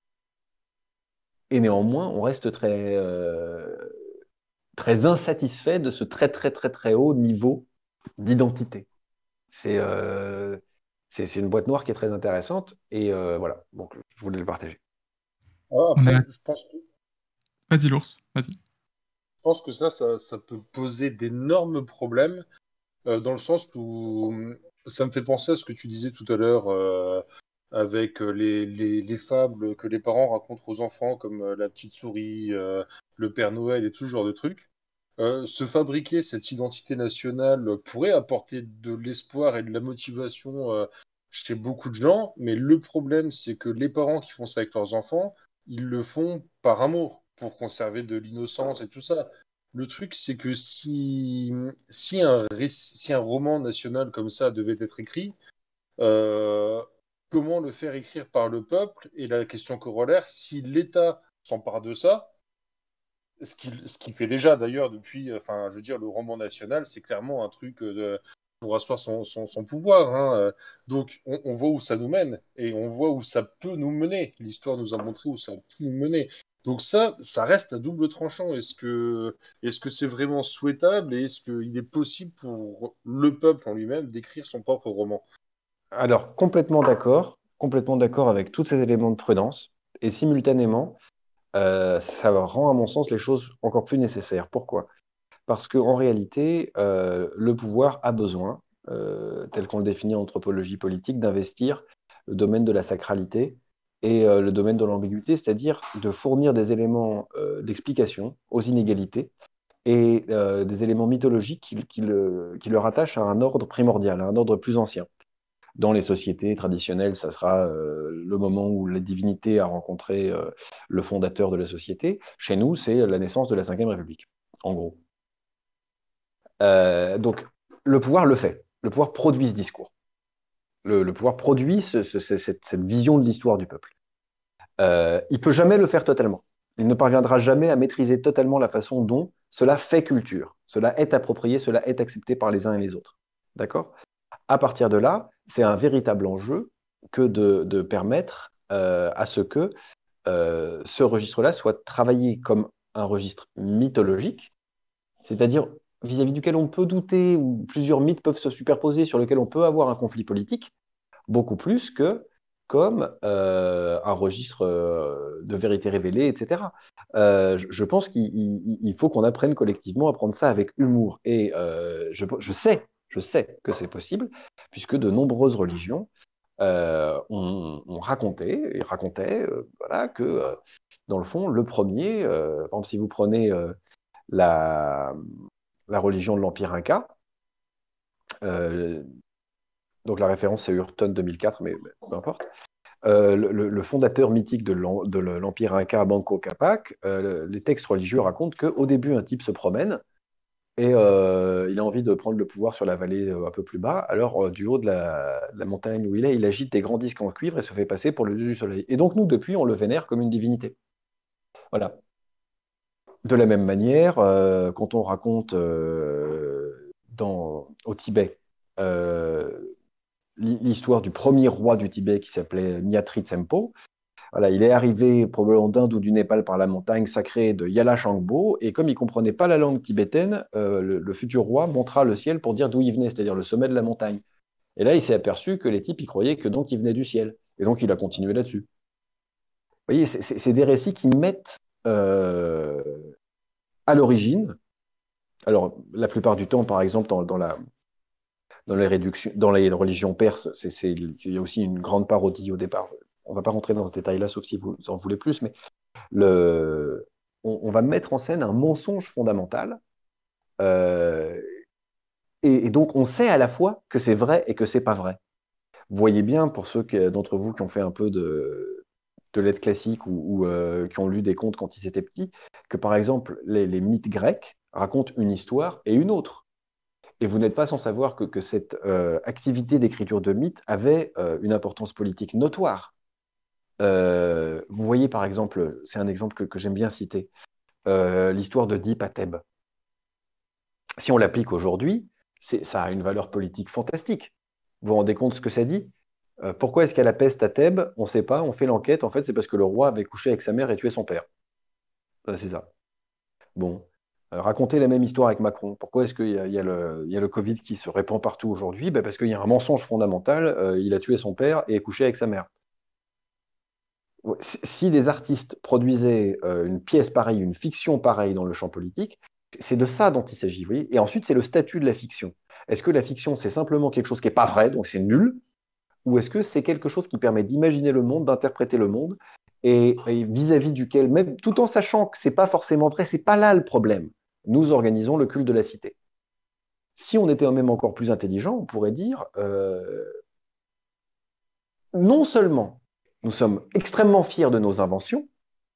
Et néanmoins, on reste très, euh, très insatisfait de ce très très très très haut niveau d'identité. C'est euh, c'est c'est une boîte noire qui est très intéressante et euh, voilà, donc je voulais le partager. Ah, après, je pense que... Vas-y l'ours, vas-y. Je pense que ça, ça, ça peut poser d'énormes problèmes. Euh, dans le sens où ça me fait penser à ce que tu disais tout à l'heure euh, avec les, les, les fables que les parents racontent aux enfants, comme euh, la petite souris, euh, le Père Noël et tout ce genre de trucs. Euh, se fabriquer cette identité nationale pourrait apporter de l'espoir et de la motivation euh, chez beaucoup de gens, mais le problème, c'est que les parents qui font ça avec leurs enfants, ils le font par amour, pour conserver de l'innocence et tout ça. Le truc, c'est que si, si, un, réc- si un roman national comme ça devait être écrit, euh, comment le faire écrire par le peuple? Et la question corollaire, si l'État s'empare de ça, ce qu'il ce qu'il fait déjà d'ailleurs depuis, enfin, je veux dire, le roman national, c'est clairement un truc de, pour asseoir son, son, son pouvoir. Hein. Donc, on, on voit où ça nous mène et on voit où ça peut nous mener. L'histoire nous a montré où ça peut nous mener. Donc ça, ça reste à double tranchant. Est-ce que, est-ce que c'est vraiment souhaitable et est-ce qu'il est possible pour le peuple en lui-même d'écrire son propre roman? Alors, complètement d'accord, complètement d'accord avec tous ces éléments de prudence, et simultanément, euh, ça rend, à mon sens, les choses encore plus nécessaires. Pourquoi? Parce qu'en réalité, euh, le pouvoir a besoin, euh, tel qu'on le définit en anthropologie politique, d'investir le domaine de la sacralité et euh, le domaine de l'ambiguïté, c'est-à-dire de fournir des éléments euh, d'explication aux inégalités et euh, des éléments mythologiques qui, qui, le, qui le rattachent à un ordre primordial, à un ordre plus ancien. Dans les sociétés traditionnelles, ça sera euh, le moment où la divinité a rencontré euh, le fondateur de la société. Chez nous, c'est la naissance de la Cinquième République, en gros. Euh, donc, le pouvoir le fait. Le pouvoir produit ce discours. Le, le pouvoir produit ce, ce, cette, cette vision de l'histoire du peuple. Euh, il ne peut jamais le faire totalement. Il ne parviendra jamais à maîtriser totalement la façon dont cela fait culture. Cela est approprié, cela est accepté par les uns et les autres. D'accord ? À partir de là, c'est un véritable enjeu que de, de permettre euh, à ce que euh, ce registre-là soit travaillé comme un registre mythologique, c'est-à-dire vis-à-vis duquel on peut douter, où plusieurs mythes peuvent se superposer, sur lequel on peut avoir un conflit politique, beaucoup plus que comme euh, un registre euh, de vérité révélée, et cetera. Euh, je, je pense qu'il il, il faut qu'on apprenne collectivement à prendre ça avec humour. Et euh, je, je sais, je sais que c'est possible, puisque de nombreuses religions euh, ont, ont raconté, et racontaient euh, voilà, que, euh, dans le fond, le premier, euh, par exemple, si vous prenez euh, la, la religion de l'Empire Inca, euh, donc la référence c'est Hurton deux mille quatre, mais, mais peu importe. Euh, le, le fondateur mythique de l'Empire Inca, Manco Cápac, euh, les textes religieux racontent qu'au début, un type se promène et euh, il a envie de prendre le pouvoir sur la vallée euh, un peu plus bas. Alors, euh, du haut de la, la montagne où il est, il agite des grands disques en cuivre et se fait passer pour le dieu du soleil. Et donc, nous, depuis, on le vénère comme une divinité. Voilà. De la même manière, euh, quand on raconte euh, dans, au Tibet, euh, l'histoire du premier roi du Tibet qui s'appelait Nyatri Tsempo. Voilà, il est arrivé probablement d'Inde ou du Népal par la montagne sacrée de Yala Shangbo, et comme il ne comprenait pas la langue tibétaine, euh, le, le futur roi montra le ciel pour dire d'où il venait, c'est-à-dire le sommet de la montagne. Et là, il s'est aperçu que les types, ils croyaient que donc il venait du ciel. Et donc, il a continué là-dessus. Vous voyez, c'est des récits qui mettent euh, à l'origine, alors la plupart du temps, par exemple, dans, dans la... Dans les, réductions, dans les religions perses, il y a aussi une grande parodie au départ. On ne va pas rentrer dans ce détail-là, sauf si vous en voulez plus, mais le, on, on va mettre en scène un mensonge fondamental. Euh, et, et donc, on sait à la fois que c'est vrai et que c'est pas vrai. Vous voyez bien, pour ceux d'entre vous qui ont fait un peu de, de lettres classiques ou, ou euh, qui ont lu des contes quand ils étaient petits, que par exemple, les, les mythes grecs racontent une histoire et une autre. Et vous n'êtes pas sans savoir que, que cette euh, activité d'écriture de mythes avait euh, une importance politique notoire. Euh, vous voyez par exemple, c'est un exemple que, que j'aime bien citer, euh, l'histoire d'Oedipe à Thèbes. Si on l'applique aujourd'hui, ça a une valeur politique fantastique. Vous vous rendez compte de ce que ça dit? euh, Pourquoi est-ce qu'il y a la peste à Thèbes? On ne sait pas, on fait l'enquête. En fait, c'est parce que le roi avait couché avec sa mère et tué son père. Euh, c'est ça. Bon. Raconter la même histoire avec Macron. Pourquoi est-ce qu'il y, y, y a le Covid qui se répand partout aujourd'hui? Ben parce qu'il y a un mensonge fondamental, euh, il a tué son père et couché avec sa mère. Si des artistes produisaient euh, une pièce pareille, une fiction pareille dans le champ politique, c'est de ça dont il s'agit. Et ensuite, c'est le statut de la fiction. Est-ce que la fiction, c'est simplement quelque chose qui n'est pas vrai, donc c'est nul, ou est-ce que c'est quelque chose qui permet d'imaginer le monde, d'interpréter le monde, et vis-à-vis duquel, même tout en sachant que ce n'est pas forcément vrai, ce n'est pas là le problème. Nous organisons le culte de la cité. Si on était même encore plus intelligent, on pourrait dire euh, non seulement nous sommes extrêmement fiers de nos inventions,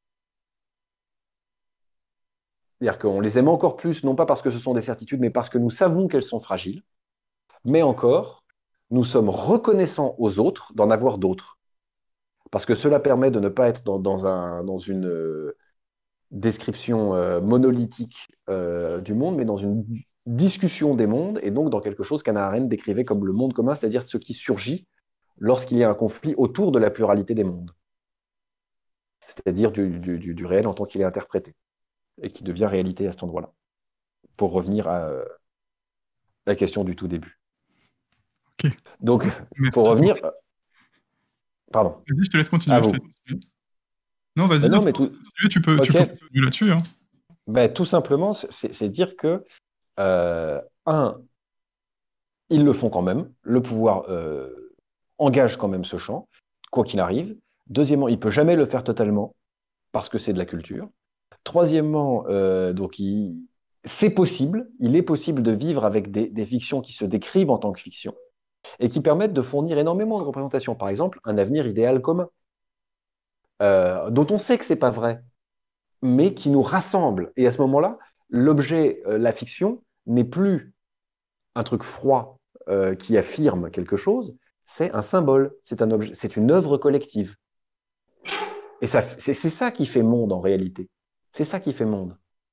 c'est-à-dire qu'on les aime encore plus, non pas parce que ce sont des certitudes, mais parce que nous savons qu'elles sont fragiles, mais encore, nous sommes reconnaissants aux autres d'en avoir d'autres. Parce que cela permet de ne pas être dans, dans, un, dans une... Euh, description euh, monolithique euh, du monde, mais dans une discussion des mondes, et donc dans quelque chose qu'Hannah Arendt décrivait comme le monde commun, c'est-à-dire ce qui surgit lorsqu'il y a un conflit autour de la pluralité des mondes, c'est-à-dire du, du, du réel en tant qu'il est interprété, et qui devient réalité à cet endroit-là, pour revenir à euh, la question du tout début. Okay. Donc, Merci. Pour revenir... Euh, pardon. Vas-y, je te laisse continuer. À vous. Non, vas-y, non, mais tout... tu peux, okay. tu peux continuer là-dessus. Hein. Ben, tout simplement, c'est dire que, euh, un, ils le font quand même, le pouvoir euh, engage quand même ce champ, quoi qu'il arrive. Deuxièmement, il ne peut jamais le faire totalement, parce que c'est de la culture. Troisièmement, euh, donc il, c'est possible, il est possible de vivre avec des, des fictions qui se décrivent en tant que fiction et qui permettent de fournir énormément de représentations. Par exemple, un avenir idéal commun, euh, dont on sait que c'est pas vrai, mais qui nous rassemble. Et à ce moment-là, l'objet, euh, la fiction, n'est plus un truc froid euh, qui affirme quelque chose, c'est un symbole, c'est un objet, c'est une œuvre collective. Et ça, c'est, c'est ça qui fait monde en réalité. C'est ça qui fait monde.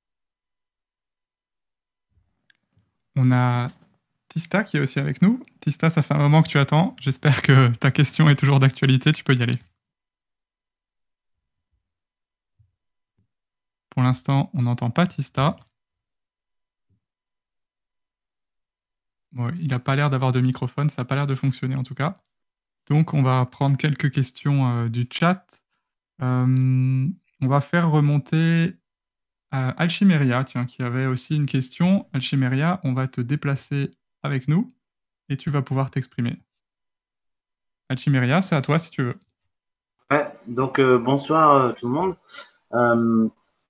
On a Tista qui est aussi avec nous. Tista, ça fait un moment que tu attends. J'espère que ta question est toujours d'actualité. Tu peux y aller. Pour l'instant, on n'entend pas Tista. Bon, il n'a pas l'air d'avoir de microphone. Ça n'a pas l'air de fonctionner en tout cas. Donc, on va prendre quelques questions euh, du chat. Euh, on va faire remonter euh, Alchimeria, tiens, qui avait aussi une question. Alchimeria, on va te déplacer avec nous et tu vas pouvoir t'exprimer. Alchimeria, c'est à toi si tu veux. Ouais, donc euh, bonsoir euh, tout le monde. Euh,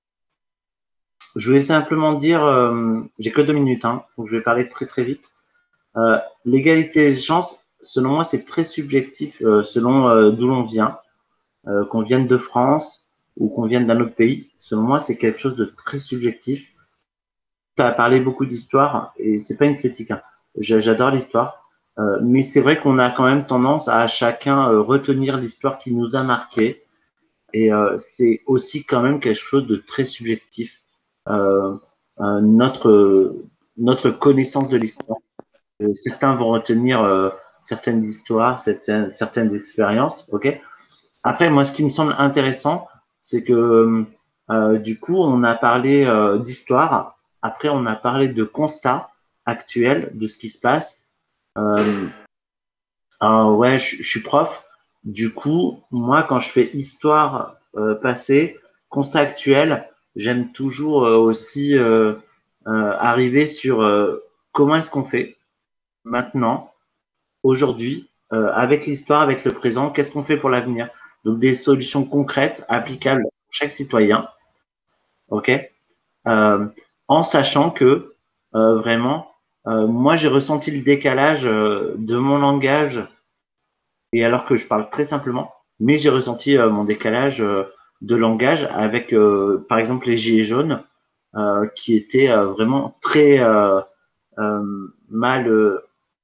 je voulais simplement dire, euh, j'ai que deux minutes, hein, donc je vais parler très très vite. Euh, l'égalité des chances, selon moi, c'est très subjectif euh, selon euh, d'où l'on vient, euh, qu'on vienne de France ou qu'on vienne d'un autre pays. Selon moi, c'est quelque chose de très subjectif. Tu as parlé beaucoup d'histoire et c'est pas une critique, hein. J'adore l'histoire, euh, mais c'est vrai qu'on a quand même tendance à chacun euh, retenir l'histoire qui nous a marqué, et euh, c'est aussi quand même quelque chose de très subjectif. Euh, euh, notre notre connaissance de l'histoire. Euh, certains vont retenir euh, certaines histoires, certaines certaines expériences, ok. Après, moi, ce qui me semble intéressant, c'est que euh, du coup, on a parlé euh, d'histoire. Après, on a parlé de constat actuel de ce qui se passe. Euh, euh, ouais, je, je suis prof. Du coup, moi, quand je fais histoire euh, passée, constat actuel, j'aime toujours euh, aussi euh, euh, arriver sur euh, comment est-ce qu'on fait maintenant, aujourd'hui, euh, avec l'histoire, avec le présent, qu'est-ce qu'on fait pour l'avenir? Donc, des solutions concrètes, applicables pour chaque citoyen, ok, euh, en sachant que euh, vraiment, euh, moi, j'ai ressenti le décalage euh, de mon langage, et alors que je parle très simplement, mais j'ai ressenti euh, mon décalage euh, de langage avec, euh, par exemple, les gilets jaunes, euh, qui étaient euh, vraiment très euh, euh, mal. Euh,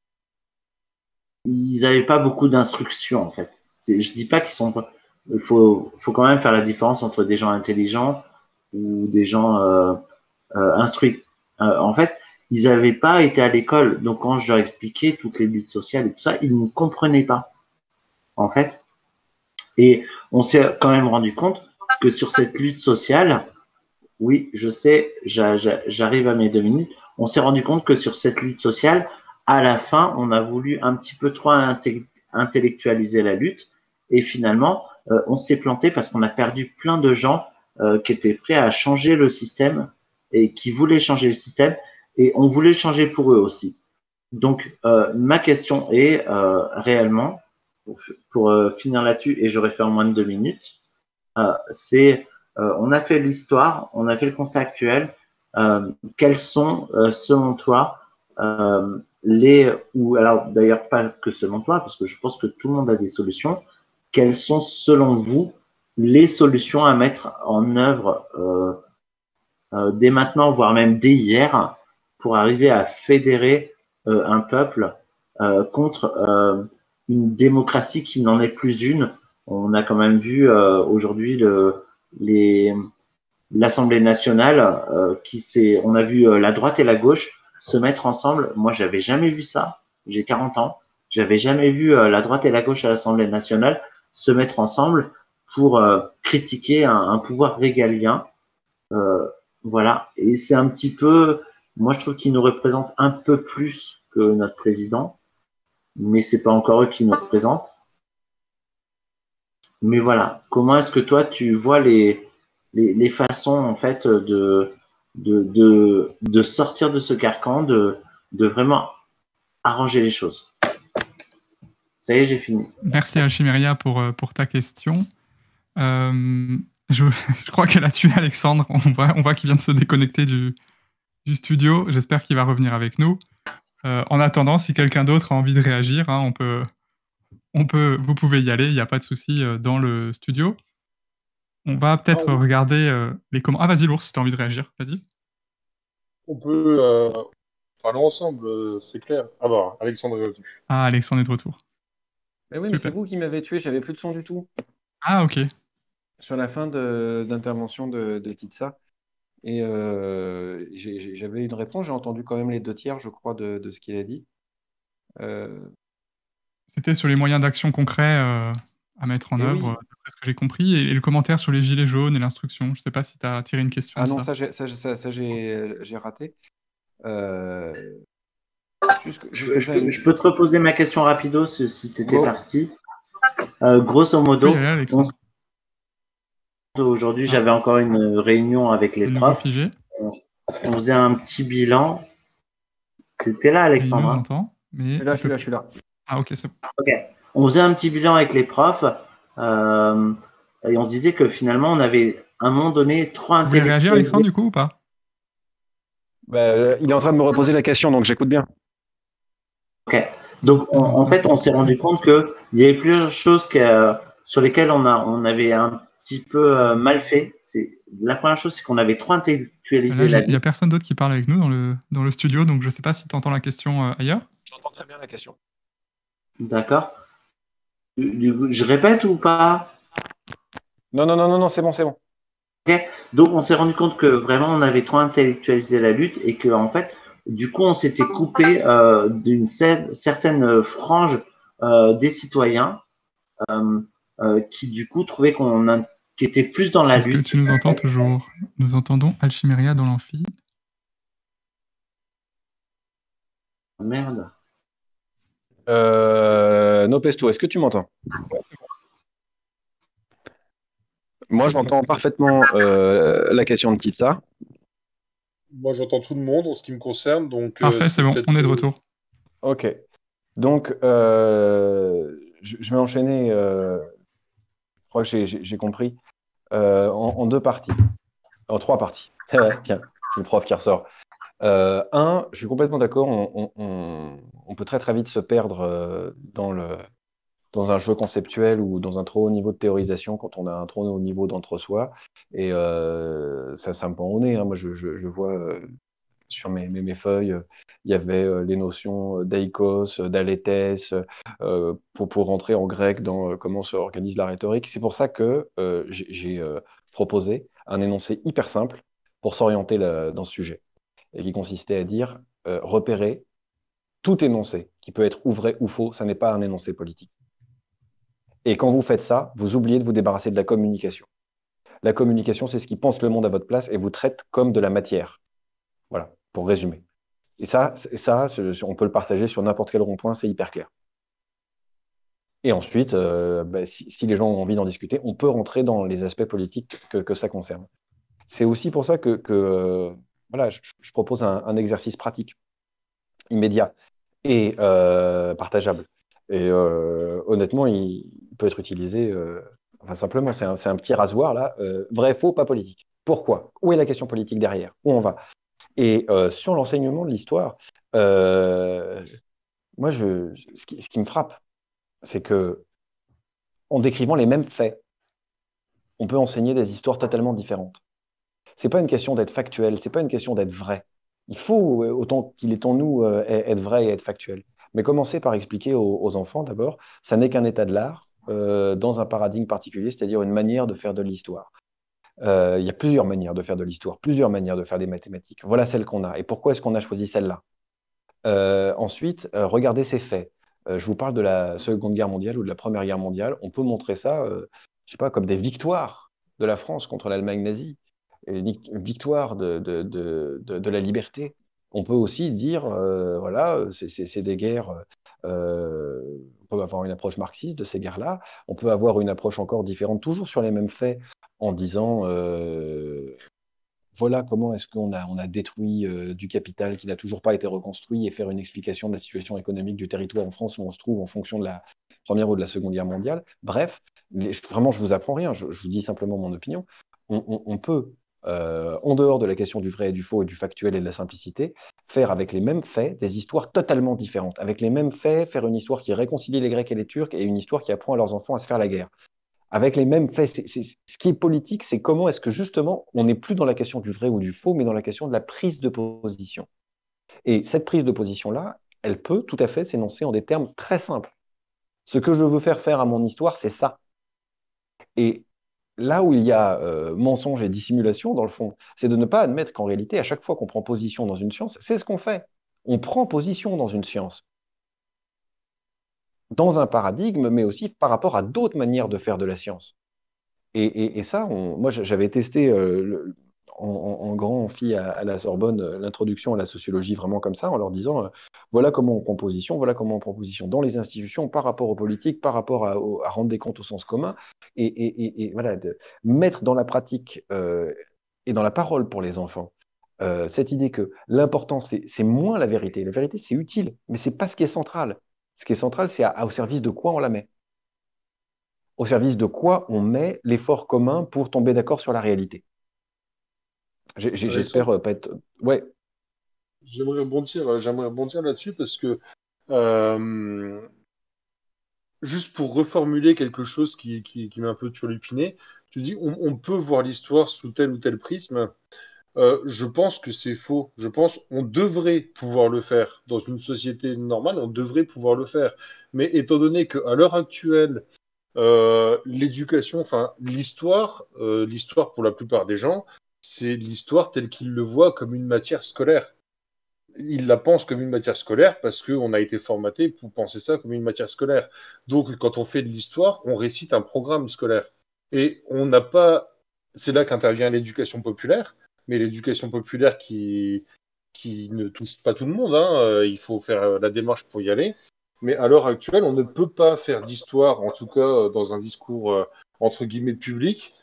ils n'avaient pas beaucoup d'instructions, en fait. C'est, je dis pas qu'ils sont pas. Il faut, faut quand même faire la différence entre des gens intelligents ou des gens euh, euh, instruits. Euh, en fait, ils n'avaient pas été à l'école. Donc, quand je leur expliquais toutes les luttes sociales et tout ça, ils ne comprenaient pas, en fait. Et on s'est quand même rendu compte que sur cette lutte sociale, oui, je sais, j'a, j'a, j'arrive à mes deux minutes, on s'est rendu compte que sur cette lutte sociale, à la fin, on a voulu un petit peu trop inté- intellectualiser la lutte. Et finalement, euh, on s'est planté parce qu'on a perdu plein de gens euh, qui étaient prêts à changer le système et qui voulaient changer le système. Et on voulait changer pour eux aussi. Donc, euh, ma question est euh, réellement, pour, pour euh, finir là-dessus, et j'aurais fait en moins de deux minutes, euh, c'est, euh, on a fait l'histoire, on a fait le constat actuel. Euh, quels sont, euh, selon toi, euh, les, ou alors d'ailleurs pas que selon toi, parce que je pense que tout le monde a des solutions, quelles sont, selon vous, les solutions à mettre en œuvre euh, euh, dès maintenant, voire même dès hier, pour arriver à fédérer euh, un peuple euh, contre euh, une démocratie qui n'en est plus une. On a quand même vu euh, aujourd'hui le, les, l'Assemblée nationale euh, qui s'est, on a vu euh, la droite et la gauche se mettre ensemble. Moi, j'avais jamais vu ça. J'ai quarante ans. J'avais jamais vu euh, la droite et la gauche à l'Assemblée nationale se mettre ensemble pour euh, critiquer un, un pouvoir régalien. Euh, voilà. Et c'est un petit peu, moi, je trouve qu'ils nous représentent un peu plus que notre président, mais c'est pas encore eux qui nous représentent. Mais voilà. Comment est-ce que toi, tu vois les, les, les façons, en fait, de, de, de, de sortir de ce carcan, de, de vraiment arranger les choses? Ça y est, j'ai fini. Merci Alchimeria pour, pour ta question. Euh, je, je crois qu'elle a tué Alexandre. On voit, on voit qu'il vient de se déconnecter du, du studio. J'espère qu'il va revenir avec nous. Euh, en attendant, si quelqu'un d'autre a envie de réagir, hein, on peut, on peut, vous pouvez y aller, il n'y a pas de souci euh, dans le studio. On va peut-être Ah oui. regarder euh, les commentaires. Ah, vas-y, l'ours, si tu as envie de réagir, vas-y. On peut euh, parler ensemble, euh, c'est clair. Ah bah, Alexandre est revenu. Ah, Alexandre est de retour. Mais oui, mais c'est Super. vous qui m'avez tué, j'avais plus de son du tout. Ah, ok. Sur la fin de- d'intervention de, de Titsa. Et euh, j'ai- j'ai- j'avais une réponse, j'ai entendu quand même les deux tiers, je crois, de, de ce qu'il a dit. Euh, C'était sur les moyens d'action concrets euh, à mettre en Et œuvre, oui. euh, d'après ce que j'ai compris, et, et le commentaire sur les gilets jaunes et l'instruction. Je ne sais pas si tu as tiré une question Ah de non, ça. ça, j'ai- ça, ça, ça, j'ai j'ai raté. Euh, juste que- Je, juste je comme ça, peux, je peux te reposer ma question rapido si, si tu étais Go. parti. Euh, grosso modo, Oui, allez, Alexandre. on- aujourd'hui, j'avais encore une réunion avec les De nouveau profs. figé. On, on faisait un petit bilan. C'était là, Et il Alexandre. nous hein entend, mais... Je suis là, il je suis peut là, plus. je suis là. Ah, ok, c'est bon. Ok. On faisait un petit bilan avec les profs. euh, et on se disait que finalement, on avait à un moment donné trop Vous voulez réagir, intellectualisé. Alexandre, du coup, ou pas? Bah, euh, il est en train de me reposer la question, donc j'écoute bien. Ok. Donc, on- en fait, on s'est rendu compte que il y avait plusieurs choses que, sur lesquelles on, a, on avait un petit peu euh, mal fait. C'est la première chose, c'est qu'on avait trop intellectualisé Là, la il n'y a personne d'autre qui parle avec nous dans le, dans le studio, donc je ne sais pas si tu entends la question euh, ailleurs. J'entends très bien la question. D'accord. Du- du coup, je répète ou pas? Non, non, non, non, non, c'est bon, c'est bon. Ok. Donc, on s'est rendu compte que vraiment, on avait trop intellectualisé la lutte et que, en fait, du coup, on s'était coupé euh, d'une cer- certaine frange euh, des citoyens euh, euh, qui, du coup, trouvaient qu'on a- qui étaient plus dans la Est-ce que lutte. tu nous entends toujours? Nous entendons Alchimeria dans l'amphi. Merde. Euh, Nopesto, est-ce que tu m'entends? Moi, j'entends parfaitement euh, la question de Titsa. Moi, j'entends tout le monde en ce qui me concerne, donc. euh, Parfait, c'est bon, peut-être on est de que- retour. Ok. Donc, euh, je, je vais enchaîner, euh, je crois que j'ai- j'ai j'ai compris, euh, en, en deux parties, en trois parties. Tiens, c'est le prof qui ressort. Euh, un, je suis complètement d'accord, on, on- on- on peut très très vite se perdre euh, dans le, dans un jeu conceptuel ou dans un trop haut niveau de théorisation quand on a un trop haut niveau d'entre-soi. Et euh, ça, ça me pend au nez, hein. Moi, je, je, je vois euh, sur mes, mes, mes feuilles, euh, il y avait euh, les notions euh, d'eikos, euh, d'aléthès, euh, pour, pour rentrer en grec dans euh, comment se organise la rhétorique. C'est pour ça que euh, j'ai j'ai, euh, proposé un énoncé hyper simple pour s'orienter là- dans ce sujet, et qui consistait à dire euh, repérer tout énoncé qui peut être ou vrai ou faux, ça n'est pas un énoncé politique. Et quand vous faites ça, vous oubliez de vous débarrasser de la communication. La communication, c'est ce qui pense le monde à votre place et vous traite comme de la matière. Voilà, pour résumer. Et ça, c'est- ça c'est- on peut le partager sur n'importe quel rond-point, c'est hyper clair. Et ensuite, euh, bah, si, si les gens ont envie d'en discuter, on peut rentrer dans les aspects politiques que, que ça concerne. C'est aussi pour ça que, que, euh, voilà, je, je propose un, un exercice pratique, immédiat et euh, partageable. Et euh, honnêtement, il, il peut être utilisé, euh, enfin simplement, c'est un, c'est un petit rasoir là, euh, vrai, faux, pas politique. Pourquoi? Où est la question politique derrière? Où on va? Et euh, sur l'enseignement de l'histoire, euh, moi, je, ce qui, ce qui me frappe, c'est que en décrivant les mêmes faits, on peut enseigner des histoires totalement différentes. C'est pas une question d'être factuel, c'est pas une question d'être vrai. Il faut, euh, autant qu'il est en nous, euh, être vrai et être factuel. Mais commencer par expliquer aux, aux enfants, d'abord, ça n'est qu'un état de l'art euh, dans un paradigme particulier, c'est-à-dire une manière de faire de l'histoire. Euh, il y a plusieurs manières de faire de l'histoire, plusieurs manières de faire des mathématiques. Voilà celle qu'on a. Et pourquoi est-ce qu'on a choisi celle-là? Euh, Ensuite, euh, regardez ces faits. Euh, je vous parle de la Seconde Guerre mondiale ou de la Première Guerre mondiale. On peut montrer ça, euh, je sais pas, comme des victoires de la France contre l'Allemagne nazie, et une victoire de, de, de, de, de la liberté. On peut aussi dire, euh, voilà, c'est c'est- c'est des guerres. Euh, on peut avoir une approche marxiste de ces guerres-là. On peut avoir une approche encore différente, toujours sur les mêmes faits, en disant, euh, voilà comment est-ce qu'on a, on a détruit euh, du capital qui n'a toujours pas été reconstruit et faire une explication de la situation économique du territoire en France où on se trouve en fonction de la Première ou de la Seconde Guerre mondiale. Bref, les- vraiment, je vous apprends rien, je, je vous dis simplement mon opinion. On, on- on peut euh, en dehors de la question du vrai et du faux et du factuel et de la simplicité, faire avec les mêmes faits des histoires totalement différentes. Avec les mêmes faits, faire une histoire qui réconcilie les Grecs et les Turcs et une histoire qui apprend à leurs enfants à se faire la guerre. Avec les mêmes faits, c'est, c'est, ce qui est politique, c'est comment est-ce que justement, on n'est plus dans la question du vrai ou du faux, mais dans la question de la prise de position. Et cette prise de position-là, elle peut tout à fait s'énoncer en des termes très simples. Ce que je veux faire faire à mon histoire, c'est ça. Et là où il y a euh, mensonge et dissimulation, dans le fond, c'est de ne pas admettre qu'en réalité, à chaque fois qu'on prend position dans une science, c'est ce qu'on fait. On prend position dans une science, dans un paradigme, mais aussi par rapport à d'autres manières de faire de la science. Et, et, et ça, on, moi, j'avais testé euh, le, en, en grand amphi à, à la Sorbonne euh, l'introduction à la sociologie vraiment comme ça, en leur disant, euh, voilà comment on prend position, voilà comment on prend position dans les institutions, par rapport aux politiques, par rapport à, au, à rendre des comptes au sens commun, et, et, et, et voilà, de mettre dans la pratique euh, et dans la parole pour les enfants euh, cette idée que l'important, c'est, c'est moins la vérité. La vérité, c'est utile, mais c'est pas ce qui est central. Ce qui est central, c'est à, à, au service de quoi on la met. Au service de quoi on met l'effort commun pour tomber d'accord sur la réalité. J'ai, j'ai, j'espère euh, pas être... Ouais. J'aimerais rebondir, j'aimerais rebondir là-dessus parce que, euh, juste pour reformuler quelque chose qui, qui, qui m'a un peu turlupiné, tu dis on, on peut voir l'histoire sous tel ou tel prisme. Euh, je pense que c'est faux. Je pense qu'on devrait pouvoir le faire. Dans une société normale, on devrait pouvoir le faire. Mais étant donné qu'à l'heure actuelle, euh, l'éducation, enfin l'histoire, euh, l'histoire pour la plupart des gens, c'est l'histoire telle qu'ils le voient comme une matière scolaire. Ils la pensent comme une matière scolaire parce qu'on a été formaté pour penser ça comme une matière scolaire. Donc quand on fait de l'histoire, on récite un programme scolaire. Et on n'a pas... C'est là qu'intervient l'éducation populaire, mais l'éducation populaire qui, qui ne touche pas tout le monde, hein. Il faut faire la démarche pour y aller. Mais à l'heure actuelle, on ne peut pas faire d'histoire, en tout cas dans un discours euh, entre guillemets public,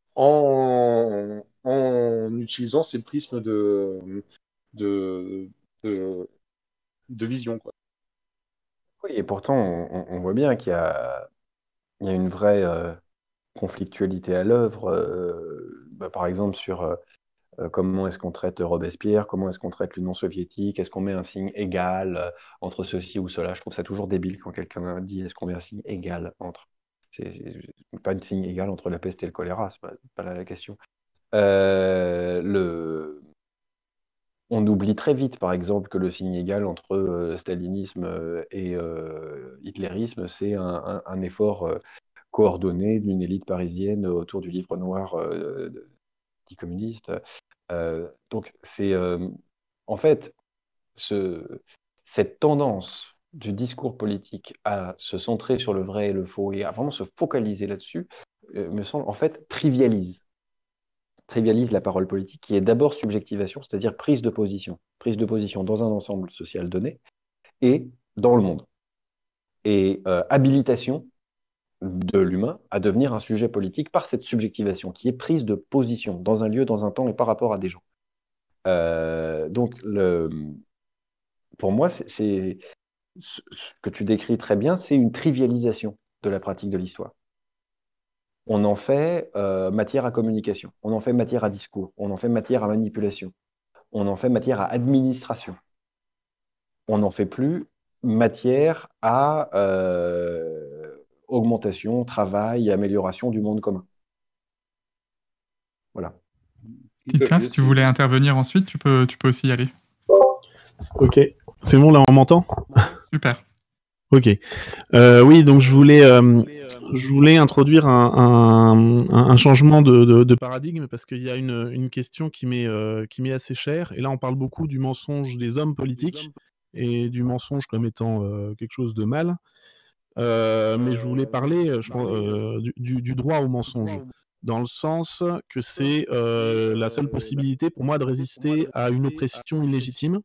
en, en utilisant ces prismes de, de, de, de vision, quoi. Oui, et pourtant, on, on voit bien qu'il y a, il y a une vraie euh, conflictualité à l'œuvre, euh, bah, par exemple sur euh, Euh, comment est-ce qu'on traite Robespierre, comment est-ce qu'on traite l'Union soviétique, est-ce qu'on met un signe égal euh, entre ceci ou cela. Je trouve ça toujours débile quand quelqu'un dit est-ce qu'on met un signe égal entre. C'est, c'est pas un signe égal entre la peste et le choléra, c'est pas, pas là la question. Euh, le... On oublie très vite, par exemple, que le signe égal entre euh, stalinisme euh, et euh, hitlérisme, c'est un, un, un effort euh, coordonné d'une élite parisienne autour du livre noir euh, dit communiste. Euh, donc, c'est euh, en fait ce, cette tendance du discours politique à se centrer sur le vrai et le faux et à vraiment se focaliser là-dessus, euh, me semble en fait trivialise. trivialise la parole politique qui est d'abord subjectivation, c'est-à-dire prise de position. Prise de position dans un ensemble social donné et dans le monde. Et euh, habilitation de l'humain à devenir un sujet politique par cette subjectivation qui est prise de position dans un lieu, dans un temps et par rapport à des gens. Euh, donc, le, pour moi, c'est, c'est, ce que tu décris très bien, c'est une trivialisation de la pratique de l'histoire. On en fait euh, matière à communication, on en fait matière à discours, on en fait matière à manipulation, on en fait matière à administration. On n'en fait plus matière à euh, augmentation, travail, amélioration du monde commun. Voilà. Titia, si tu voulais intervenir ensuite, tu peux, tu peux aussi y aller. Ok, c'est bon là, on m'entend? Super. Ok. Euh, oui, donc je voulais, euh, je voulais introduire un, un, un changement de, de, de paradigme parce qu'il y a une, une question qui m'est, euh, qui m'est assez chère. Et là, on parle beaucoup du mensonge des hommes politiques et du mensonge comme étant euh, quelque chose de mal. Euh, mais je voulais parler je pense, euh, du, du, du droit au mensonge, dans le sens que c'est euh, la seule possibilité pour moi de résister à une oppression illégitime.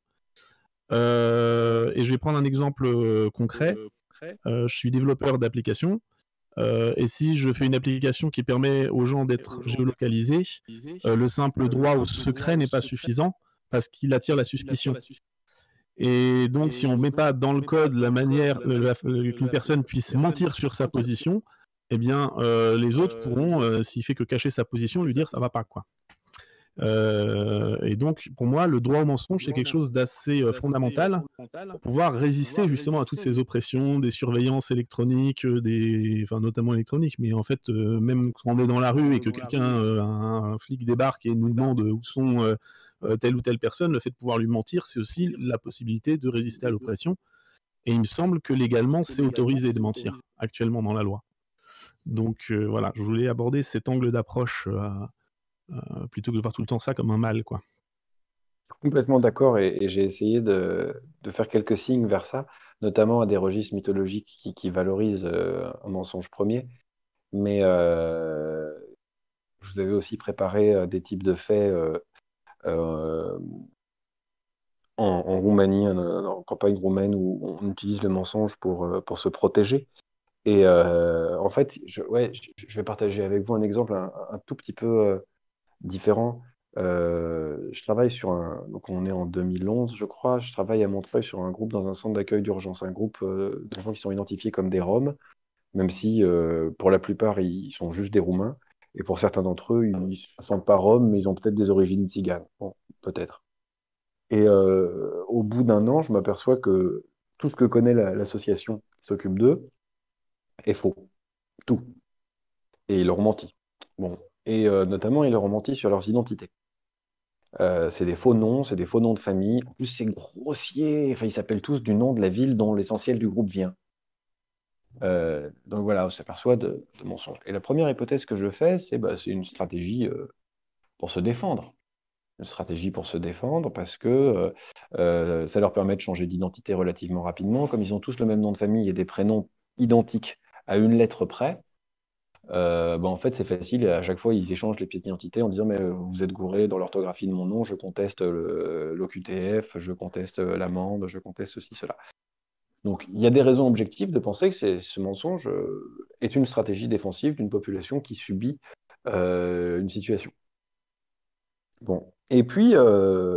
Euh, et je vais prendre un exemple euh, concret. Euh, je suis développeur d'applications. Euh, et si je fais une application qui permet aux gens d'être géolocalisés, euh, le simple droit au secret n'est pas suffisant parce qu'il attire la suspicion. Et donc, si on ne met pas dans le code la manière la, qu'une personne puisse mentir sur sa position, eh bien, euh, les autres pourront, euh, s'il fait que cacher sa position, lui dire ça va pas, quoi. Euh, et donc, pour moi, le droit au mensonge, c'est quelque chose d'assez euh, fondamental pour pouvoir résister justement à toutes ces oppressions, des surveillances électroniques, euh, des... enfin, notamment électroniques, mais en fait, euh, même quand on est dans la rue et que quelqu'un, euh, un, un flic débarque et nous demande où sont euh, euh, telle ou telle personne, le fait de pouvoir lui mentir, c'est aussi la possibilité de résister à l'oppression. Et il me semble que légalement, c'est autorisé de mentir actuellement dans la loi. Donc euh, voilà, je voulais aborder cet angle d'approche euh, euh, plutôt que de voir tout le temps ça comme un mal, quoi. Complètement d'accord, et, et j'ai essayé de, de faire quelques signes vers ça, notamment à des registres mythologiques qui, qui valorisent euh, un mensonge premier. Mais euh, je vous avais aussi préparé euh, des types de faits euh, euh, en, en Roumanie, en, en campagne roumaine, où on utilise le mensonge pour, euh, pour se protéger. Et euh, en fait, je, ouais, je, je vais partager avec vous un exemple un, un tout petit peu euh, différent. Euh, je travaille sur un, donc on est en deux mille onze, je crois, je travaille à Montreuil sur un groupe dans un centre d'accueil d'urgence, un groupe euh, de gens qui sont identifiés comme des Roms, même si euh, pour la plupart ils sont juste des Roumains, et pour certains d'entre eux, ils ne sont pas Roms, mais ils ont peut-être des origines tziganes, bon, peut-être. Et euh, au bout d'un an, je m'aperçois que tout ce que connaît la- l'association qui s'occupe d'eux est faux, tout. Et ils leur ont menti. Bon. Et euh, notamment, ils leur ont menti sur leurs identités. Euh, c'est des faux noms, c'est des faux noms de famille. En plus, c'est grossier. Enfin, ils s'appellent tous du nom de la ville dont l'essentiel du groupe vient. Euh, donc voilà, on s'aperçoit de, de mensonges. Et la première hypothèse que je fais, c'est bah, c'est une stratégie euh, pour se défendre. Une stratégie pour se défendre parce que euh, euh, ça leur permet de changer d'identité relativement rapidement. Comme ils ont tous le même nom de famille et des prénoms identiques à une lettre près, euh, bah, en fait, c'est facile. À chaque fois, ils échangent les pièces d'identité en disant mais euh, vous êtes gouré dans l'orthographie de mon nom, je conteste l'O Q T F, je conteste euh, l'amende, je conteste ceci, cela. Donc, il y a des raisons objectives de penser que c'est- ce mensonge euh, est une stratégie défensive d'une population qui subit euh, une situation. Bon. Et puis, euh,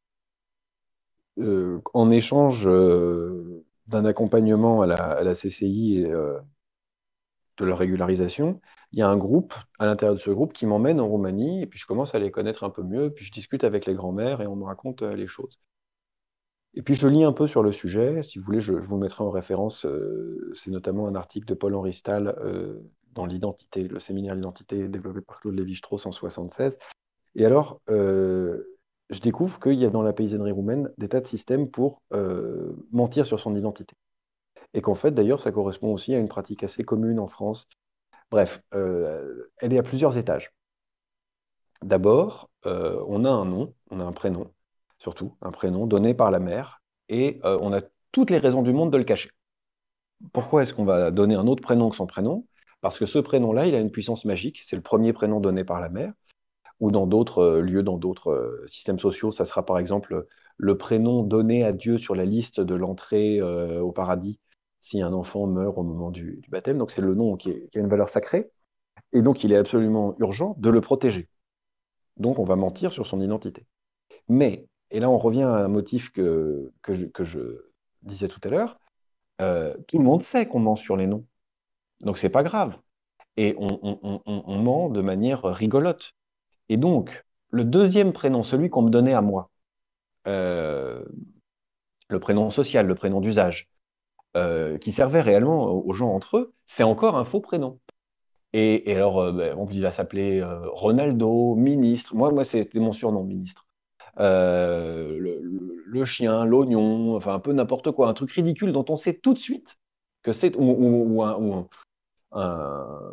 euh, en échange euh, d'un accompagnement à la, à la C C I et euh, de leur régularisation, il y a un groupe à l'intérieur de ce groupe qui m'emmène en Roumanie, et puis je commence à les connaître un peu mieux, puis je discute avec les grands-mères et on me raconte euh, les choses. Et puis je lis un peu sur le sujet, si vous voulez, je, je vous mettrai en référence, euh, c'est notamment un article de Paul-Henri Stahl euh, dans l'identité, le séminaire L'identité développé par Claude Lévi-Strauss en soixante-seize. Et alors, euh, je découvre qu'il y a dans la paysannerie roumaine des tas de systèmes pour euh, mentir sur son identité. Et qu'en fait, d'ailleurs, ça correspond aussi à une pratique assez commune en France. Bref, euh, elle est à plusieurs étages. D'abord, euh, on a un nom, on a un prénom, surtout un prénom donné par la mère, et euh, on a toutes les raisons du monde de le cacher. Pourquoi est-ce qu'on va donner un autre prénom que son prénom? Parce que ce prénom-là, il a une puissance magique, c'est le premier prénom donné par la mère, ou dans d'autres euh, lieux, dans d'autres euh, systèmes sociaux, ça sera par exemple le prénom donné à Dieu sur la liste de l'entrée euh, au paradis si un enfant meurt au moment du, du baptême. Donc c'est le nom qui, est- qui a une valeur sacrée, et donc il est absolument urgent de le protéger. Donc on va mentir sur son identité. Mais, et là on revient à un motif que, que, je, que je disais tout à l'heure, euh, tout le monde sait qu'on ment sur les noms. Donc c'est pas grave. Et on, on, on, on- on ment de manière rigolote. Et donc, le deuxième prénom, celui qu'on me donnait à moi, euh, le prénom social, le prénom d'usage, euh, qui servait réellement aux aux gens entre eux, c'est encore un faux prénom. Et, et alors, euh, ben, on- il va s'appeler euh, Ronaldo, ministre. Moi, moi c'était mon surnom, ministre. Euh, le, le- le chien, l'oignon, enfin un peu n'importe quoi, un truc ridicule dont on sait tout de suite que c'est ou, ou- ou un, ou un-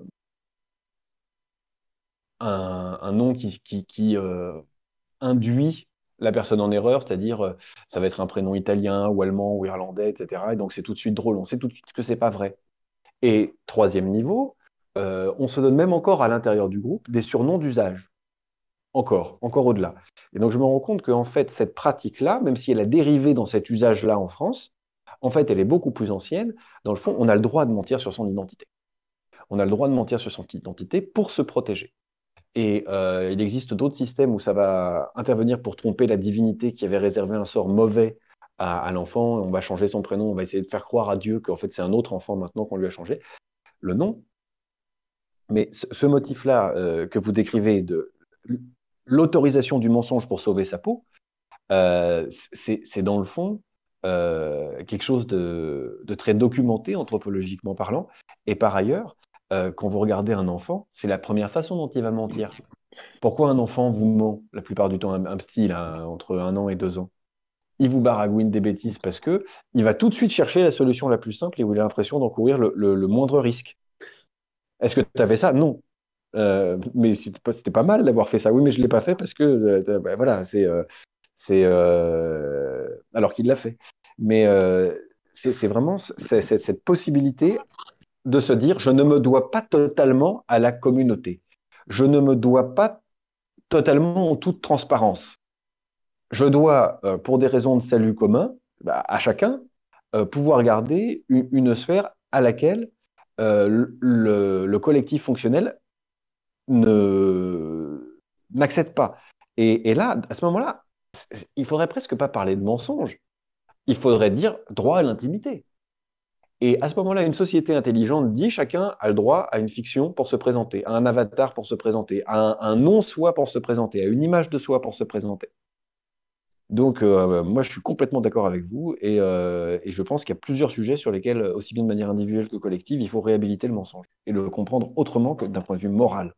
un- un nom qui, qui, qui, euh, induit la personne en erreur, c'est-à-dire euh, ça va être un prénom italien ou allemand ou irlandais, et cetera. Et donc c'est tout de suite drôle, on sait tout de suite que c'est pas vrai. Et troisième niveau, euh, on se donne même encore à l'intérieur du groupe des surnoms d'usage. Encore, encore au-delà. Et donc je me rends compte qu'en fait, cette pratique-là, même si elle a dérivé dans cet usage-là en France, en fait, elle est beaucoup plus ancienne. Dans le fond, on a le droit de mentir sur son identité. On a le droit de mentir sur son identité pour se protéger. Et euh, il existe d'autres systèmes où ça va intervenir pour tromper la divinité qui avait réservé un sort mauvais à, à l'enfant. On va changer son prénom, on va essayer de faire croire à Dieu qu'en fait c'est un autre enfant maintenant qu'on lui a changé le nom. Mais ce, ce motif-là euh, que vous décrivez de l'autorisation du mensonge pour sauver sa peau, euh, c'est c'est dans le fond euh, quelque chose de, de très documenté anthropologiquement parlant. Et par ailleurs, euh, quand vous regardez un enfant, c'est la première façon dont il va mentir. Pourquoi un enfant vous ment la plupart du temps, un, un petit là, entre un an et deux ans? Il vous baragouine des bêtises parce que il va tout de suite chercher la solution la plus simple et où il a l'impression d'encourir le, le, le moindre risque. Est-ce que tu as fait ça? Non. Euh, mais c'était pas, c'était pas mal d'avoir fait ça. Oui, mais je l'ai pas fait parce que euh, bah, voilà, c'est euh, c'est euh, alors qu'il l'a fait. Mais euh, c'est c'est vraiment c'est- c'est- cette possibilité de se dire je ne me dois pas totalement à la communauté. Je ne me dois pas totalement en toute transparence. Je dois, euh, pour des raisons de salut commun, bah, à chacun, euh, pouvoir garder une, une sphère à laquelle euh, le, le- le collectif fonctionnel ne n'accède pas. Et, et là, à ce moment-là, c'est- il faudrait presque pas parler de mensonge. Il faudrait dire droit à l'intimité. Et à ce moment-là, une société intelligente dit chacun a le droit à une fiction pour se présenter, à un avatar pour se présenter, à un, un non-soi pour se présenter, à une image de soi pour se présenter. Donc, euh, moi, je suis complètement d'accord avec vous et, euh, et je pense qu'il y a plusieurs sujets sur lesquels, aussi bien de manière individuelle que collective, il faut réhabiliter le mensonge et le comprendre autrement que d'un point de vue moral.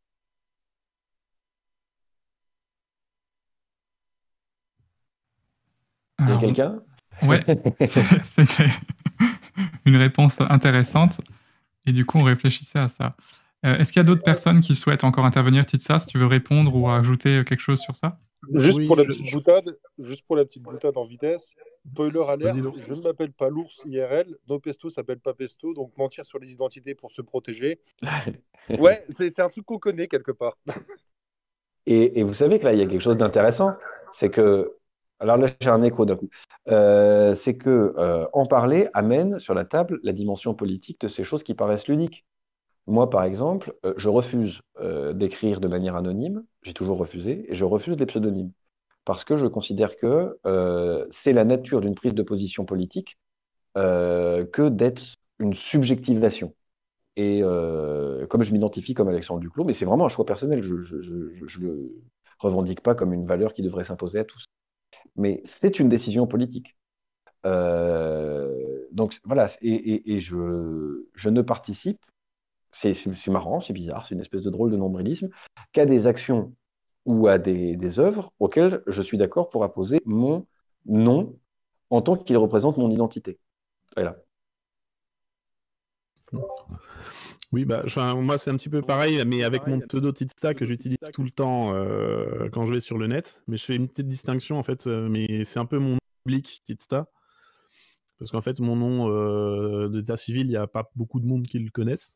Il y a Alors, quelqu'un? ouais, c'est- c'était une réponse intéressante. Et du coup, on réfléchissait à ça. Euh, Est-ce qu'il y a d'autres personnes qui souhaitent encore intervenir, Titsa, si tu veux répondre ou ajouter quelque chose sur ça? Juste Oui, pour la je- petite boutade, juste pour la petite boutade en vitesse. Spoiler alerte, Vas-y, l'ours. je ne m'appelle pas l'ours I R L, No Pesto s'appelle pas Pesto, donc mentir sur les identités pour se protéger. Ouais, c'est c'est un truc qu'on connaît quelque part. Et, et vous savez que là, il y a quelque chose d'intéressant, c'est que, alors là, j'ai un écho d'un coup, Euh, c'est que euh, en parler amène sur la table la dimension politique de ces choses qui paraissent ludiques. Moi, par exemple, euh, je refuse euh, d'écrire de manière anonyme, j'ai toujours refusé, et je refuse les pseudonymes, parce que je considère que euh, c'est la nature d'une prise de position politique euh, que d'être une subjectivation. Et euh, comme je m'identifie comme Alexandre Duclos, mais c'est vraiment un choix personnel, je ne le revendique pas comme une valeur qui devrait s'imposer à tous. Mais c'est une décision politique. Euh, donc voilà, et, et, et je, je ne participe, c'est c'est marrant, c'est bizarre, c'est une espèce de drôle de nombrilisme, qu'à des actions ou à des, des œuvres auxquelles je suis d'accord pour apposer mon nom en tant qu'il représente mon identité. Voilà. Oui, bah, enfin, moi c'est un petit peu pareil, mais avec mon pseudo Titsta que j'utilise tout le temps euh, quand je vais sur le net. Mais je fais une petite distinction en fait, euh, mais c'est un peu mon nom public Titsta. Parce qu'en fait, mon nom euh, d'état civil, il n'y a pas beaucoup de monde qui le connaissent.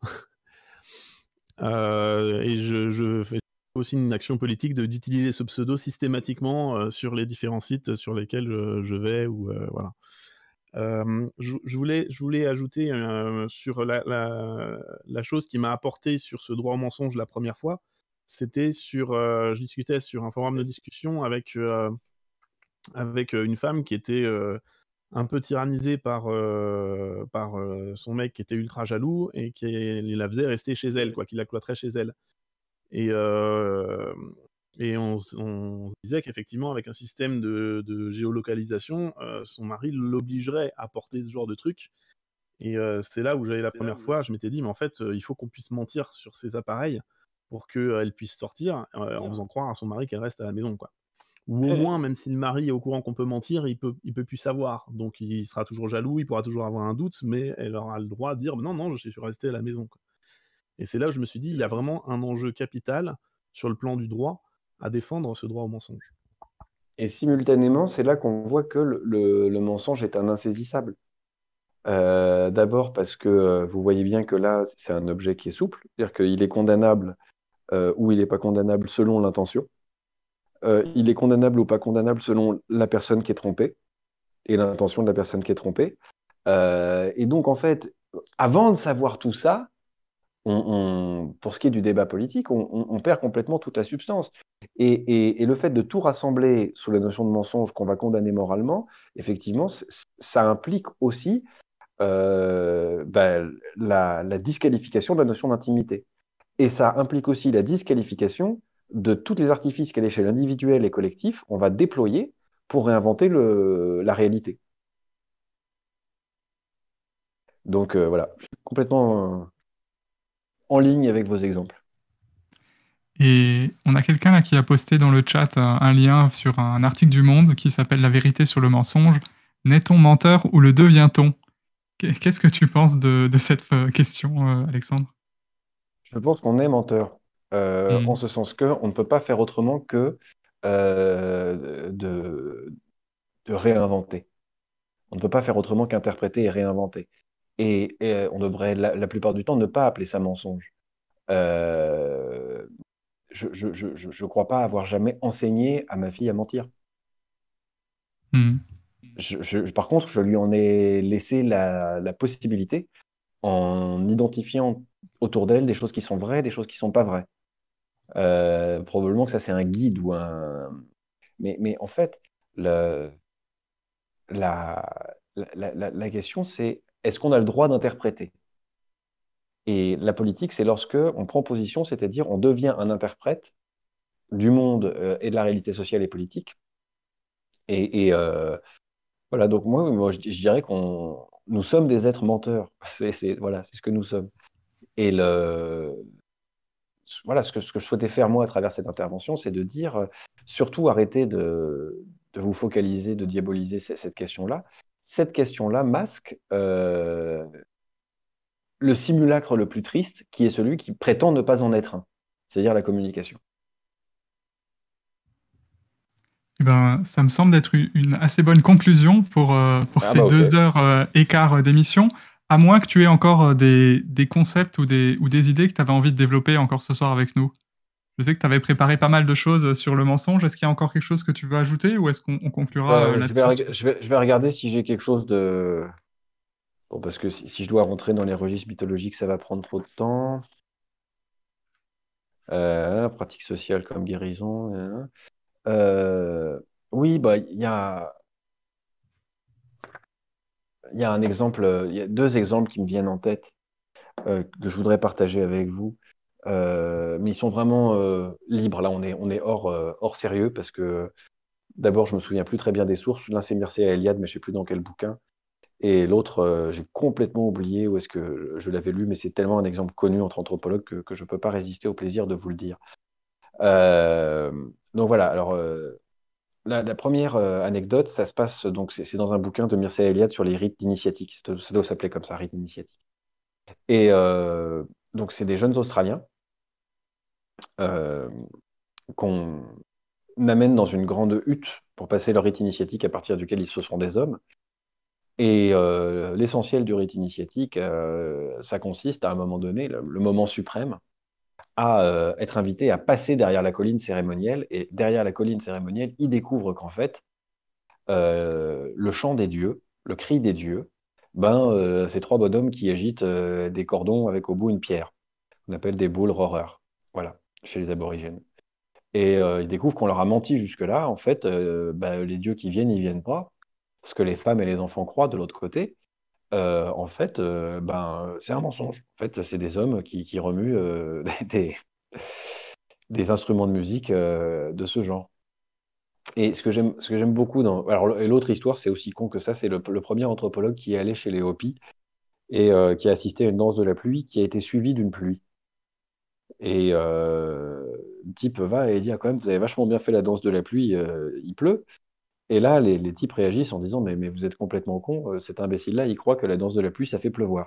Euh, et je, je fais aussi une action politique de- d'utiliser ce pseudo systématiquement euh, sur les différents sites sur lesquels je, je vais. Ou, euh, voilà. Euh, je, je voulais, je voulais ajouter euh, sur la, la, la chose qui m'a apporté sur ce droit au mensonge la première fois, c'était sur, euh, je discutais sur un forum de discussion avec, euh, avec une femme qui était euh, un peu tyrannisée par, euh, par euh, son mec qui était ultra jaloux et qui la faisait rester chez elle, quoi, qui la cloîtrait chez elle. Et, euh, et on, on se disait qu'effectivement, avec un système de, de géolocalisation, euh, son mari l'obligerait à porter ce genre de truc. Et euh, c'est là où j'avais la première fois, je m'étais dit, mais en fait, euh, il faut qu'on puisse mentir sur ces appareils pour qu'elle puisse sortir euh, en faisant croire à son mari qu'elle reste à la maison, quoi. Ou au moins, même si le mari est au courant qu'on peut mentir, il peut, il peut plus savoir. Donc il sera toujours jaloux, il pourra toujours avoir un doute, mais elle aura le droit de dire, non, non, je suis resté à la maison, quoi. Et c'est là où je me suis dit, il y a vraiment un enjeu capital sur le plan du droit à défendre ce droit au mensonge. Et simultanément, c'est là qu'on voit que le, le- le mensonge est un insaisissable. Euh, D'abord parce que euh, vous voyez bien que là, c'est un objet qui est souple, c'est-à-dire qu'il est condamnable euh, ou il n'est pas condamnable selon l'intention. Euh, il est condamnable ou pas condamnable selon la personne qui est trompée et l'intention de la personne qui est trompée. Euh, et donc, en fait, avant de savoir tout ça, on, on- pour ce qui est du débat politique, on, on- on perd complètement toute la substance. Et, et- et le fait de tout rassembler sous la notion de mensonge qu'on va condamner moralement, effectivement, c- ça implique aussi euh, ben, la, la disqualification de la notion d'intimité. Et ça implique aussi la disqualification de tous les artifices qu'à l'échelle individuelle et collective, on va déployer pour réinventer le, la réalité. Donc euh, voilà, je suis complètement euh, en ligne avec vos exemples. Et on a quelqu'un là qui a posté dans le chat un, un lien sur un article du Monde qui s'appelle La vérité sur le mensonge. N'est-on menteur ou le devient-on? Qu'est-ce que tu penses de, de cette euh, question, euh, Alexandre? Je pense qu'on est menteur, euh, Mm. en ce sens que on ne peut pas faire autrement que euh, de, de réinventer. On ne peut pas faire autrement qu'interpréter et réinventer. Et, et on devrait, la, la plupart du temps, ne pas appeler ça mensonge. Euh, je ne je, je, je, je crois pas avoir jamais enseigné à ma fille à mentir. Mm. Je, je, par contre, je lui en ai laissé la, la possibilité en identifiant autour d'elle des choses qui sont vraies, des choses qui sont pas vraies. Euh, probablement que ça, c'est un guide ou un... Mais, mais en fait, le, la, la, la, la question, c'est est-ce qu'on a le droit d'interpréter? Et la politique, c'est lorsque on prend position, c'est-à-dire on devient un interprète du monde euh, et de la réalité sociale et politique. Et, et euh, voilà, donc moi, moi je, je dirais qu'on nous sommes des êtres menteurs. C'est, c'est, voilà, c'est ce que nous sommes. Et le, voilà, ce que, ce que je souhaitais faire moi à travers cette intervention, c'est de dire, euh, surtout arrêtez de, de vous focaliser, de diaboliser c- cette question-là. Cette question-là masque euh, le simulacre le plus triste, qui est celui qui prétend ne pas en être un, c'est-à-dire la communication. Eh ben, ça me semble d'être une une assez bonne conclusion pour, euh, pour Ah ces bah ok. deux heures euh, et quart euh, d'émission, à moins que tu aies encore euh, des, des concepts ou des, ou des idées que tu avais envie de développer encore ce soir avec nous. Je sais que tu avais préparé pas mal de choses sur le mensonge. Est-ce qu'il y a encore quelque chose que tu veux ajouter ou est-ce qu'on on conclura euh, Euh, je vais, là-dessus? reg- je vais, je vais regarder si j'ai quelque chose de... Bon, parce que si, si je dois rentrer dans les registres mythologiques, ça va prendre trop de temps. Euh, pratique sociale comme guérison. hein. Euh, oui, bah, il y a, il y a un exemple, euh, il y a deux exemples qui me viennent en tête euh, que je voudrais partager avec vous. Euh, mais ils sont vraiment euh, libres. Là, on est, on est hors, euh, hors sérieux parce que d'abord, je me souviens plus très bien des sources. L'un, c'est Mircea Eliade, mais je sais plus dans quel bouquin. Et l'autre, euh, j'ai complètement oublié où est-ce que je l'avais lu, mais c'est tellement un exemple connu entre anthropologues que, que je ne peux pas résister au plaisir de vous le dire. Euh, donc voilà, alors euh, la, la première euh, anecdote, ça se passe, donc c'est c'est dans un bouquin de Mircea Eliade sur les rites initiatiques. Ça doit ça doit s'appeler comme ça, rites initiatiques. Et euh, donc c'est des jeunes Australiens euh, qu'on amène dans une grande hutte pour passer leur rite initiatique à partir duquel ils se sont des hommes. Et euh, l'essentiel du rite initiatique, euh, ça consiste à un moment donné, le, le moment suprême, à euh, être invité à passer derrière la colline cérémonielle. Et derrière la colline cérémonielle, ils découvrent qu'en fait, euh, le chant des dieux, le cri des dieux, ben, euh, c'est trois bonhommes qui agitent euh, des cordons avec au bout une pierre. On appelle des boules roarers. Voilà, chez les aborigènes. Et euh, ils découvrent qu'on leur a menti jusque-là. En fait, euh, ben, les dieux qui viennent, ils viennent pas. Ce que les femmes et les enfants croient de l'autre côté. Euh, en fait, euh, ben, c'est un mensonge. En fait, c'est des hommes qui, qui remuent euh, des, des instruments de musique euh, de ce genre. Et ce que j'aime, ce que j'aime beaucoup dans. Alors, et l'autre histoire, c'est aussi con que ça, c'est le, le premier anthropologue qui est allé chez les Hopis et euh, qui a assisté à une danse de la pluie qui a été suivie d'une pluie. Et euh, le type va et dit ah, quand même, vous avez vachement bien fait la danse de la pluie, euh, il pleut. Et là, les, les types réagissent en disant mais, mais vous êtes complètement con, euh, cet imbécile-là, il croit que la danse de la pluie, ça fait pleuvoir.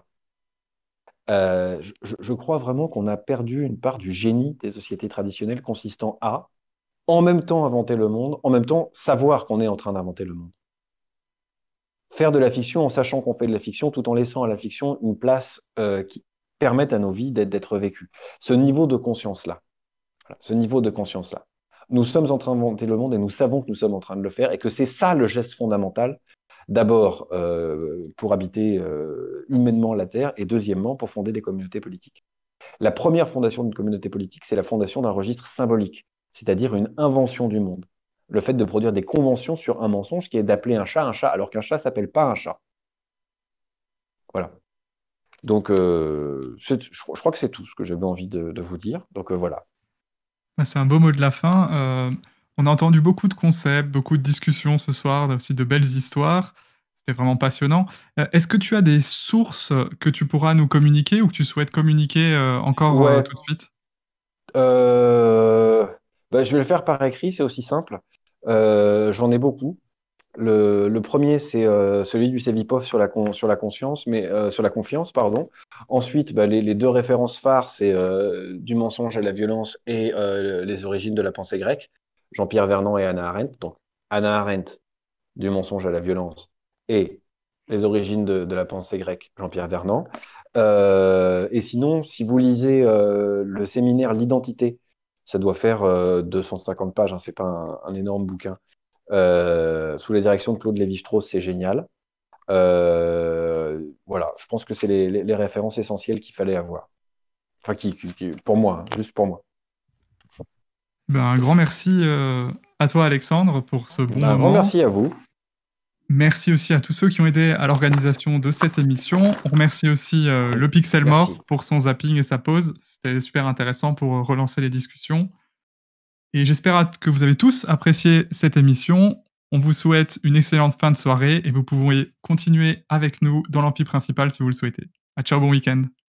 Euh, je, je crois vraiment qu'on a perdu une part du génie des sociétés traditionnelles consistant à, en même temps, inventer le monde, en même temps, savoir qu'on est en train d'inventer le monde. Faire de la fiction en sachant qu'on fait de la fiction, tout en laissant à la fiction une place euh, qui permette à nos vies d'être, d'être vécues. Ce niveau de conscience-là, voilà, ce niveau de conscience-là. Nous sommes en train d'inventer le monde et nous savons que nous sommes en train de le faire et que c'est ça le geste fondamental. D'abord, euh, pour habiter euh, humainement la Terre, et deuxièmement, pour fonder des communautés politiques. La première fondation d'une communauté politique, c'est la fondation d'un registre symbolique, c'est-à-dire une invention du monde. Le fait de produire des conventions sur un mensonge qui est d'appeler un chat un chat, alors qu'un chat ne s'appelle pas un chat. Voilà. Donc, euh, je, je crois que c'est tout ce que j'avais envie de, de vous dire. Donc, euh, voilà. Bah, c'est un beau mot de la fin. Euh, on a entendu beaucoup de concepts, beaucoup de discussions ce soir, aussi de belles histoires. C'était vraiment passionnant. Euh, Est-ce que tu as des sources que tu pourras nous communiquer ou que tu souhaites communiquer euh, encore euh, Ouais. tout de suite? Euh, bah, je vais le faire par écrit, c'est aussi simple. Euh, j'en ai beaucoup. Le, le premier, c'est euh, celui du Cevipof sur la, con- sur la conscience, mais euh, sur la confiance, pardon. Ensuite, bah, les, les deux références phares, c'est euh, Du mensonge à la violence et euh, Les origines de la pensée grecque, Jean-Pierre Vernant et Hannah Arendt. Donc, Hannah Arendt, Du mensonge à la violence et Les origines de, de la pensée grecque, Jean-Pierre Vernant. Euh, et sinon, si vous lisez euh, le séminaire L'identité, ça doit faire euh, deux cent cinquante pages, hein, c'est pas un, un énorme bouquin. Euh, sous la direction de Claude Lévi-Strauss, c'est génial. Euh, voilà, je pense que c'est les, les- les références essentielles qu'il fallait avoir. Enfin, qui, qui- qui- pour moi, hein, juste pour moi. Ben, un grand merci euh, à toi, Alexandre, pour ce bon Ben, un grand moment. merci à vous. Merci aussi à tous ceux qui ont aidé à l'organisation de cette émission. On remercie aussi euh, le Pixel Merci. Mort pour son zapping et sa pause. C'était super intéressant pour euh, relancer les discussions. Et j'espère que vous avez tous apprécié cette émission. On vous souhaite une excellente fin de soirée et vous pouvez continuer avec nous dans l'amphi principal si vous le souhaitez. À ciao, bon week-end.